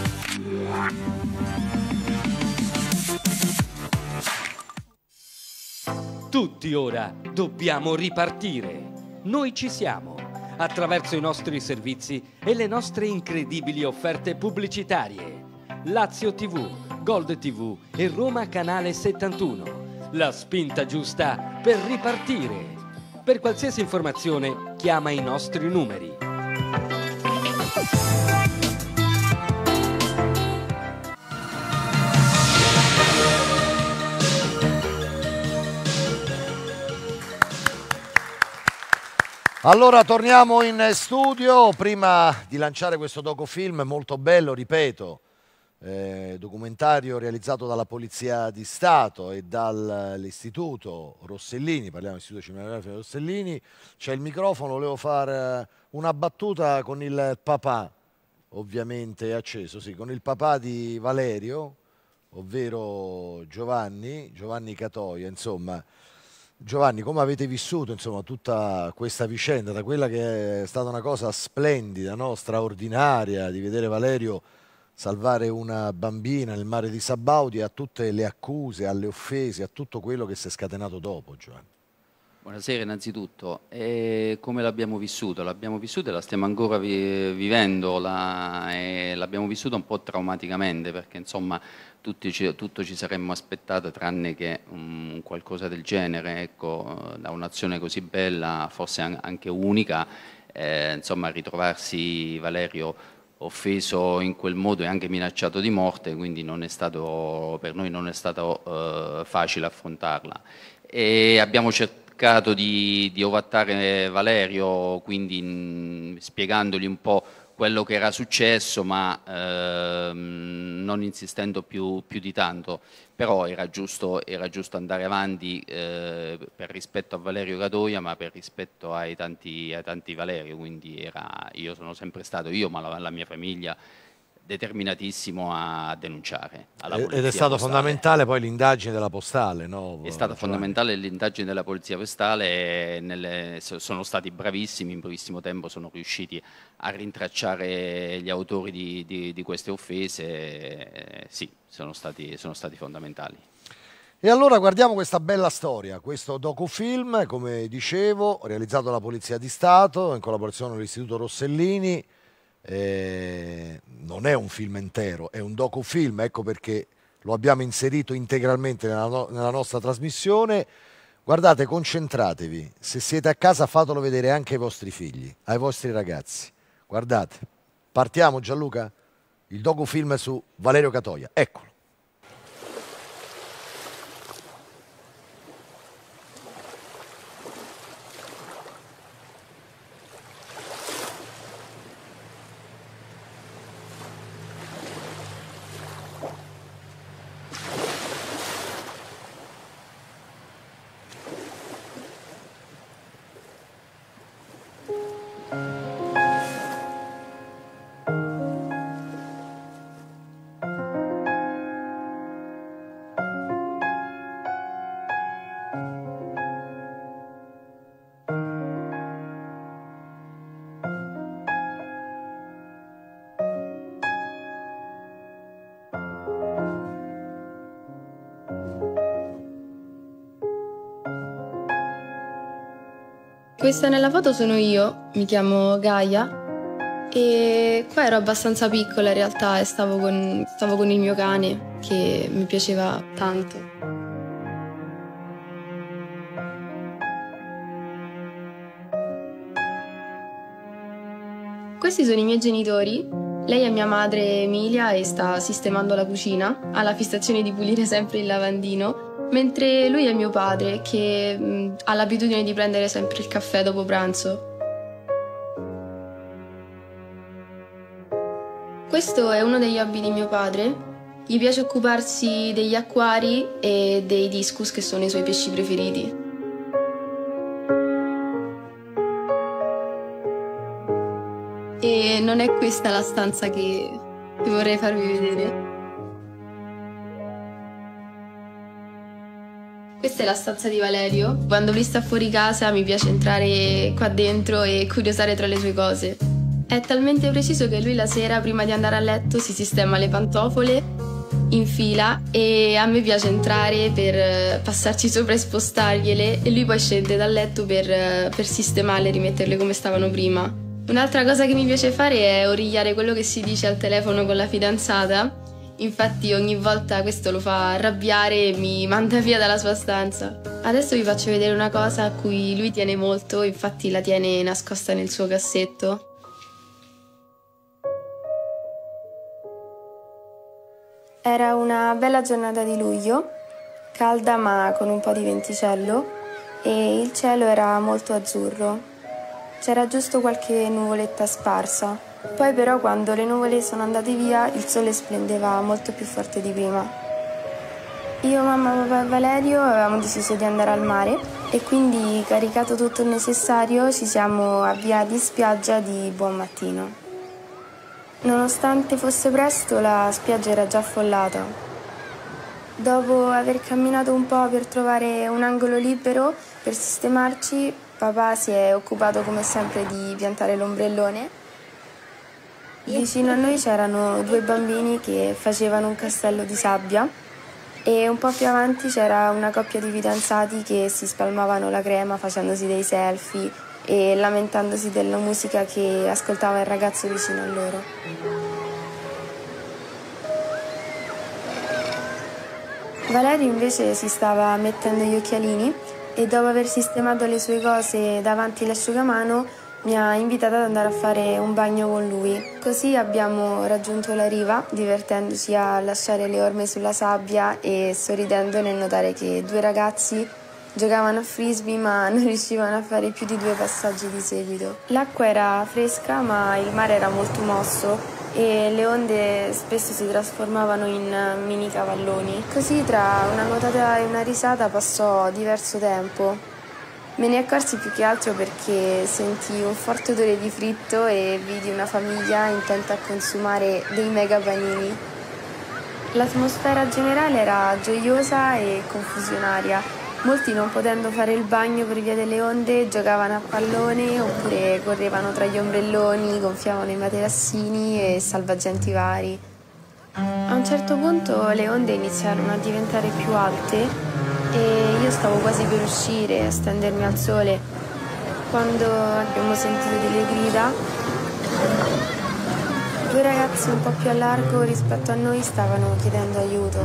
S3: Tutti ora dobbiamo ripartire. Noi ci siamo, attraverso i nostri servizi e le nostre incredibili offerte pubblicitarie. Lazio TV, Gold TV e Roma Canale 71. La spinta giusta per ripartire. Per qualsiasi informazione, chiama i nostri numeri.
S1: Allora torniamo in studio, prima di lanciare questo docufilm molto bello, ripeto, documentario realizzato dalla Polizia di Stato e dall'Istituto Rossellini, parliamo dell'Istituto Cinematografico Rossellini, c'è il microfono, volevo fare una battuta con il papà, ovviamente è acceso, sì, con il papà di Valerio, ovvero Giovanni Catoia, insomma. Giovanni, come avete vissuto insomma, tutta questa vicenda, da quella che è stata una cosa splendida, no? Straordinaria, di vedere Valerio salvare una bambina nel mare di Sabaudia, a tutte le accuse, alle offese, a tutto quello che si è scatenato dopo, Giovanni?
S19: Buonasera innanzitutto. Come l'abbiamo vissuto? L'abbiamo vissuto e la stiamo ancora vivendo, l'abbiamo vissuto un po' traumaticamente perché insomma tutto ci saremmo aspettato tranne che qualcosa del genere, ecco, da un'azione così bella, forse anche unica, insomma ritrovarsi Valerio offeso in quel modo e anche minacciato di morte, quindi non è stato, per noi non è stato facile affrontarla. E abbiamo cercato di ovattare Valerio, quindi spiegandogli un po' quello che era successo, ma non insistendo più di tanto. Però era giusto andare avanti per rispetto a Valerio Catoia, ma per rispetto ai tanti Valerio, quindi io sono sempre stato, ma la mia famiglia, determinatissimo a denunciare alla polizia.
S1: Ed è stato
S19: postale.
S1: Fondamentale poi l'indagine della postale, no?
S19: È stata fondamentale l'indagine della polizia postale, sono stati bravissimi, in brevissimo tempo sono riusciti a rintracciare gli autori di queste offese, sì, sono stati fondamentali.
S1: E allora guardiamo questa bella storia, questo docufilm, come dicevo, realizzato dalla Polizia di Stato in collaborazione con l'Istituto Rossellini. Non è un film intero, è un docufilm, ecco perché lo abbiamo inserito integralmente nella nostra trasmissione. Guardate, concentratevi, se siete a casa fatelo vedere anche ai vostri figli, ai vostri ragazzi. Guardate, partiamo Gianluca? il docufilm su Valerio Catoia. Eccolo.
S20: Questa nella foto sono io, mi chiamo Gaia e qua ero abbastanza piccola in realtà e stavo con il mio cane che mi piaceva tanto. Questi sono i miei genitori, lei è mia madre Emilia e sta sistemando la cucina, ha la fissazione di pulire sempre il lavandino. Mentre lui è mio padre, che ha l'abitudine di prendere sempre il caffè dopo pranzo. Questo è uno degli hobby di mio padre. Gli piace occuparsi degli acquari e dei discus, che sono i suoi pesci preferiti. E non è questa la stanza che vorrei farvi vedere. Questa è la stanza di Valerio. Quando lui sta fuori casa mi piace entrare qua dentro e curiosare tra le sue cose. È talmente preciso che lui la sera, prima di andare a letto, si sistema le pantofole in fila e a me piace entrare per passarci sopra e spostargliele e lui poi scende dal letto per sistemarle e rimetterle come stavano prima. Un'altra cosa che mi piace fare è origliare quello che si dice al telefono con la fidanzata. Infatti ogni volta questo lo fa arrabbiare e mi manda via dalla sua stanza. Adesso vi faccio vedere una cosa a cui lui tiene molto, infatti la tiene nascosta nel suo cassetto. Era una bella giornata di luglio, calda ma con un po' di venticello e il cielo era molto azzurro. C'era giusto qualche nuvoletta sparsa. Poi però quando le nuvole sono andate via il sole splendeva molto più forte di prima. Io, mamma, papà e Valerio avevamo deciso di andare al mare e quindi, caricato tutto il necessario, ci siamo avviati in spiaggia di buon mattino. Nonostante fosse presto, la spiaggia era già affollata. Dopo aver camminato un po' per trovare un angolo libero per sistemarci, papà si è occupato come sempre di piantare l'ombrellone. Vicino a noi c'erano due bambini che facevano un castello di sabbia e un po' più avanti c'era una coppia di fidanzati che si spalmavano la crema facendosi dei selfie e lamentandosi della musica che ascoltava il ragazzo vicino a loro. Valerio invece si stava mettendo gli occhialini e dopo aver sistemato le sue cose davanti all'asciugamano mi ha invitato ad andare a fare un bagno con lui. Così abbiamo raggiunto la riva, divertendoci a lasciare le orme sulla sabbia e sorridendo nel notare che due ragazzi giocavano a frisbee ma non riuscivano a fare più di 2 passaggi di seguito. L'acqua era fresca ma il mare era molto mosso e le onde spesso si trasformavano in mini cavalloni. Così tra una nuotata e una risata passò diverso tempo. Me ne accorsi più che altro perché sentii un forte odore di fritto e vidi una famiglia intenta a consumare dei mega panini. L'atmosfera generale era gioiosa e confusionaria. Molti, non potendo fare il bagno per via delle onde, giocavano a pallone oppure correvano tra gli ombrelloni, gonfiavano i materassini e salvagenti vari. A un certo punto le onde iniziarono a diventare più alte e io stavo quasi per uscire e stendermi al sole quando abbiamo sentito delle grida. 2 ragazzi un po' più a largo rispetto a noi stavano chiedendo aiuto.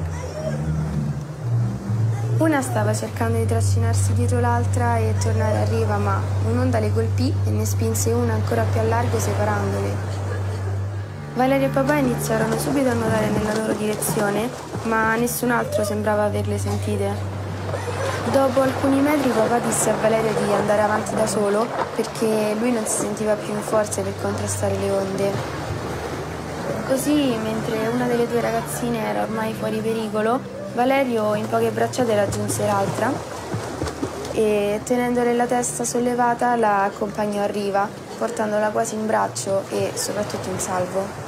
S20: Una stava cercando di trascinarsi dietro l'altra e tornare a riva, ma un'onda le colpì e ne spinse una ancora più a largo separandole. Valerio e papà iniziarono subito a nuotare nella loro direzione, ma nessun altro sembrava averle sentite. Dopo alcuni metri papà disse a Valerio di andare avanti da solo perché lui non si sentiva più in forze per contrastare le onde. Così, mentre una delle due ragazzine era ormai fuori pericolo, Valerio in poche bracciate raggiunse l'altra e, tenendole la testa sollevata, la accompagnò a riva, portandola quasi in braccio e soprattutto in salvo.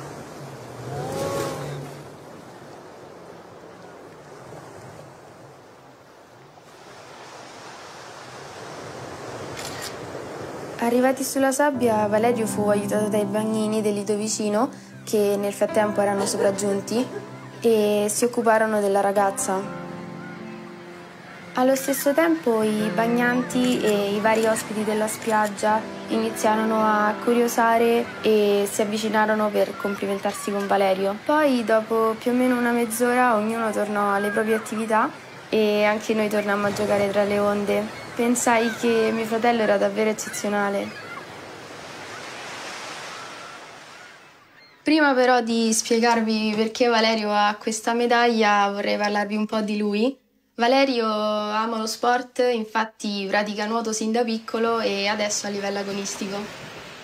S20: Arrivati sulla sabbia, Valerio fu aiutato dai bagnini del lido vicino, che nel frattempo erano sopraggiunti, e si occuparono della ragazza. Allo stesso tempo i bagnanti e i vari ospiti della spiaggia iniziarono a curiosare e si avvicinarono per complimentarsi con Valerio. Poi, dopo più o meno una mezz'ora, ognuno tornò alle proprie attività e anche noi tornammo a giocare tra le onde. Pensai che mio fratello era davvero eccezionale. Prima però di spiegarvi perché Valerio ha questa medaglia, vorrei parlarvi un po' di lui. Valerio ama lo sport, infatti pratica nuoto sin da piccolo e adesso a livello agonistico.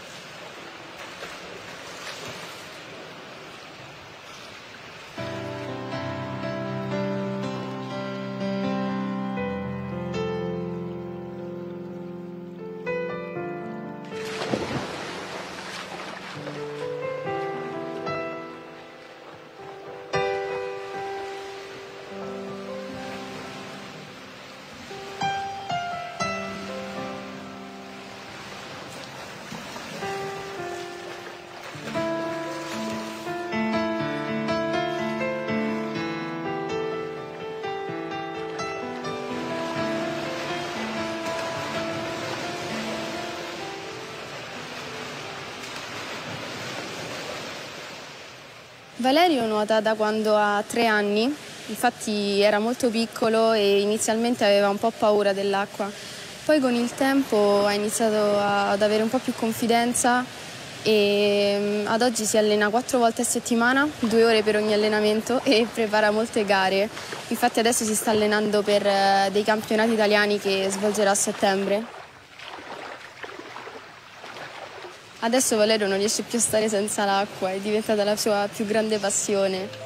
S20: Valerio nuota da quando ha 3 anni, infatti era molto piccolo e inizialmente aveva un po' paura dell'acqua. Poi con il tempo ha iniziato ad avere un po' più confidenza e ad oggi si allena 4 volte a settimana, 2 ore per ogni allenamento e prepara molte gare. Infatti adesso si sta allenando per dei campionati italiani che svolgerà a settembre. Adesso Valerio non riesce più a stare senza l'acqua, è diventata la sua più grande passione.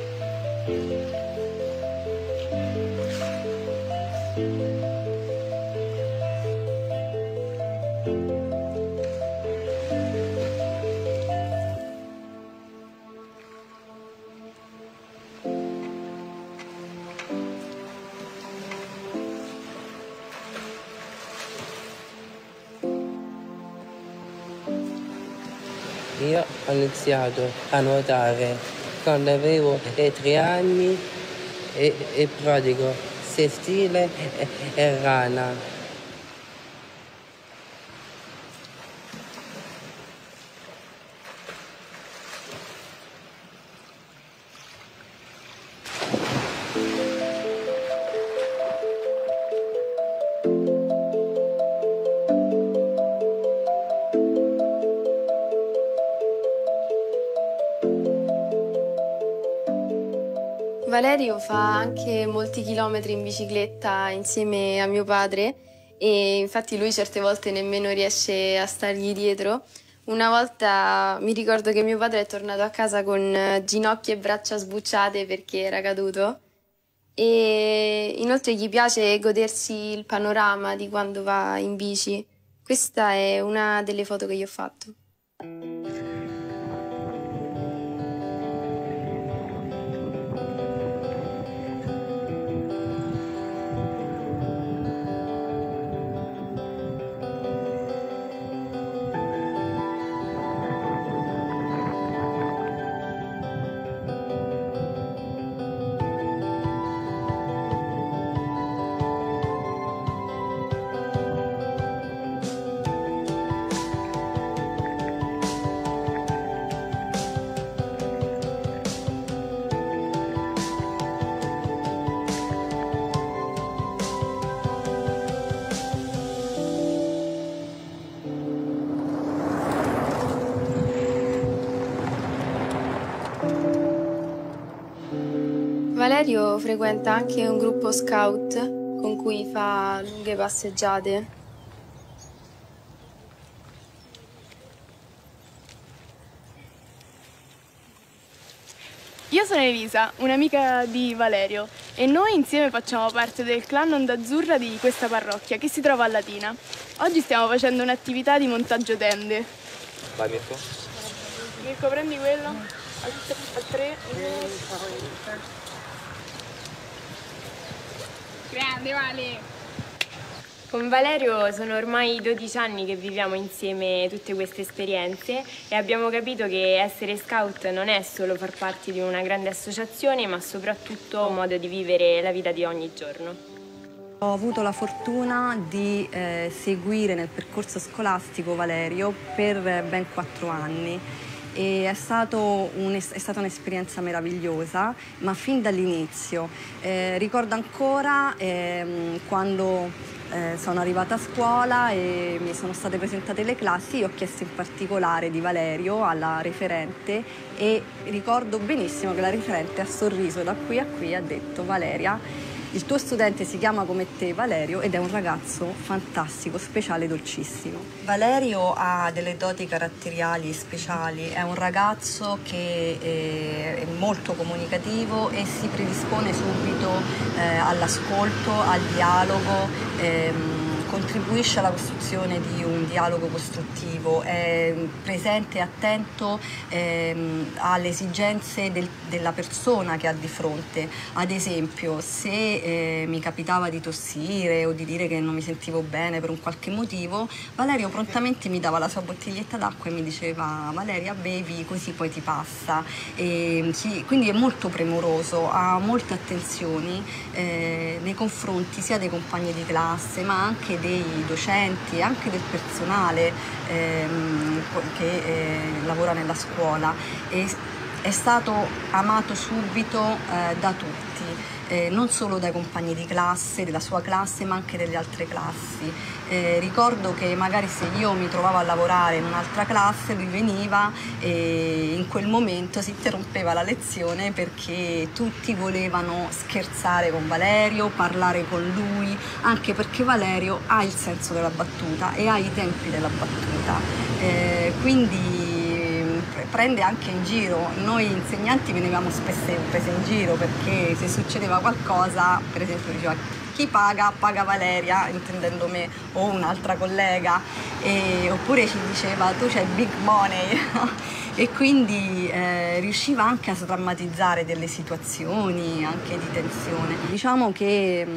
S10: Io ho iniziato a nuotare quando avevo 3 anni e pratico sestile e rana.
S20: Valerio fa anche molti chilometri in bicicletta insieme a mio padre e infatti lui certe volte nemmeno riesce a stargli dietro. Una volta mi ricordo che mio padre è tornato a casa con ginocchia e braccia sbucciate perché era caduto e inoltre gli piace godersi il panorama di quando va in bici. Questa è una delle foto che gli ho fatto. Valerio frequenta anche un gruppo scout con cui fa lunghe passeggiate.
S21: Io sono Elisa, un'amica di Valerio, e noi insieme facciamo parte del clan Onda Azzurra di questa parrocchia che si trova a Latina. Oggi stiamo facendo un'attività di montaggio tende.
S22: Vai Mirko.
S21: Mirko, prendi quello, a 3.
S23: Grande Vale! Con Valerio sono ormai 12 anni che viviamo insieme tutte queste esperienze e abbiamo capito che essere scout non è solo far parte di una grande associazione, ma soprattutto un modo di vivere la vita di ogni giorno.
S24: Ho avuto la fortuna di seguire nel percorso scolastico Valerio per ben 4 anni. E è stata un'esperienza meravigliosa, ma fin dall'inizio. Ricordo ancora quando sono arrivata a scuola e mi sono state presentate le classi, io ho chiesto in particolare di Valerio alla referente e ricordo benissimo che la referente ha sorriso da qui a qui e ha detto: Valeria, il tuo studente si chiama come te Valerio ed è un ragazzo fantastico, speciale, dolcissimo. Valerio ha delle doti caratteriali speciali, è un ragazzo che è molto comunicativo e si predispone subito all'ascolto, al dialogo, contribuisce alla costruzione di un dialogo costruttivo, è presente e attento alle esigenze della persona che ha di fronte. Ad esempio, se mi capitava di tossire o di dire che non mi sentivo bene per un qualche motivo, Valerio prontamente mi dava la sua bottiglietta d'acqua e mi diceva: Valeria, bevi così poi ti passa. Quindi è molto premuroso, ha molte attenzioni nei confronti sia dei compagni di classe ma anche dei docenti e anche del personale che lavora nella scuola. È stato amato subito da tutti, non solo dai compagni di classe, della sua classe, ma anche delle altre classi. Ricordo che magari se io mi trovavo a lavorare in un'altra classe, lui veniva e in quel momento si interrompeva la lezione perché tutti volevano scherzare con Valerio, parlare con lui, anche perché Valerio ha il senso della battuta e ha i tempi della battuta. Quindi prende anche in giro, noi insegnanti venivamo spesso prese in giro perché se succedeva qualcosa, per esempio diceva: chi paga? Paga Valeria, intendendo me o un'altra collega, oppure ci diceva: tu c'hai big money. E quindi riusciva anche a sdrammatizzare delle situazioni anche di tensione. Diciamo che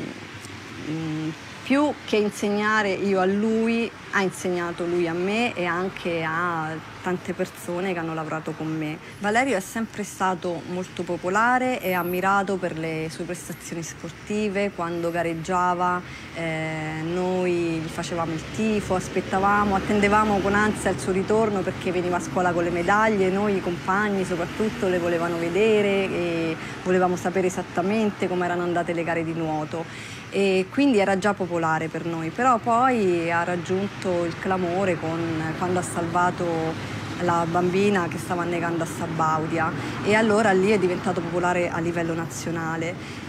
S24: più che insegnare io a lui, ha insegnato lui a me e anche a tante persone che hanno lavorato con me. Valerio è sempre stato molto popolare e ammirato per le sue prestazioni sportive. Quando gareggiava noi gli facevamo il tifo, attendevamo con ansia il suo ritorno perché veniva a scuola con le medaglie. Noi, i compagni soprattutto, le volevano vedere e volevamo sapere esattamente come erano andate le gare di nuoto. E quindi era già popolare per noi, però poi ha raggiunto il clamore quando ha salvato la bambina che stava annegando a Sabaudia e allora lì è diventato popolare a livello nazionale.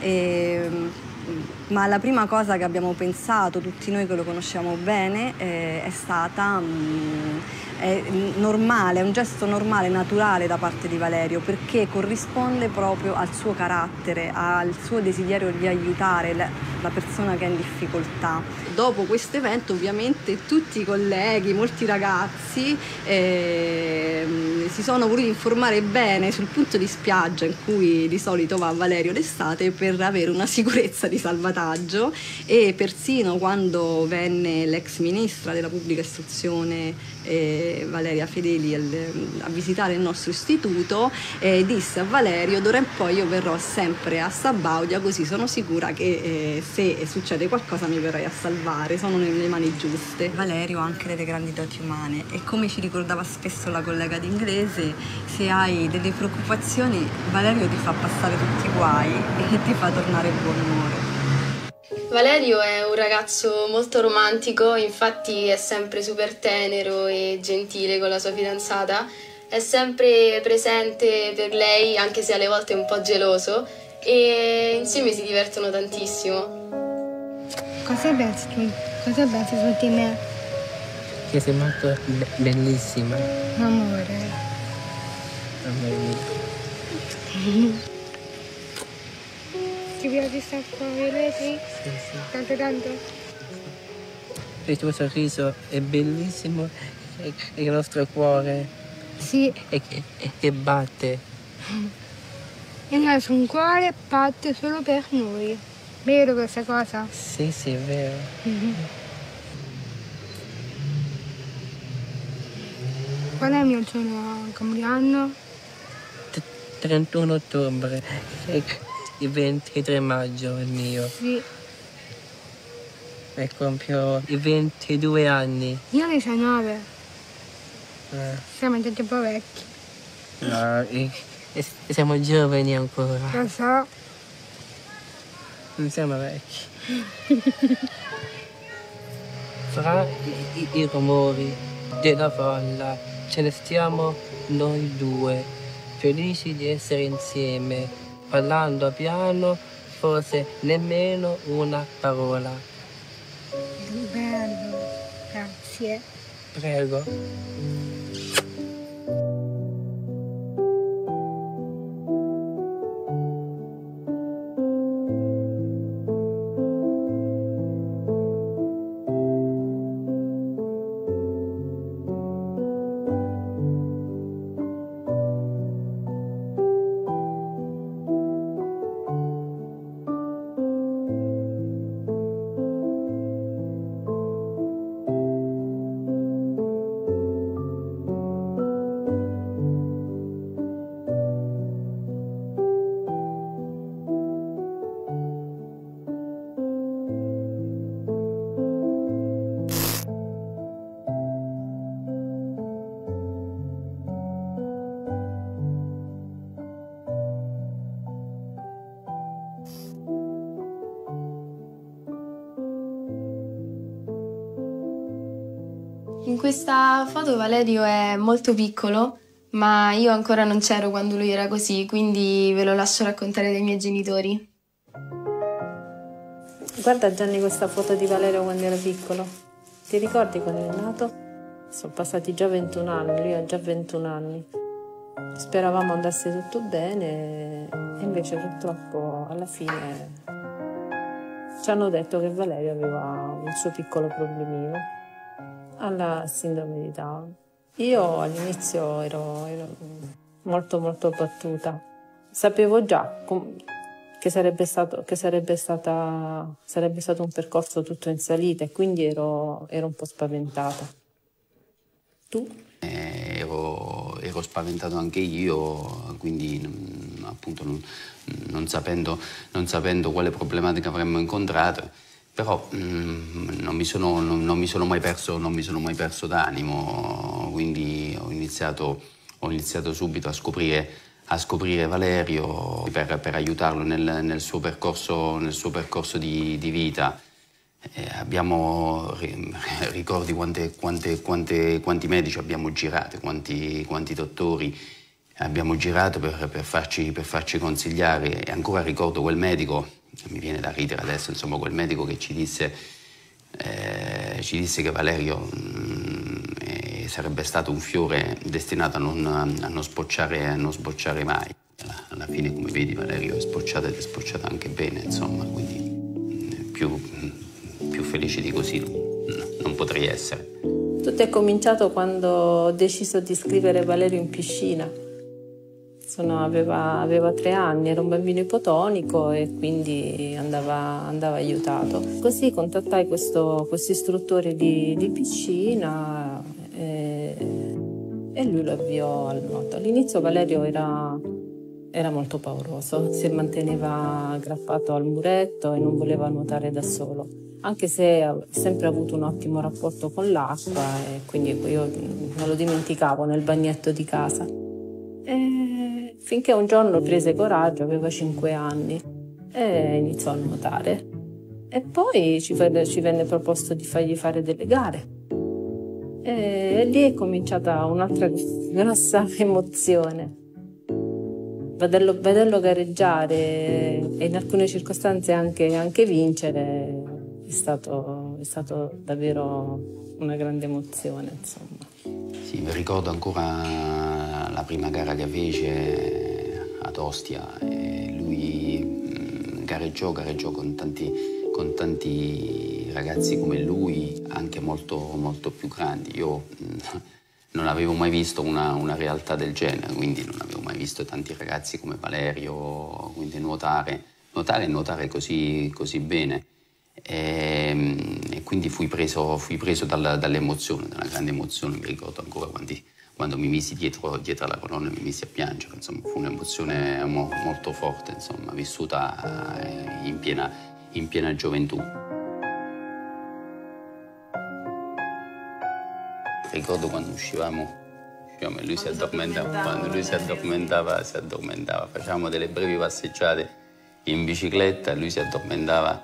S24: Ma la prima cosa che abbiamo pensato, tutti noi che lo conosciamo bene, è stata è normale, è un gesto normale, naturale da parte di Valerio, perché corrisponde proprio al suo carattere, al suo desiderio di aiutare la persona che è in difficoltà. Dopo questo evento ovviamente tutti i colleghi, molti ragazzi si sono voluti informare bene sul punto di spiaggia in cui di solito va Valerio l'estate per avere una sicurezza di salvataggio, e persino quando venne l'ex ministra della pubblica istruzione Valeria Fedeli a visitare il nostro istituto, disse a Valerio: d'ora in poi io verrò sempre a Sabaudia, così sono sicura che se succede qualcosa mi verrai a salvare, sono nelle mani giuste. Valerio ha anche delle grandi doti umane e, come ci ricordava spesso la collega d'inglese, se hai delle preoccupazioni Valerio ti fa passare tutti i guai e ti fa tornare buon umore.
S20: Valerio è un ragazzo molto romantico, infatti è sempre super tenero e gentile con la sua fidanzata, è sempre presente per lei anche se alle volte è un po' geloso e insieme si divertono tantissimo.
S2: Cosa pensi tu? Cosa pensi su di me?
S10: Che sei molto bellissima.
S2: Amore.
S10: Amore mio.
S2: Ti piace stare qua, vedi?
S10: Sì, sì.
S2: Tanto.
S10: Il tuo sorriso è bellissimo e il nostro cuore
S2: sì.
S10: Che batte.
S2: Il nostro cuore batte solo per noi. Vero questa cosa?
S10: Sì, sì, è vero.
S2: Qual è il mio giorno compleanno?
S10: 31 ottobre e il 23 maggio è il mio.
S2: Sì.
S10: E compio i 22 anni.
S2: Io 19. Siamo tutti un po' vecchi.
S10: No, siamo giovani ancora.
S2: Lo so.
S10: Non siamo vecchi. Fra i rumori della folla ce ne stiamo noi due, felici di essere insieme, parlando piano, forse nemmeno una parola.
S2: Bello, grazie.
S10: Prego.
S20: In questa foto Valerio è molto piccolo, ma io ancora non c'ero quando lui era così, quindi ve lo lascio raccontare dai miei genitori.
S7: Guarda Gianni questa foto di Valerio quando era piccolo. Ti ricordi quando è nato? Sono passati già 21 anni, lui ha già 21 anni. Speravamo andasse tutto bene e invece purtroppo alla fine ci hanno detto che Valerio aveva un suo piccolo problemino alla sindrome di Down. Io all'inizio ero molto battuta. Sapevo già che sarebbe stato un percorso tutto in salita e quindi ero un po' spaventata. Tu?
S19: Ero spaventato anche io, quindi appunto non sapendo quale problematica avremmo incontrato, però non mi sono mai perso d'animo, quindi ho iniziato subito a scoprire Valerio per aiutarlo nel suo percorso di vita. Ricordi quanti medici abbiamo girato, quanti dottori abbiamo girato per farci consigliare, e ancora ricordo quel medico, mi viene da ridere adesso, insomma, quel medico che ci disse che Valerio sarebbe stato un fiore destinato a non sbocciare mai. Alla fine, come vedi, Valerio è spocciato ed è spocciato anche bene, insomma, quindi più felice di così non potrei essere.
S7: Tutto è cominciato quando ho deciso di iscrivere Valerio in piscina. Aveva 3 anni, era un bambino ipotonico e quindi andava aiutato. Così contattai questo istruttore di piscina e lui lo avviò al nuoto. All'inizio Valerio era molto pauroso, si manteneva aggrappato al muretto e non voleva nuotare da solo, anche se ha sempre avuto un ottimo rapporto con l'acqua e quindi io non lo dimenticavo nel bagnetto di casa. Finché un giorno prese coraggio, aveva 5 anni e iniziò a nuotare. E poi ci venne proposto di fargli fare delle gare. E lì è cominciata un'altra grossa emozione. Vederlo gareggiare e in alcune circostanze anche vincere è stato davvero una grande emozione, insomma.
S19: Sì, mi ricordo ancora la prima gara che fece ad Ostia e lui gareggiò con tanti ragazzi come lui, anche molto, molto più grandi. Io non avevo mai visto una realtà del genere, quindi non avevo mai visto tanti ragazzi come Valerio, quindi nuotare così bene. E quindi fui preso dall'emozione, dalla grande emozione. Mi ricordo ancora quando mi misi dietro alla colonna e mi misi a piangere, insomma, fu un'emozione molto forte, insomma, vissuta in piena gioventù. Ricordo quando uscivamo e lui si addormentava. Quando lui si addormentava, facevamo delle brevi passeggiate in bicicletta e lui si addormentava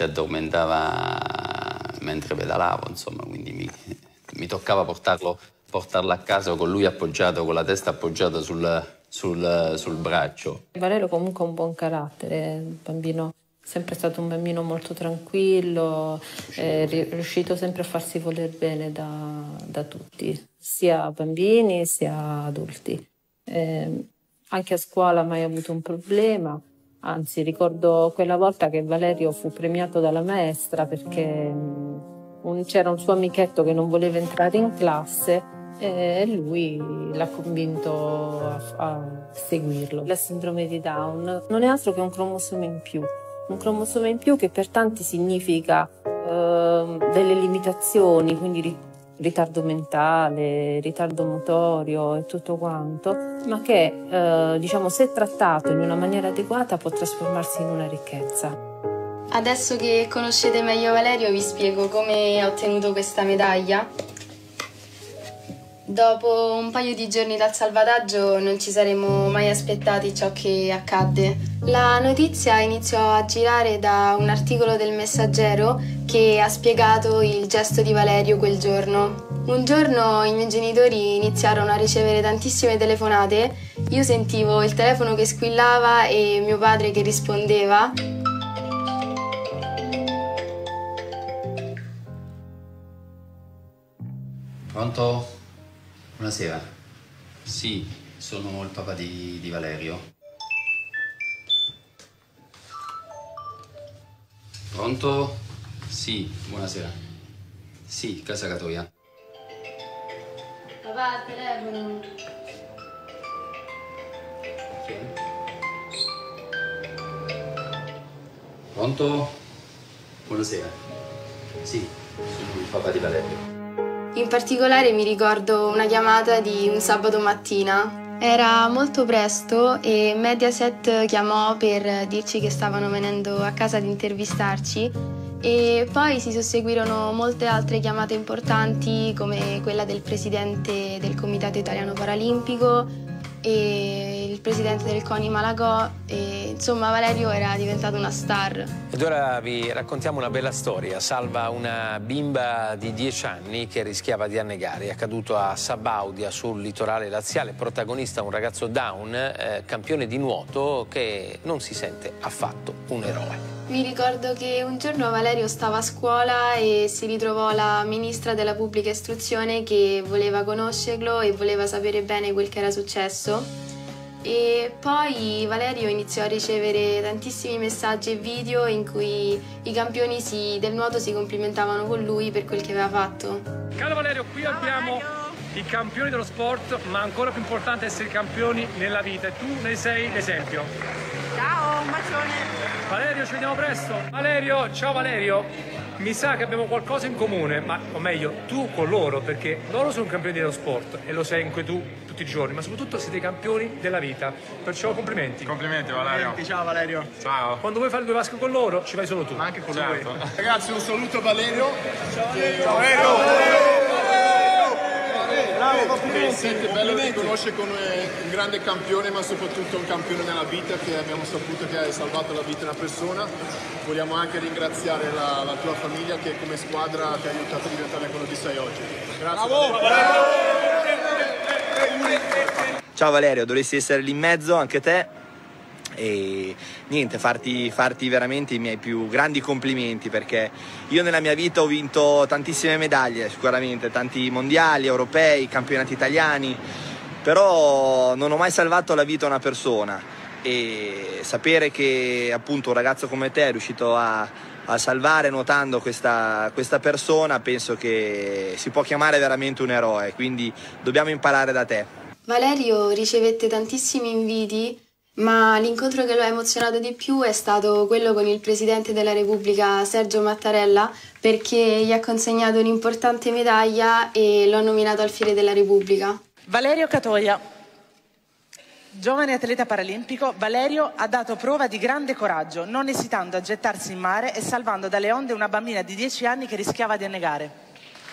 S19: mentre pedalavo, insomma, quindi mi toccava portarlo a casa con lui appoggiato, con la testa appoggiata sul braccio.
S7: Valerio comunque ha un buon carattere, sempre stato un bambino molto tranquillo, riuscito sempre a farsi voler bene da tutti, sia bambini sia adulti. Anche a scuola mai avuto un problema. Anzi, ricordo quella volta che Valerio fu premiato dalla maestra perché c'era un suo amichetto che non voleva entrare in classe e lui l'ha convinto a seguirlo. La sindrome di Down non è altro che un cromosoma in più che per tanti significa delle limitazioni, quindi ritardo mentale, ritardo motorio e tutto quanto, ma che se trattato in una maniera adeguata può trasformarsi in una ricchezza.
S20: Adesso che conoscete meglio Valerio vi spiego come ho ottenuto questa medaglia. Dopo un paio di giorni dal salvataggio non ci saremmo mai aspettati ciò che accadde. La notizia iniziò a girare da un articolo del Messaggero che ha spiegato il gesto di Valerio quel giorno. Un giorno i miei genitori iniziarono a ricevere tantissime telefonate, io sentivo il telefono che squillava e mio padre che rispondeva.
S19: Pronto? Buonasera. Sì, sono il papà di Valerio. Pronto? Sì, buonasera. Sì, Casa Catoia.
S20: Papà, al telefono.
S19: Chi è? Pronto? Buonasera. Sì, sono il papà di Valerio.
S20: In particolare mi ricordo una chiamata di un sabato mattina. Era molto presto e Mediaset chiamò per dirci che stavano venendo a casa ad intervistarci e poi si susseguirono molte altre chiamate importanti come quella del presidente del Comitato Italiano Paralimpico e il presidente del CONI Malagò e insomma Valerio era diventato una star.
S8: Ed ora vi raccontiamo una bella storia. Salva una bimba di 10 anni che rischiava di annegare. È accaduto a Sabaudia sul litorale laziale. Protagonista un ragazzo Down, campione di nuoto che non si sente affatto un eroe.
S20: Mi ricordo che un giorno Valerio stava a scuola e si ritrovò la ministra della pubblica istruzione che voleva conoscerlo e voleva sapere bene quel che era successo. E poi Valerio iniziò a ricevere tantissimi messaggi e video in cui i campioni del nuoto si complimentavano con lui per quel che aveva fatto.
S12: Caro Valerio, qui abbiamo i campioni dello sport, ma ancora più importante è essere campioni nella vita e tu ne sei l'esempio.
S13: Ciao, un bacione.
S12: Valerio, ci vediamo presto. Valerio, ciao Valerio. Mi sa che abbiamo qualcosa in comune, o meglio, tu con loro, perché loro sono campioni dello sport e lo sei anche tu tutti i giorni, ma soprattutto siete campioni della vita. Perciò complimenti.
S22: Complimenti Valerio.
S13: Ciao Valerio.
S22: Ciao.
S12: Quando vuoi fare il 2 vasche con loro, ci vai solo tu.
S13: Ma anche con lui.
S22: Ragazzi, un saluto a Valerio.
S13: Ciao Valerio.
S22: Senti, è bello che conosce come un grande campione, ma soprattutto un campione nella vita, che abbiamo saputo che hai salvato la vita di una persona. Vogliamo anche ringraziare la tua famiglia che come squadra ti ha aiutato a diventare quello che sei oggi. Grazie. Bravo.
S25: Ciao Valerio, dovresti essere lì in mezzo anche te.
S6: e niente, farti veramente i miei più grandi complimenti, perché io nella mia vita ho vinto tantissime medaglie, sicuramente tanti mondiali, europei, campionati italiani, però non ho mai salvato la vita a una persona, e sapere che appunto un ragazzo come te è riuscito a salvare nuotando questa persona, penso che si può chiamare veramente un eroe, quindi dobbiamo imparare da te.
S20: Valerio ricevette tantissimi inviti, ma l'incontro che lo ha emozionato di più è stato quello con il Presidente della Repubblica, Sergio Mattarella, perché gli ha consegnato un'importante medaglia e lo ha nominato alfiere della Repubblica.
S14: Valerio Catoia, giovane atleta paralimpico, Valerio ha dato prova di grande coraggio, non esitando a gettarsi in mare e salvando dalle onde una bambina di 10 anni che rischiava di annegare.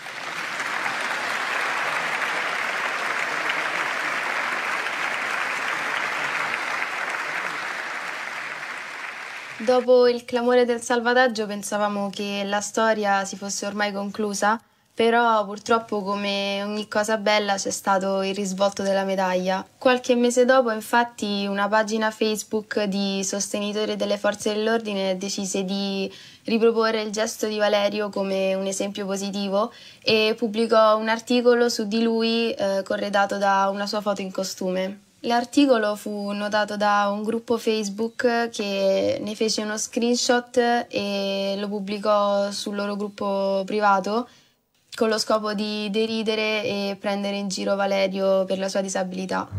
S20: Dopo il clamore del salvataggio pensavamo che la storia si fosse ormai conclusa, però purtroppo, come ogni cosa bella, c'è stato il risvolto della medaglia. Qualche mese dopo, infatti, una pagina Facebook di sostenitori delle forze dell'ordine decise di riproporre il gesto di Valerio come un esempio positivo e pubblicò un articolo su di lui corredato da una sua foto in costume. L'articolo fu notato da un gruppo Facebook che ne fece uno screenshot e lo pubblicò sul loro gruppo privato con lo scopo di deridere e prendere in giro Valerio per la sua disabilità.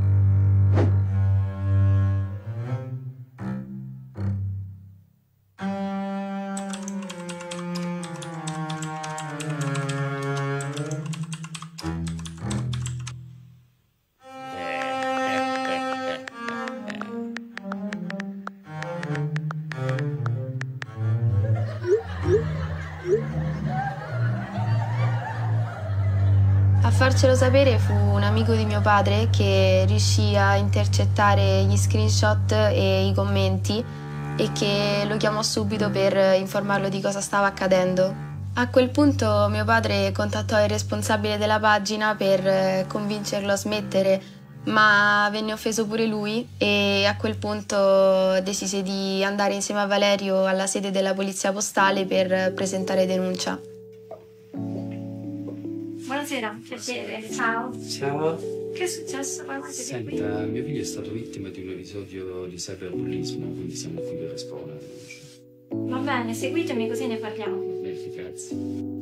S20: A farcelo sapere fu un amico di mio padre che riuscì a intercettare gli screenshot e i commenti e che lo chiamò subito per informarlo di cosa stava accadendo. A quel punto mio padre contattò il responsabile della pagina per convincerlo a smettere, ma venne offeso pure lui e a quel punto decise di andare insieme a Valerio alla sede della polizia postale per presentare denuncia.
S15: Buonasera, piacere. Ciao.
S16: Ciao.
S15: Che è successo?
S16: Senta, mio figlio è stato vittima di un episodio di cyberbullismo, quindi siamo qui per esporre la denuncia.
S15: Va bene, seguitemi così ne parliamo.
S16: Bene, grazie.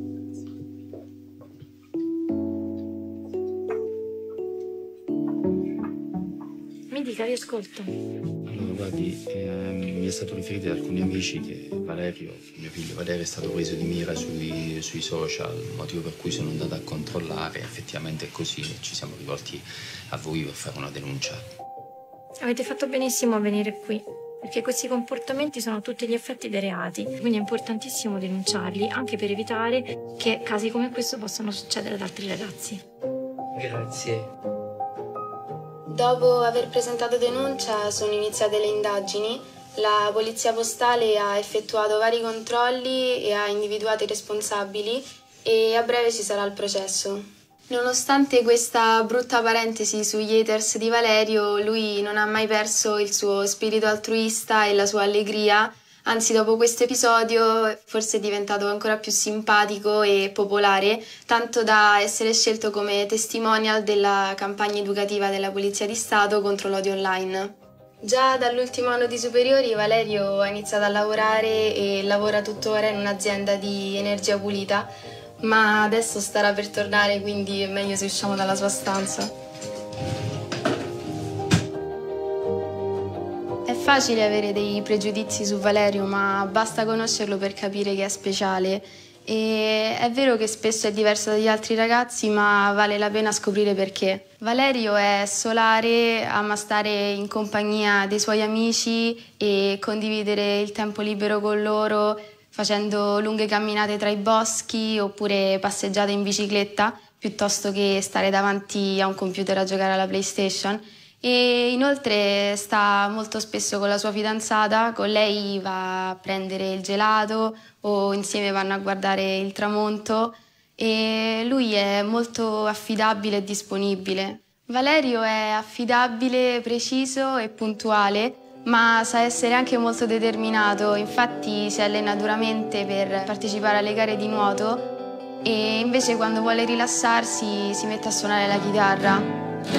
S15: Mi dica, vi ascolto.
S16: Allora, guardi, mi è stato riferito da alcuni amici che Valerio, mio figlio Valerio, è stato preso di mira sui social, motivo per cui sono andato a controllare, effettivamente è così, e ci siamo rivolti a voi per fare una denuncia.
S15: Avete fatto benissimo a venire qui, perché questi comportamenti sono a tutti gli effetti dei reati, quindi è importantissimo denunciarli, anche per evitare che casi come questo possano succedere ad altri ragazzi.
S16: Grazie.
S20: Dopo aver presentato denuncia sono iniziate le indagini. La polizia postale ha effettuato vari controlli e ha individuato i responsabili e a breve ci sarà il processo. Nonostante questa brutta parentesi sugli haters di Valerio, lui non ha mai perso il suo spirito altruista e la sua allegria, anzi dopo questo episodio forse è diventato ancora più simpatico e popolare, tanto da essere scelto come testimonial della campagna educativa della Polizia di Stato contro l'odio online. Già dall'ultimo anno di superiori Valerio ha iniziato a lavorare e lavora tuttora in un'azienda di energia pulita, ma adesso starà per tornare, quindi è meglio se usciamo dalla sua stanza. È facile avere dei pregiudizi su Valerio, ma basta conoscerlo per capire che è speciale. E è vero che spesso è diverso dagli altri ragazzi, ma vale la pena scoprire perché. Valerio è solare, ama stare in compagnia dei suoi amici e condividere il tempo libero con loro, facendo lunghe camminate tra i boschi oppure passeggiate in bicicletta, piuttosto che stare davanti a un computer a giocare alla PlayStation. E inoltre sta molto spesso con la sua fidanzata, con lei va a prendere il gelato o insieme vanno a guardare il tramonto e lui è molto affidabile e disponibile. Valerio è affidabile, preciso e puntuale, ma sa essere anche molto determinato, infatti si allena duramente per partecipare alle gare di nuoto e invece quando vuole rilassarsi si mette a suonare la chitarra.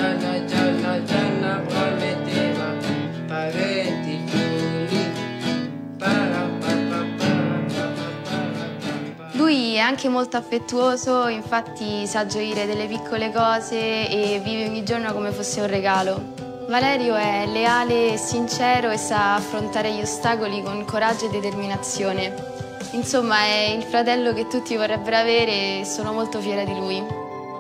S20: Lui è anche molto affettuoso, infatti sa gioire delle piccole cose e vive ogni giorno come fosse un regalo. Valerio è leale e sincero e sa affrontare gli ostacoli con coraggio e determinazione. Insomma, è il fratello che tutti vorrebbero avere e sono molto fiera di lui.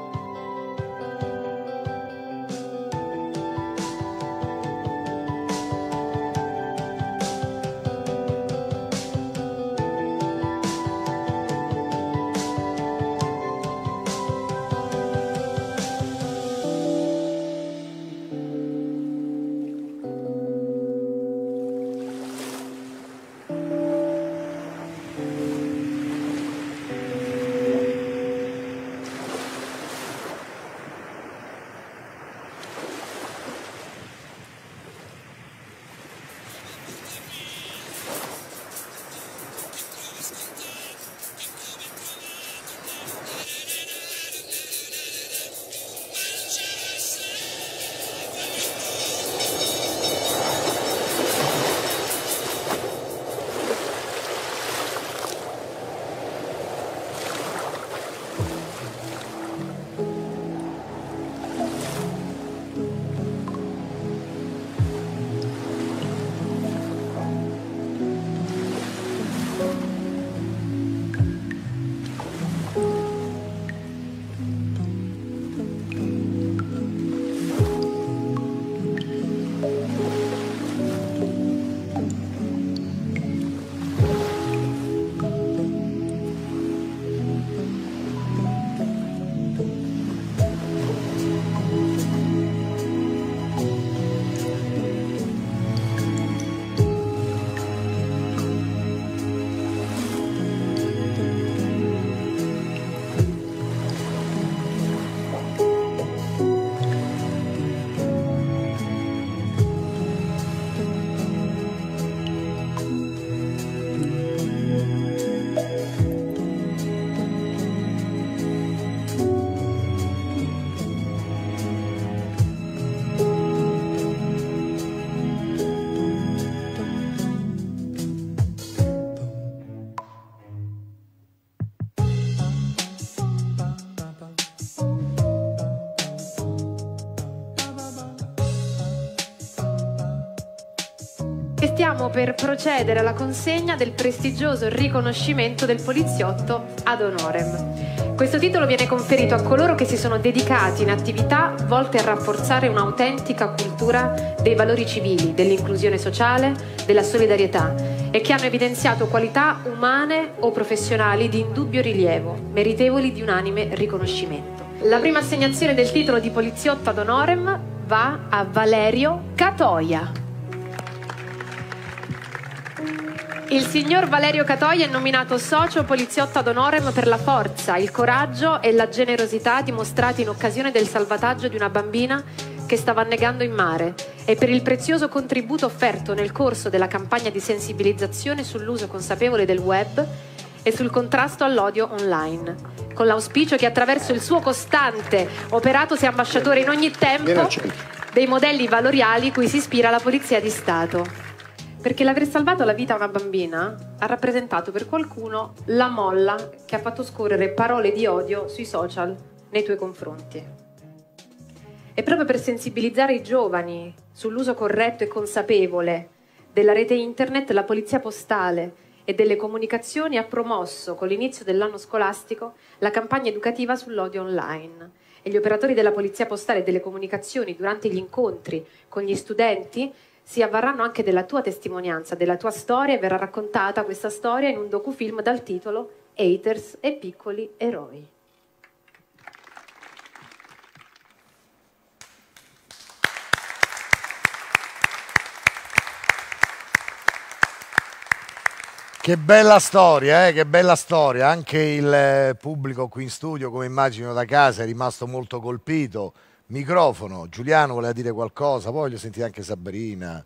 S5: Stiamo per procedere alla consegna del prestigioso riconoscimento del poliziotto ad honorem. Questo titolo viene conferito a coloro che si sono dedicati in attività volte a rafforzare un'autentica cultura dei valori civili, dell'inclusione sociale, della solidarietà e che hanno evidenziato qualità umane o professionali di indubbio rilievo, meritevoli di unanime riconoscimento. La prima assegnazione del titolo di poliziotto ad honorem va a Valerio Catoia. Il signor Valerio Catoia è nominato socio poliziotto ad honorem per la forza, il coraggio e la generosità dimostrati in occasione del salvataggio di una bambina che stava annegando in mare e per il prezioso contributo offerto nel corso della campagna di sensibilizzazione sull'uso consapevole del web e sul contrasto all'odio online, con l'auspicio che attraverso il suo costante operato sia ambasciatore in ogni tempo dei modelli valoriali cui si ispira la Polizia di Stato. Perché l'aver salvato la vita a una bambina ha rappresentato per qualcuno la molla che ha fatto scorrere parole di odio sui social nei tuoi confronti. E proprio per sensibilizzare i giovani sull'uso corretto e consapevole della rete internet, la Polizia Postale e delle Comunicazioni ha promosso con l'inizio dell'anno scolastico la campagna educativa sull'odio online. E gli operatori della Polizia Postale e delle Comunicazioni durante gli incontri con gli studenti si avvarranno anche della tua testimonianza, della tua storia, e verrà raccontata questa storia in un docufilm dal titolo Haters e piccoli eroi.
S1: Che bella storia, che bella storia. Anche il pubblico qui in studio, come immagino da casa, è rimasto molto colpito. Microfono, Giuliano voleva dire qualcosa, poi voglio sentire anche Sabrina,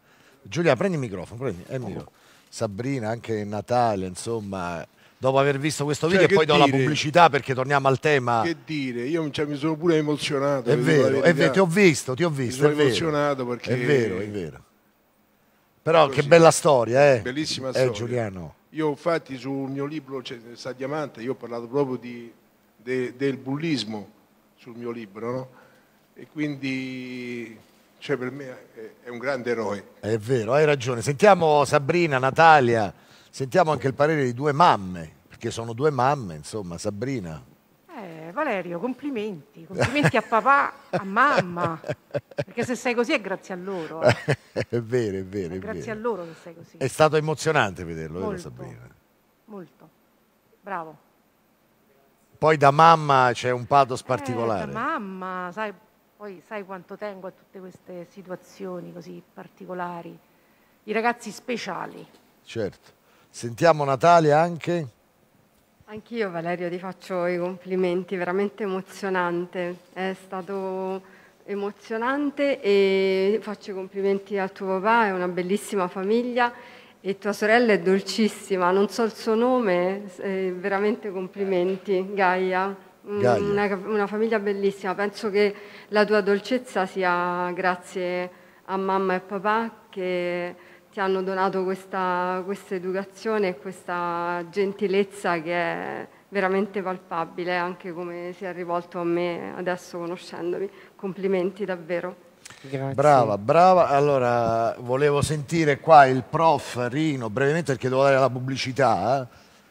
S1: Giulia, prendi il microfono, prendi, è mio. Sabrina, anche Natalia, insomma, dopo aver visto questo video, e poi do la pubblicità perché torniamo al tema.
S9: Che dire, io mi sono pure emozionato.
S1: È vero, ti ho visto,
S9: mi sono emozionato perché...
S1: È vero. Però così, che bella storia,
S9: bellissima storia.
S1: Giuliano.
S9: Io infatti sul mio libro, Sa Diamante, io ho parlato proprio del bullismo sul mio libro, no? E quindi... Cioè per me è un grande eroe.
S1: È vero, hai ragione. Sentiamo Sabrina, Natalia, sentiamo anche il parere di due mamme, perché sono due mamme, insomma, Sabrina.
S11: Valerio, complimenti a papà, a mamma, perché se sei così è grazie a loro.
S1: È vero.
S11: È grazie a loro che sei così.
S1: È stato emozionante vederlo,
S11: molto,
S1: vero Sabrina?
S11: Molto, bravo.
S1: Poi da mamma c'è un pathos particolare.
S11: Da mamma, sai... Poi sai quanto tengo a tutte queste situazioni così particolari, i ragazzi speciali.
S1: Certo. Sentiamo Natalia anche.
S17: Anch'io Valerio ti faccio i complimenti, veramente emozionante. È stato emozionante e faccio i complimenti al tuo papà, è una bellissima famiglia e tua sorella è dolcissima, non so il suo nome, veramente complimenti Gaia. Una famiglia bellissima, penso che la tua dolcezza sia grazie a mamma e papà che ti hanno donato questa educazione e questa gentilezza che è veramente palpabile, anche come si è rivolto a me adesso conoscendomi. Complimenti davvero.
S1: Grazie. Brava. Allora, volevo sentire qua il prof Rino, brevemente perché devo dare la pubblicità.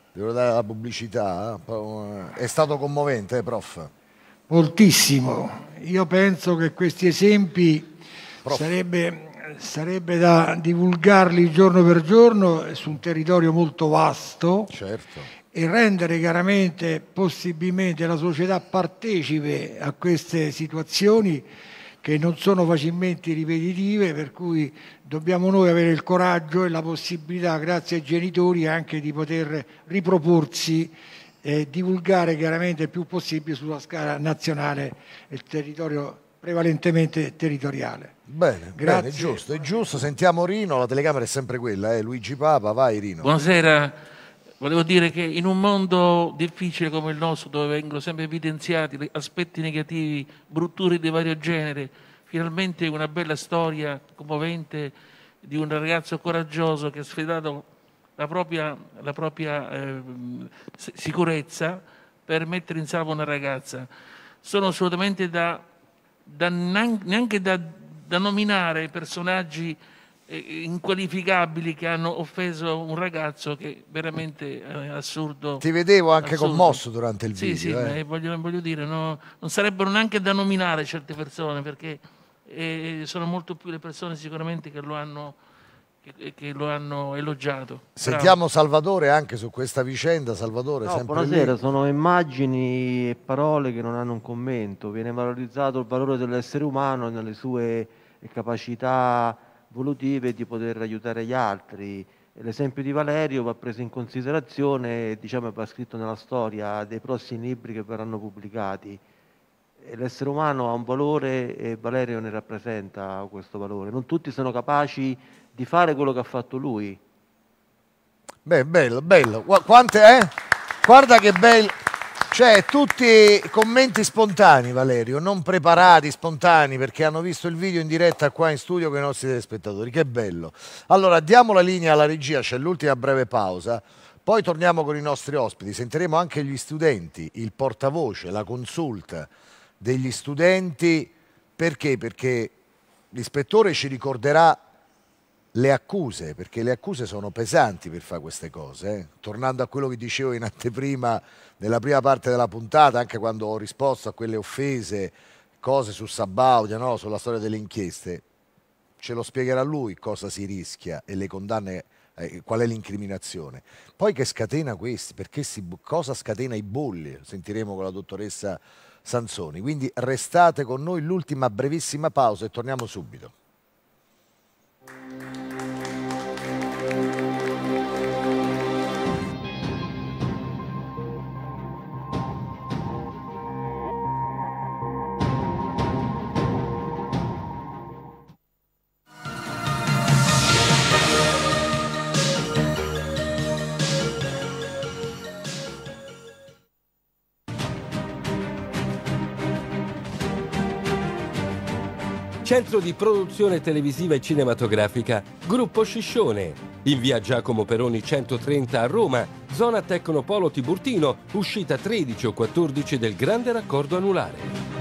S1: È stato commovente, prof?
S18: Moltissimo. Io penso che questi esempi sarebbe da divulgarli giorno per giorno su un territorio molto vasto.
S1: Certo.
S18: E rendere chiaramente, possibilmente, la società partecipe a queste situazioni che non sono facilmente ripetitive, per cui dobbiamo noi avere il coraggio e la possibilità, grazie ai genitori, anche di poter riproporsi e divulgare chiaramente il più possibile sulla scala nazionale il territorio prevalentemente territoriale.
S1: Bene, è giusto. Sentiamo Rino, la telecamera è sempre quella, Luigi Papa, vai Rino.
S25: Buonasera. Volevo dire che in un mondo difficile come il nostro, dove vengono sempre evidenziati aspetti negativi, brutture di vario genere, finalmente una bella storia commovente di un ragazzo coraggioso che ha sfidato la propria sicurezza per mettere in salvo una ragazza. Sono assolutamente neanche da nominare personaggi inqualificabili che hanno offeso un ragazzo che veramente è assurdo.
S1: Ti vedevo anche commosso durante il video.
S25: Sì, ma voglio dire, non sarebbero neanche da nominare certe persone, perché sono molto più le persone sicuramente che lo hanno elogiato.
S1: Sentiamo Salvatore anche su questa vicenda. Salvatore, sempre
S26: buonasera,
S1: lì.
S26: Sono immagini e parole che non hanno un commento. Viene valorizzato il valore dell'essere umano nelle sue capacità evolutive di poter aiutare gli altri. L'esempio di Valerio va preso in considerazione e va scritto nella storia dei prossimi libri che verranno pubblicati. L'essere umano ha un valore e Valerio ne rappresenta questo valore. Non tutti sono capaci di fare quello che ha fatto lui.
S1: Bello. Guarda che bello. Cioè, tutti commenti spontanei, Valerio, non preparati, spontanei, perché hanno visto il video in diretta qua in studio con i nostri telespettatori. Che bello. Allora, diamo la linea alla regia, c'è l'ultima breve pausa, poi torniamo con i nostri ospiti, sentiremo anche gli studenti, il portavoce, la consulta degli studenti. Perché? Perché l'ispettore ci ricorderà le accuse, perché le accuse sono pesanti per fare queste cose. Tornando a quello che dicevo in anteprima, nella prima parte della puntata, anche quando ho risposto a quelle offese, cose su Sabaudia, no? Sulla storia delle inchieste, ce lo spiegherà lui cosa si rischia e le condanne, qual è l'incriminazione. Poi che scatena questi, perché cosa scatena i bulli, sentiremo con la dottoressa Sansoni. Quindi restate con noi, l'ultima brevissima pausa e torniamo subito.
S2: Centro di produzione televisiva e cinematografica, Gruppo Sciscione. In via Giacomo Peroni 130 a Roma, zona Tecnopolo Tiburtino, uscita 13 o 14 del grande raccordo anulare.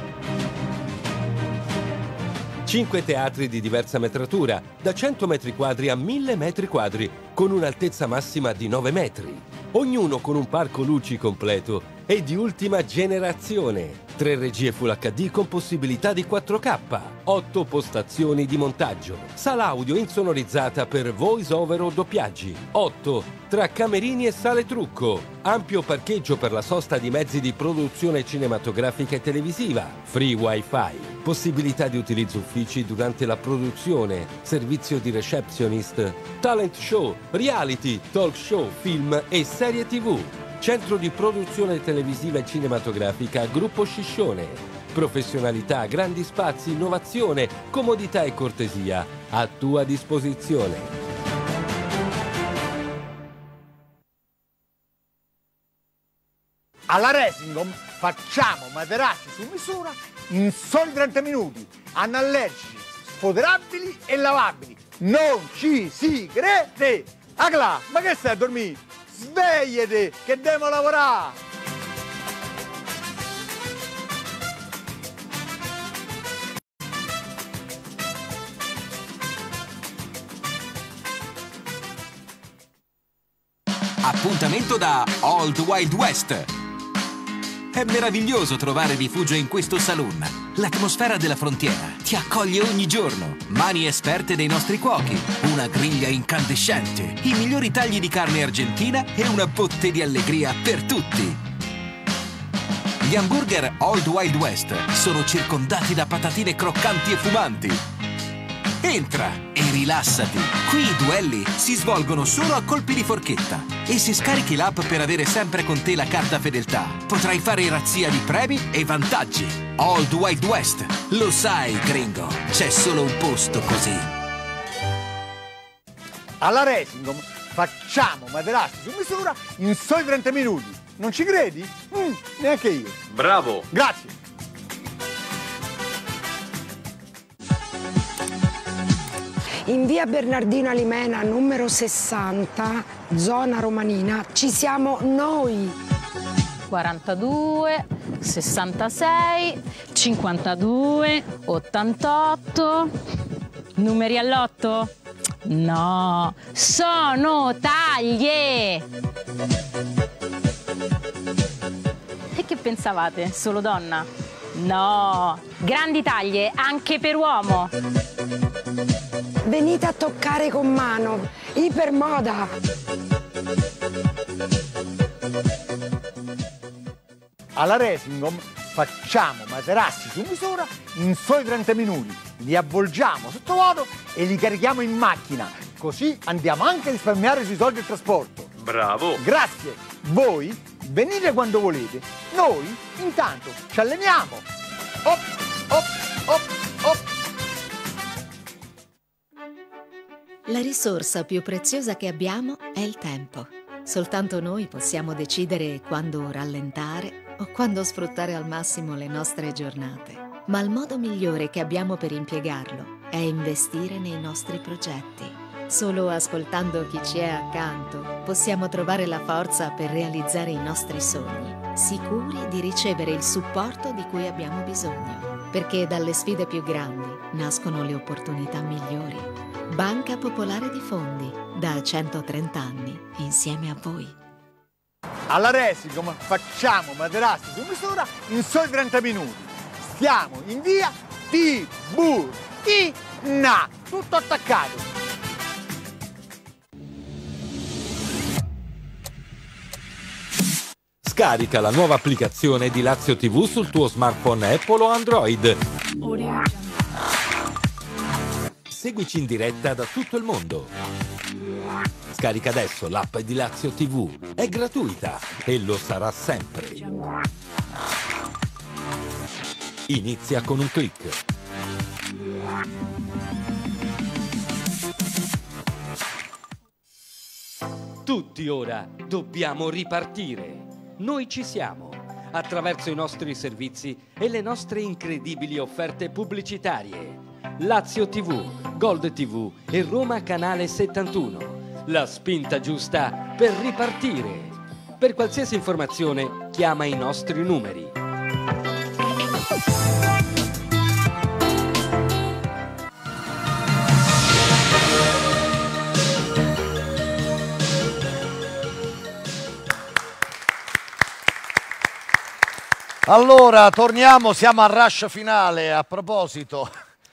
S2: 5 teatri di diversa metratura, da 100 metri quadri a 1000 metri quadri, con un'altezza massima di 9 metri. Ognuno con un parco luci completo e di ultima generazione. 3 regie Full HD con possibilità di 4K, 8 postazioni di montaggio, sala audio insonorizzata per voice over o doppiaggi, 8 tra camerini e sale trucco, ampio parcheggio per la sosta di mezzi di produzione cinematografica e televisiva, free wifi, possibilità di utilizzo uffici durante la produzione, servizio di receptionist, talent show, reality, talk show, film e serie TV. Centro di produzione televisiva e cinematografica Gruppo Sciscione. Professionalità, grandi spazi, innovazione, comodità e cortesia a tua disposizione.
S3: Alla Resingom facciamo materassi su misura in soli 30 minuti, anallergici, sfoderabili e lavabili. Non ci si crede! Agla, ma che stai a dormire? Svegliati, che devo lavorare!
S4: Appuntamento da Old Wild West. È meraviglioso trovare rifugio in questo saloon. L'atmosfera della frontiera ti accoglie ogni giorno. Mani esperte dei nostri cuochi, una griglia incandescente, i migliori tagli di carne argentina e una botte di allegria per tutti. Gli hamburger Old Wild West sono circondati da patatine croccanti e fumanti. Entra e rilassati. Qui i duelli si svolgono solo a colpi di forchetta. E se scarichi l'app per avere sempre con te la carta fedeltà, potrai fare razzia di premi e vantaggi. Old Wild West. Lo sai, gringo, c'è solo un posto così.
S3: Alla Resingom facciamo materassi su misura in soli 30 minuti. Non ci credi? Neanche io.
S21: Bravo!
S3: Grazie!
S23: In via Bernardino Alimena, numero 60, zona romanina, ci siamo noi.
S24: 42, 66, 52, 88. Numeri all'otto? No, sono taglie! E che pensavate? Solo donna? No, grandi taglie anche per uomo.
S23: Venite a toccare con mano, ipermoda.
S3: Alla Resingom facciamo materassi su misura in soli 30 minuti. Li avvolgiamo sottovuoto e li carichiamo in macchina. Così andiamo anche a risparmiare sui soldi del trasporto.
S21: Bravo!
S3: Grazie! Voi venite quando volete. Noi intanto ci alleniamo. Op, op, op, op.
S27: La risorsa più preziosa che abbiamo è il tempo. Soltanto noi possiamo decidere quando rallentare o quando sfruttare al massimo le nostre giornate. Ma il modo migliore che abbiamo per impiegarlo è investire nei nostri progetti. Solo ascoltando chi ci è accanto possiamo trovare la forza per realizzare i nostri sogni, sicuri di ricevere il supporto di cui abbiamo bisogno. Perché dalle sfide più grandi nascono le opportunità migliori. Banca Popolare di Fondi, da 130 anni, insieme a voi.
S3: Alla Resingom facciamo materassi su misura in soli 30 minuti. Stiamo in via Tiburtina, tutto attaccato.
S2: Scarica la nuova applicazione di Lazio TV sul tuo smartphone Apple o Android. Seguici in diretta da tutto il mondo. Scarica adesso l'app di Lazio TV. È gratuita e lo sarà sempre. Inizia con un clic. Tutti ora dobbiamo ripartire. Noi ci siamo, attraverso i nostri servizi e le nostre incredibili offerte pubblicitarie.
S7: Lazio TV, Gold TV e Roma Canale 71. La spinta giusta per ripartire. Per qualsiasi informazione chiama i nostri numeri.
S1: Allora, torniamo, siamo al rush finale. A proposito,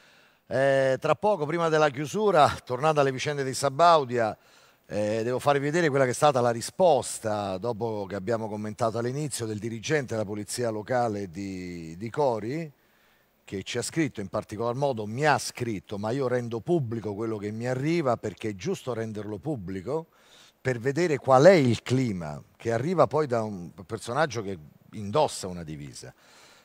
S1: tra poco, prima della chiusura, tornando alle vicende di Sabaudia, devo farvi vedere quella che è stata la risposta, dopo che abbiamo commentato all'inizio, del dirigente della polizia locale di Cori, che ci ha scritto, in particolar modo mi ha scritto, ma io rendo pubblico quello che mi arriva, perché è giusto renderlo pubblico, per vedere qual è il clima, che arriva poi da un personaggio che indossa una divisa.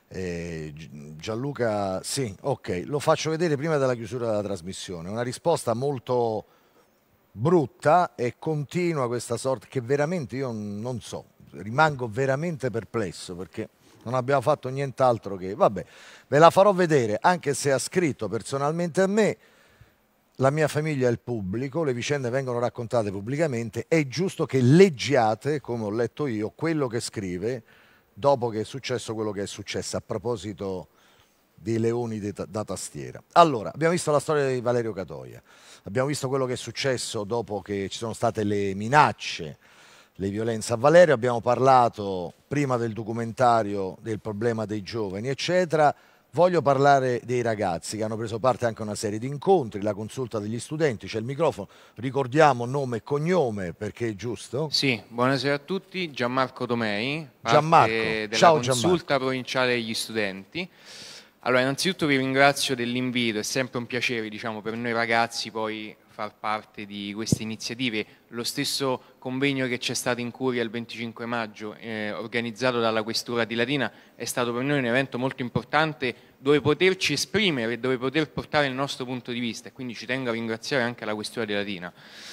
S1: Gianluca, sì, ok, lo faccio vedere prima della chiusura della trasmissione. Una risposta molto brutta e continua, questa sorta, che veramente io non so, rimango veramente perplesso, perché non abbiamo fatto nient'altro che... Vabbè, ve la farò vedere, anche se ha scritto personalmente a me. La mia famiglia è il pubblico, le vicende vengono raccontate pubblicamente, è giusto che leggiate, come ho letto io, quello che scrive dopo che è successo quello che è successo, a proposito dei leoni da tastiera. Allora, abbiamo visto la storia di Valerio Catoia, abbiamo visto quello che è successo dopo che ci sono state le minacce, le violenze a Valerio, abbiamo parlato prima del documentario del problema dei giovani, eccetera. Voglio parlare dei ragazzi che hanno preso parte anche a una serie di incontri, la consulta degli studenti, c'è il microfono, ricordiamo nome e cognome perché è giusto.
S8: Sì, buonasera a tutti, Gianmarco Tomei,
S1: Gianmarco,
S8: della
S1: ciao
S8: consulta
S1: Gianmarco.
S8: provinciale degli studenti. Allora, innanzitutto vi ringrazio dell'invito, è sempre un piacere, diciamo, per noi ragazzi poi far parte di queste iniziative. Lo stesso convegno che c'è stato in Curia il 25 maggio, organizzato dalla Questura di Latina, è stato per noi un evento molto importante dove poterci esprimere, dove poter portare il nostro punto di vista, e quindi ci tengo a ringraziare anche la Questura di Latina.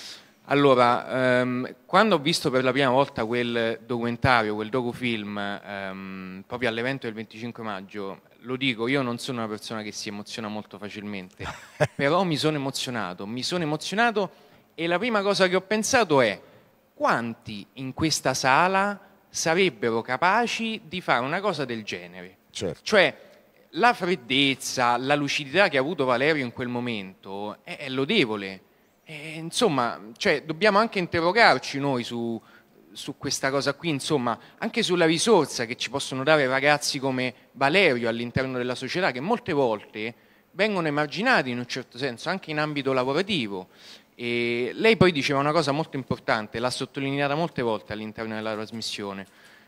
S8: Allora, quando ho visto per la prima volta quel documentario, quel docufilm, proprio all'evento del 25 maggio, lo dico, io non sono una persona che si emoziona molto facilmente, però mi sono emozionato e la prima cosa che ho pensato è: quanti in questa sala sarebbero capaci di fare una cosa del genere?
S1: Certo.
S8: Cioè, la freddezza, la lucidità che ha avuto Valerio in quel momento è lodevole. Insomma, cioè, dobbiamo anche interrogarci noi su questa cosa qui, insomma, anche sulla risorsa che ci possono dare ragazzi come Valerio all'interno della società, che molte volte vengono emarginati in un certo senso, anche in ambito lavorativo. E lei poi diceva una cosa molto importante, l'ha sottolineata molte volte all'interno della trasmissione,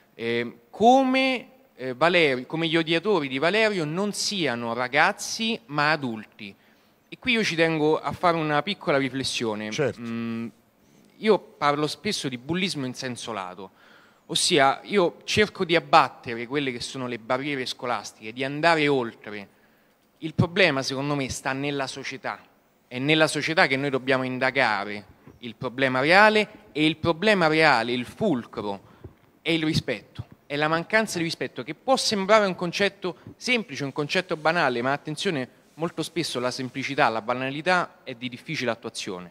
S8: come gli odiatori di Valerio non siano ragazzi ma adulti. E qui io ci tengo a fare una piccola riflessione.
S1: Certo.
S8: Io parlo spesso di bullismo in senso lato, ossia io cerco di abbattere quelle che sono le barriere scolastiche, di andare oltre. Il problema secondo me sta nella società, è nella società che noi dobbiamo indagare il problema reale, e il problema reale, il fulcro, è il rispetto, è la mancanza di rispetto, che può sembrare un concetto semplice, un concetto banale, ma attenzione, molto spesso la semplicità, la banalità è di difficile attuazione.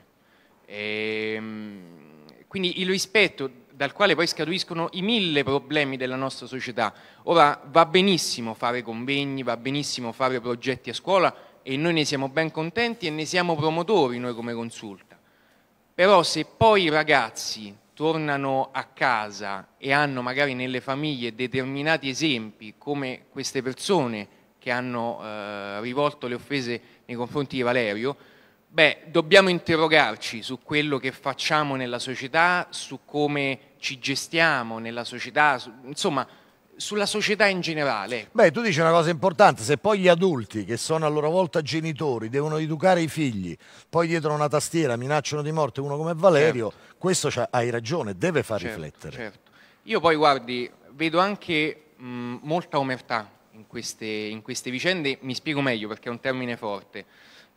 S8: Quindi il rispetto, dal quale poi scaturiscono i 1000 problemi della nostra società. Ora, va benissimo fare convegni, va benissimo fare progetti a scuola, e noi ne siamo ben contenti e ne siamo promotori noi come consulta. Però se poi i ragazzi tornano a casa e hanno magari nelle famiglie determinati esempi, come queste persone che hanno rivolto le offese nei confronti di Valerio, beh, dobbiamo interrogarci su quello che facciamo nella società, su come ci gestiamo nella società, insomma, sulla società in generale.
S1: Beh, tu dici una cosa importante, se poi gli adulti, che sono a loro volta genitori, devono educare i figli, poi dietro una tastiera minacciano di morte uno come Valerio, certo, questo hai ragione, deve far riflettere.
S8: Certo. Io poi, guardi, vedo anche molta omertà in queste vicende. Mi spiego meglio, perché è un termine forte.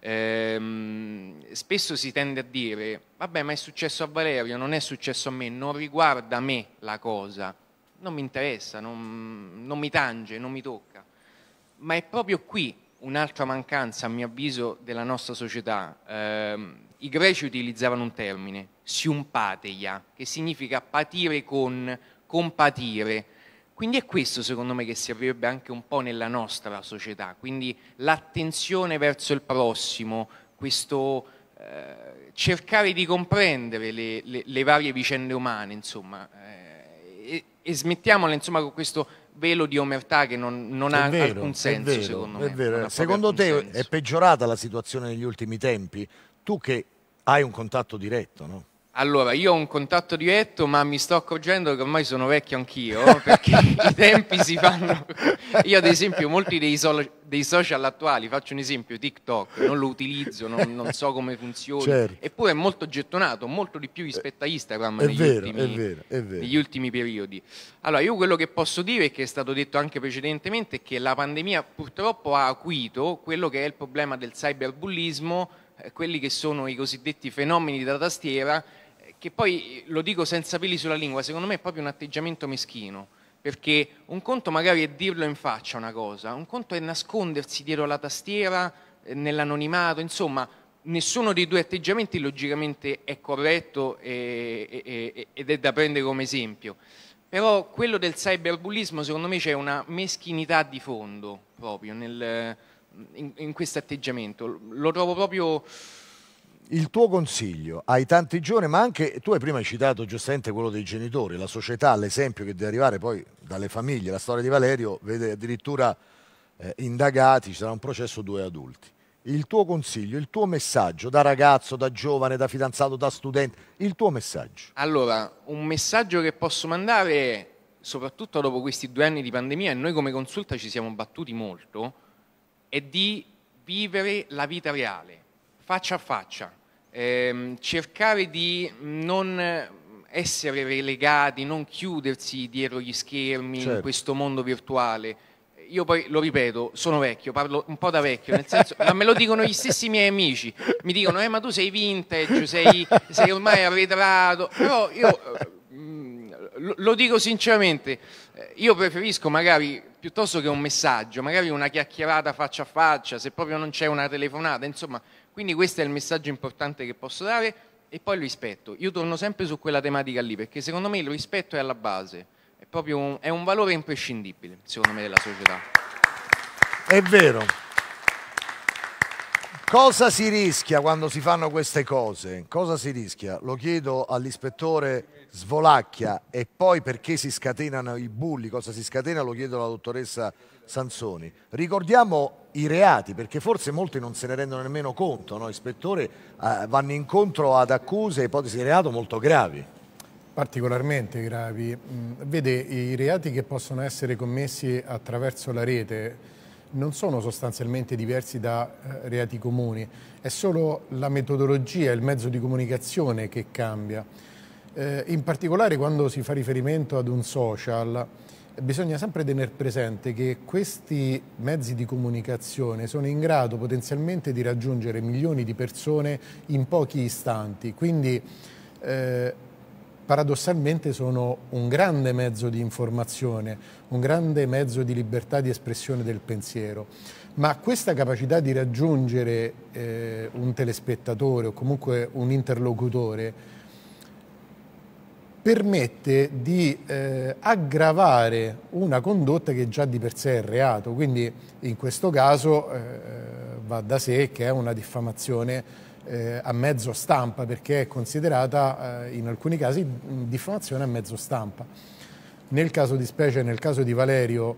S8: Spesso si tende a dire: vabbè, ma è successo a Valerio, non è successo a me, non riguarda me la cosa, non mi interessa, non mi tange, non mi tocca. Ma è proprio qui un'altra mancanza, a mio avviso, della nostra società. I greci utilizzavano un termine, sympatheia, che significa patire con, compatire. Quindi è questo, secondo me, che servirebbe anche un po' nella nostra società, quindi l'attenzione verso il prossimo, questo cercare di comprendere le varie vicende umane, insomma, e smettiamola, insomma, con questo velo di omertà che non ha alcun senso, secondo me.
S1: È vero. Secondo te è peggiorata la situazione negli ultimi tempi? Tu che hai un contatto diretto, no?
S8: Allora, io ho un contatto diretto, ma mi sto accorgendo che ormai sono vecchio anch'io, perché i tempi si fanno... Io, ad esempio, molti dei social attuali, faccio un esempio, TikTok, non lo utilizzo, non so come funziona,
S1: certo.
S8: Eppure è molto gettonato, molto di più rispetto a Instagram negli ultimi periodi. Allora, io quello che posso dire, che è stato detto anche precedentemente, è che la pandemia purtroppo ha acuito quello che è il problema del cyberbullismo, quelli che sono i cosiddetti fenomeni da tastiera, che poi, lo dico senza peli sulla lingua, secondo me è proprio un atteggiamento meschino, perché un conto magari è dirlo in faccia una cosa, un conto è nascondersi dietro la tastiera, nell'anonimato, insomma, nessuno dei due atteggiamenti logicamente è corretto ed è da prendere come esempio. Però quello del cyberbullismo, secondo me, c'è una meschinità di fondo proprio in questo atteggiamento, lo trovo proprio...
S1: Il tuo consiglio ai tanti giovani, ma anche, tu hai prima citato giustamente quello dei genitori, la società, l'esempio che deve arrivare poi dalle famiglie, la storia di Valerio vede addirittura indagati, ci sarà un processo 2 adulti. Il tuo consiglio, il tuo messaggio da ragazzo, da giovane, da fidanzato, da studente, il tuo messaggio.
S8: Allora, un messaggio che posso mandare è, soprattutto dopo questi 2 anni di pandemia, e noi come Consulta ci siamo battuti molto, è di vivere la vita reale, faccia a faccia, cercare di non essere relegati, non chiudersi dietro gli schermi, certo, in questo mondo virtuale. Io poi lo ripeto, sono vecchio, parlo un po' da vecchio, nel senso, ma me lo dicono gli stessi miei amici, mi dicono ma tu sei vintage, sei ormai arretrato, però io lo dico sinceramente, io preferisco magari, piuttosto che un messaggio, magari una chiacchierata faccia a faccia, se proprio non c'è una telefonata, insomma, quindi questo è il messaggio importante che posso dare. E poi il rispetto, io torno sempre su quella tematica lì, perché secondo me il rispetto è alla base, è proprio è un valore imprescindibile, secondo me, della società.
S1: È vero. Cosa si rischia quando si fanno queste cose? Cosa si rischia? Lo chiedo all'ispettore Svolacchia, e poi perché si scatenano i bulli, cosa si scatena, lo chiedo alla dottoressa Sansoni. Ricordiamo i reati, perché forse molti non se ne rendono nemmeno conto, no? Ispettore, vanno incontro ad accuse e ipotesi di reato molto gravi.
S6: Particolarmente gravi. Vede, i reati che possono essere commessi attraverso la rete non sono sostanzialmente diversi da reati comuni, è solo la metodologia, il mezzo di comunicazione che cambia. In particolare quando si fa riferimento ad un social, bisogna sempre tenere presente che questi mezzi di comunicazione sono in grado potenzialmente di raggiungere milioni di persone in pochi istanti, quindi paradossalmente sono un grande mezzo di informazione, un grande mezzo di libertà di espressione del pensiero, ma questa capacità di raggiungere un telespettatore o comunque un interlocutore permette di aggravare una condotta che già di per sé è reato, quindi in questo caso va da sé che è una diffamazione a mezzo stampa, perché è considerata in alcuni casi diffamazione a mezzo stampa. Nel caso di specie, nel caso di Valerio,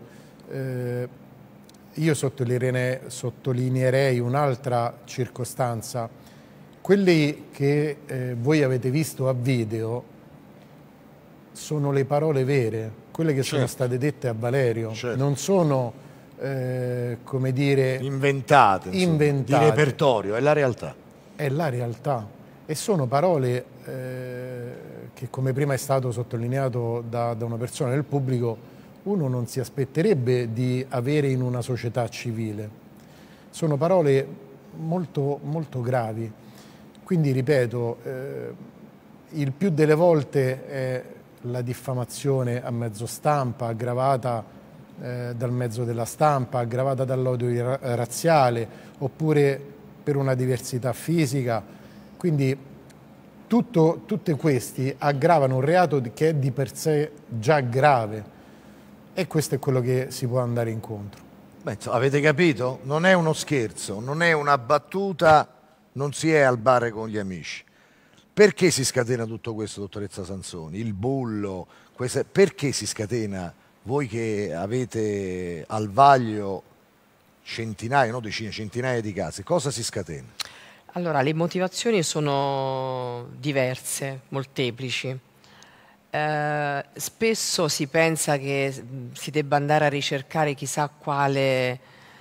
S6: io sottolineerei un'altra circostanza. Quelli che voi avete visto a video sono le parole vere, quelle che sono state dette a Valerio, non sono, come dire,
S1: inventate, di repertorio, è la realtà.
S6: È la realtà e sono parole che, come prima è stato sottolineato da una persona del pubblico, uno non si aspetterebbe di avere in una società civile. Sono parole molto, molto gravi. Quindi, ripeto, il più delle volte è la diffamazione a mezzo stampa aggravata dal mezzo della stampa, aggravata dall'odio razziale oppure per una diversità fisica. Quindi tutti questi aggravano un reato che è di per sé già grave, e questo è quello che si può andare incontro.
S1: Beh, avete capito? Non è uno scherzo, non è una battuta, non si è al bar con gli amici. Perché si scatena tutto questo, dottoressa Sansoni? Il bullo, perché si scatena? Voi che avete al vaglio centinaia, no decine, centinaia di casi, cosa si scatena?
S10: Allora, le motivazioni sono diverse, molteplici. Spesso si pensa che si debba andare a ricercare chissà quale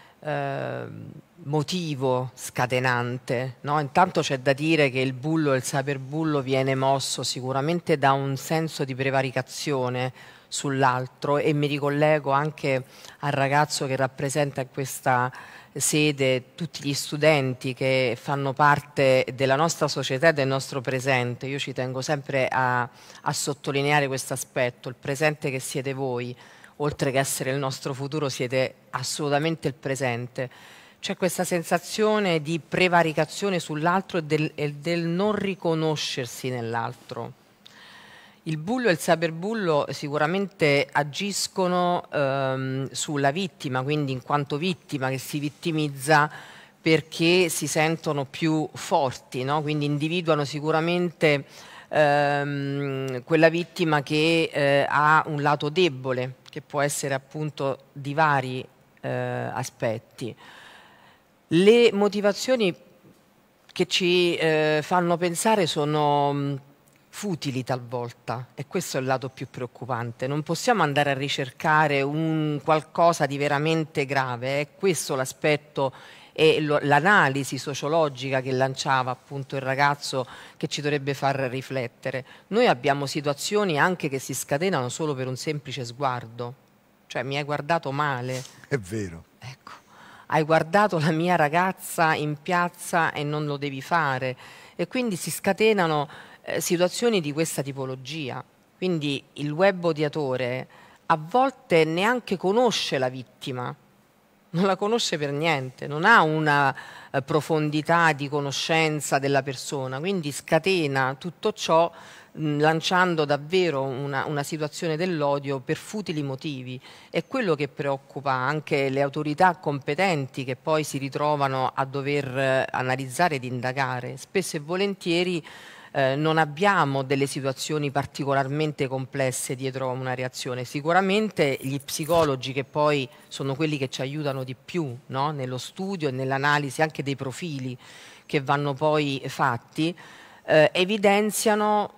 S10: motivo scatenante, no? Intanto c'è da dire che il bullo e il cyberbullo viene mosso sicuramente da un senso di prevaricazione sull'altro, e mi ricollego anche al ragazzo che rappresenta in questa sede tutti gli studenti che fanno parte della nostra società e del nostro presente. Io ci tengo sempre a sottolineare questo aspetto: il presente che siete voi, oltre che essere il nostro futuro, siete assolutamente il presente. C'è questa sensazione di prevaricazione sull'altro e del non riconoscersi nell'altro. Il bullo e il cyberbullo sicuramente agiscono sulla vittima, quindi in quanto vittima che si vittimizza perché si sentono più forti, no? Quindi individuano sicuramente quella vittima che ha un lato debole, che può essere appunto di vari aspetti. Le motivazioni che ci fanno pensare sono futili talvolta, e questo è il lato più preoccupante. Non possiamo andare a ricercare un qualcosa di veramente grave, è questo l'aspetto e l'analisi sociologica che lanciava appunto il ragazzo, che ci dovrebbe far riflettere. Noi abbiamo situazioni anche che si scatenano solo per un semplice sguardo, cioè mi hai guardato male.
S1: È vero.
S10: Ecco, hai guardato la mia ragazza in piazza e non lo devi fare, e quindi si scatenano situazioni di questa tipologia. Quindi il web odiatore a volte neanche conosce la vittima, non la conosce per niente, non ha una profondità di conoscenza della persona, quindi scatena tutto ciò lanciando davvero una situazione dell'odio per futili motivi. È quello che preoccupa anche le autorità competenti, che poi si ritrovano a dover analizzare ed indagare. Spesso e volentieri non abbiamo delle situazioni particolarmente complesse dietro una reazione. Sicuramente gli psicologi, che poi sono quelli che ci aiutano di più, no? Nello studio e nell'analisi anche dei profili che vanno poi fatti, evidenziano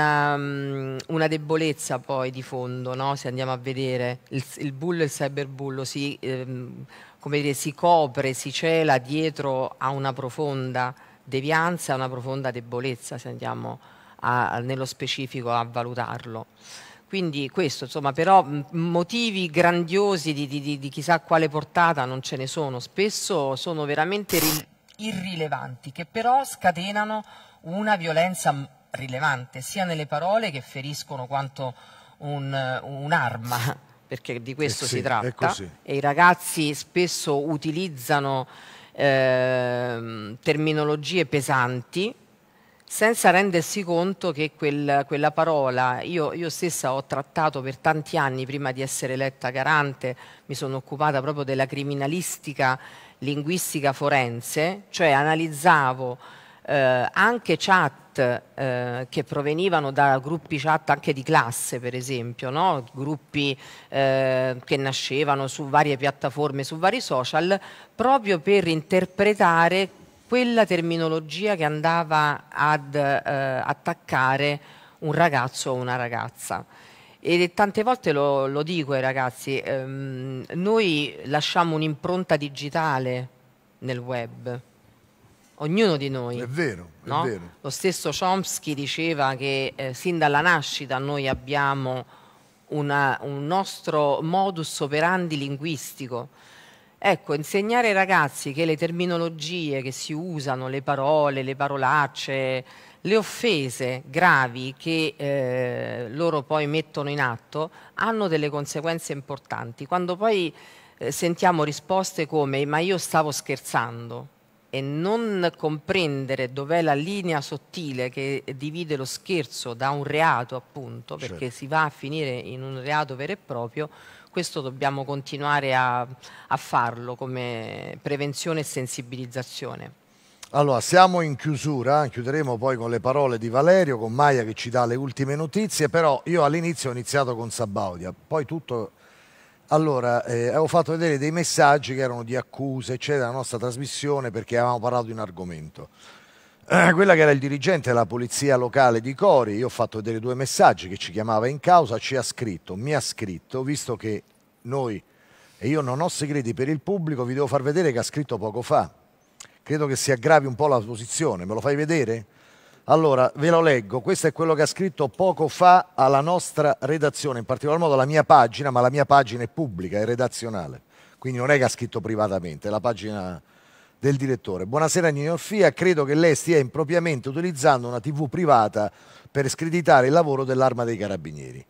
S10: una debolezza poi di fondo, no? Se andiamo a vedere il bullo e il cyberbullo come dire, si copre, si cela dietro a una profonda devianza, una profonda debolezza, se andiamo nello specifico a valutarlo. Quindi questo, insomma, però motivi grandiosi di chissà quale portata non ce ne sono, spesso sono veramente irrilevanti, che però scatenano una violenza rilevante, sia nelle parole che feriscono quanto un'arma, perché di questo si tratta, e i ragazzi spesso utilizzano terminologie pesanti senza rendersi conto che quella parola, io stessa ho trattato per tanti anni, prima di essere eletta garante, mi sono occupata proprio della criminalistica linguistica forense, cioè analizzavo anche chat che provenivano da gruppi chat anche di classe, per esempio, no? Gruppi che nascevano su varie piattaforme, su vari social, proprio per interpretare quella terminologia che andava ad attaccare un ragazzo o una ragazza. E tante volte lo dico ai ragazzi, noi lasciamo un'impronta digitale nel web, ognuno di noi.
S1: È vero,
S10: no?
S1: è vero.
S10: Lo stesso Chomsky diceva che sin dalla nascita noi abbiamo un nostro modus operandi linguistico, Ecco, insegnare ai ragazzi che le terminologie che si usano, le parole, le parolacce, le offese gravi che loro poi mettono in atto hanno delle conseguenze importanti. Quando poi sentiamo risposte come "ma io stavo scherzando", e non comprendere dov'è la linea sottile che divide lo scherzo da un reato, appunto, perché
S1: Certo.
S10: si va a finire in un reato vero e proprio, questo dobbiamo continuare a farlo come prevenzione e sensibilizzazione.
S1: Allora, siamo in chiusura, chiuderemo poi con le parole di Valerio, con Maia che ci dà le ultime notizie, però io all'inizio ho iniziato con Sabaudia, poi tutto... Allora, avevo fatto vedere dei messaggi che erano di accuse, eccetera, della nostra trasmissione perché avevamo parlato di un argomento. Quella che era il dirigente della polizia locale di Cori, io ho fatto vedere 2 messaggi che ci chiamava in causa, mi ha scritto, visto che noi, e io non ho segreti per il pubblico, vi devo far vedere che ha scritto poco fa. Credo che si aggravi un po' la posizione, me lo fai vedere? Allora, ve lo leggo, questo è quello che ha scritto poco fa alla nostra redazione, in particolar modo alla mia pagina, ma la mia pagina è pubblica, è redazionale, quindi non è che ha scritto privatamente, è la pagina del direttore. Buonasera Nignor Fia, credo che lei stia impropriamente utilizzando una TV privata per screditare il lavoro dell'Arma dei Carabinieri.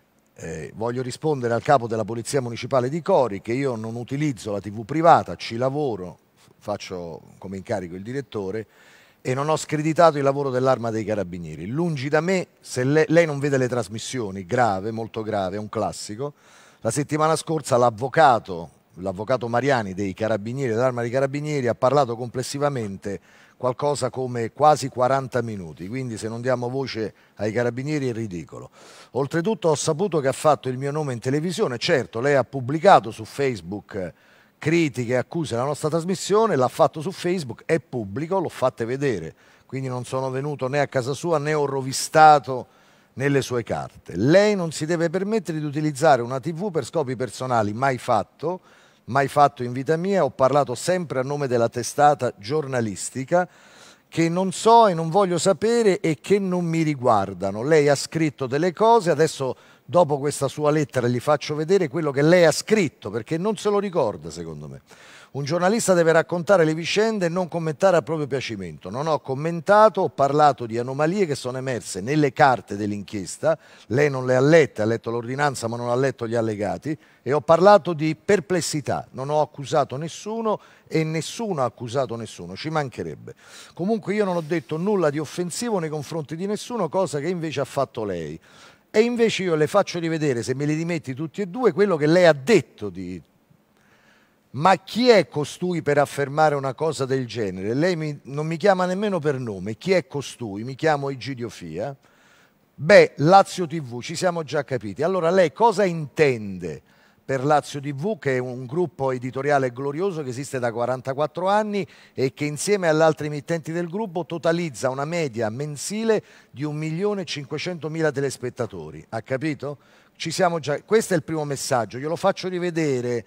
S1: Voglio rispondere al capo della Polizia Municipale di Cori che io non utilizzo la TV privata, ci lavoro, faccio come incarico il direttore, e non ho screditato il lavoro dell'Arma dei Carabinieri. Lungi da me, se lei non vede le trasmissioni, grave, molto grave, è un classico. La settimana scorsa l'avvocato Mariani dei Carabinieri, dell'Arma dei Carabinieri, ha parlato complessivamente qualcosa come quasi 40 minuti, quindi se non diamo voce ai Carabinieri è ridicolo. Oltretutto ho saputo che ha fatto il mio nome in televisione, certo, lei ha pubblicato su Facebook critiche e accuse alla nostra trasmissione, l'ha fatto su Facebook, è pubblico, l'ho fatte vedere, quindi non sono venuto né a casa sua né ho rovistato nelle sue carte. Lei non si deve permettere di utilizzare una TV per scopi personali, mai fatto in vita mia, ho parlato sempre a nome della testata giornalistica che non so e non voglio sapere e che non mi riguardano. Lei ha scritto delle cose, adesso dopo questa sua lettera gli faccio vedere quello che lei ha scritto, perché non se lo ricorda secondo me. Un giornalista deve raccontare le vicende e non commentare a proprio piacimento. Non ho commentato, ho parlato di anomalie che sono emerse nelle carte dell'inchiesta, lei non le ha lette, ha letto l'ordinanza ma non ha letto gli allegati, e ho parlato di perplessità, non ho accusato nessuno e nessuno ha accusato nessuno, ci mancherebbe. Comunque io non ho detto nulla di offensivo nei confronti di nessuno, cosa che invece ha fatto lei. E invece io le faccio rivedere, se me li rimetti tutti e due, quello che lei ha detto di... Ma chi è costui per affermare una cosa del genere? Lei non mi chiama nemmeno per nome. Chi è costui? Mi chiamo Egidio Fia. Beh, Lazio TV, ci siamo già capiti. Allora lei cosa intende per Lazio TV, che è un gruppo editoriale glorioso che esiste da 44 anni e che insieme alle altre emittenti del gruppo totalizza una media mensile di 1.500.000 telespettatori. Ha capito? Ci siamo già... Questo è il primo messaggio, glielo faccio rivedere...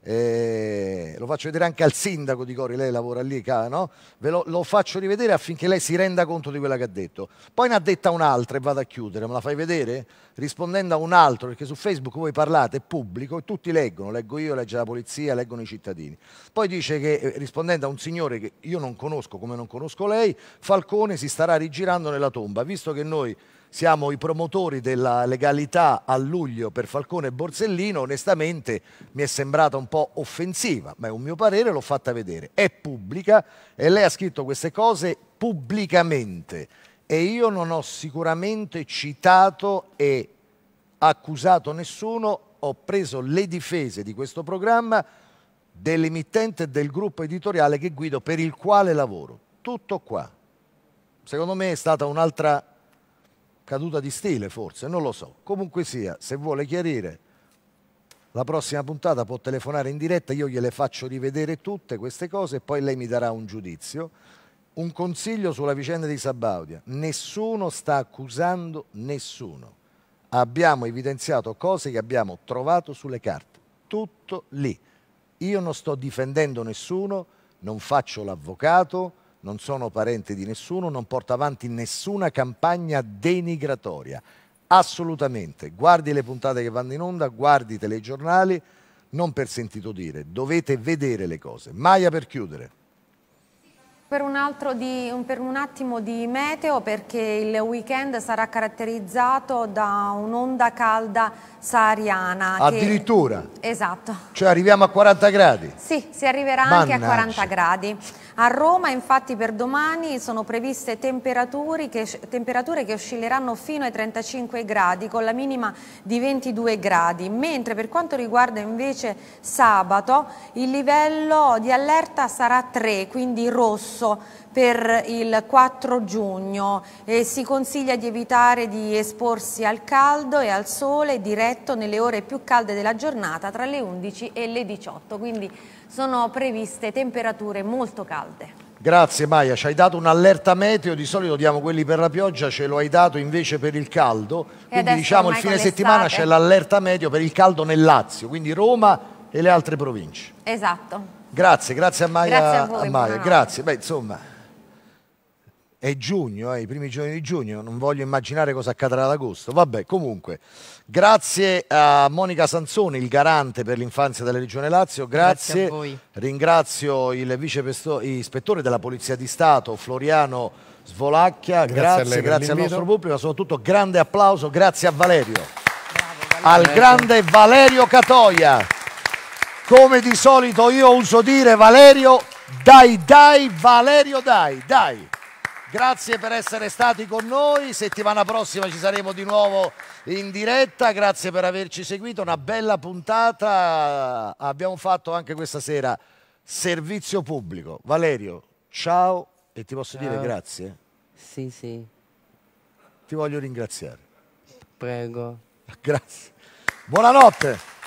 S1: lo faccio vedere anche al sindaco di Cori, lei lavora lì, no? Lo faccio rivedere affinché lei si renda conto di quella che ha detto. Poi ne ha detta un'altra e vado a chiudere, me la fai vedere? Rispondendo a un altro, perché su Facebook voi parlate, è pubblico e tutti leggono, leggo io, legge la polizia, leggono i cittadini. Poi dice che rispondendo a un signore che io non conosco come non conosco lei, Falcone si starà rigirando nella tomba, visto che noi siamo i promotori della legalità a luglio per Falcone e Borsellino, onestamente mi è sembrata un po' offensiva, ma è un mio parere, l'ho fatta vedere. È pubblica e lei ha scritto queste cose pubblicamente e io non ho sicuramente citato e accusato nessuno, ho preso le difese di questo programma dell'emittente e del gruppo editoriale che guido, per il quale lavoro. Tutto qua. Secondo me è stata un'altra caduta di stile forse, non lo so. Comunque sia, se vuole chiarire la prossima puntata può telefonare in diretta, io gliele faccio rivedere tutte queste cose e poi lei mi darà un giudizio. Un consiglio sulla vicenda di Sabaudia: nessuno sta accusando nessuno, abbiamo evidenziato cose che abbiamo trovato sulle carte, tutto lì. Io non sto difendendo nessuno, non faccio l'avvocato, non sono parente di nessuno, non porto avanti nessuna campagna denigratoria, assolutamente. Guardi le puntate che vanno in onda, guardi i telegiornali, non per sentito dire, dovete vedere le cose. Maia, per chiudere.
S12: Per un attimo di meteo, perché il weekend sarà caratterizzato da un'onda calda sahariana.
S1: Addirittura?
S12: Esatto.
S1: Cioè arriviamo a 40 gradi?
S12: Sì, si arriverà anche a 40 gradi. A Roma infatti per domani sono previste temperature che oscilleranno fino ai 35 gradi con la minima di 22 gradi, mentre per quanto riguarda invece sabato il livello di allerta sarà 3, quindi rosso per il 4 giugno e si consiglia di evitare di esporsi al caldo e al sole diretto nelle ore più calde della giornata tra le 11 e le 18, quindi sono previste temperature molto calde.
S1: Grazie Maia, ci hai dato un'allerta meteo, di solito diamo quelli per la pioggia, ce lo hai dato invece per il caldo, quindi diciamo il fine settimana c'è l'allerta meteo per il caldo nel Lazio, quindi Roma e le altre province.
S12: Esatto.
S1: Grazie a Maia.
S12: Grazie a voi,
S1: Maia. Grazie, beh insomma è giugno, i primi giorni di giugno, non voglio immaginare cosa accadrà ad agosto, vabbè comunque. Grazie a Monica Sansoni, il garante per l'infanzia della Regione Lazio, grazie a voi. Ringrazio il vice ispettore della Polizia di Stato Floriano Svolacchia, grazie al nostro pubblico, ma soprattutto grande applauso, grazie a Valerio. Al grande Valerio Catoia. Come di solito io uso dire Valerio, dai Valerio, dai. Grazie per essere stati con noi, settimana prossima ci saremo di nuovo in diretta, grazie per averci seguito, una bella puntata, abbiamo fatto anche questa sera servizio pubblico. Valerio, ciao e ti posso dire grazie?
S13: Sì.
S1: Ti voglio ringraziare.
S13: Prego.
S1: Grazie. Buonanotte.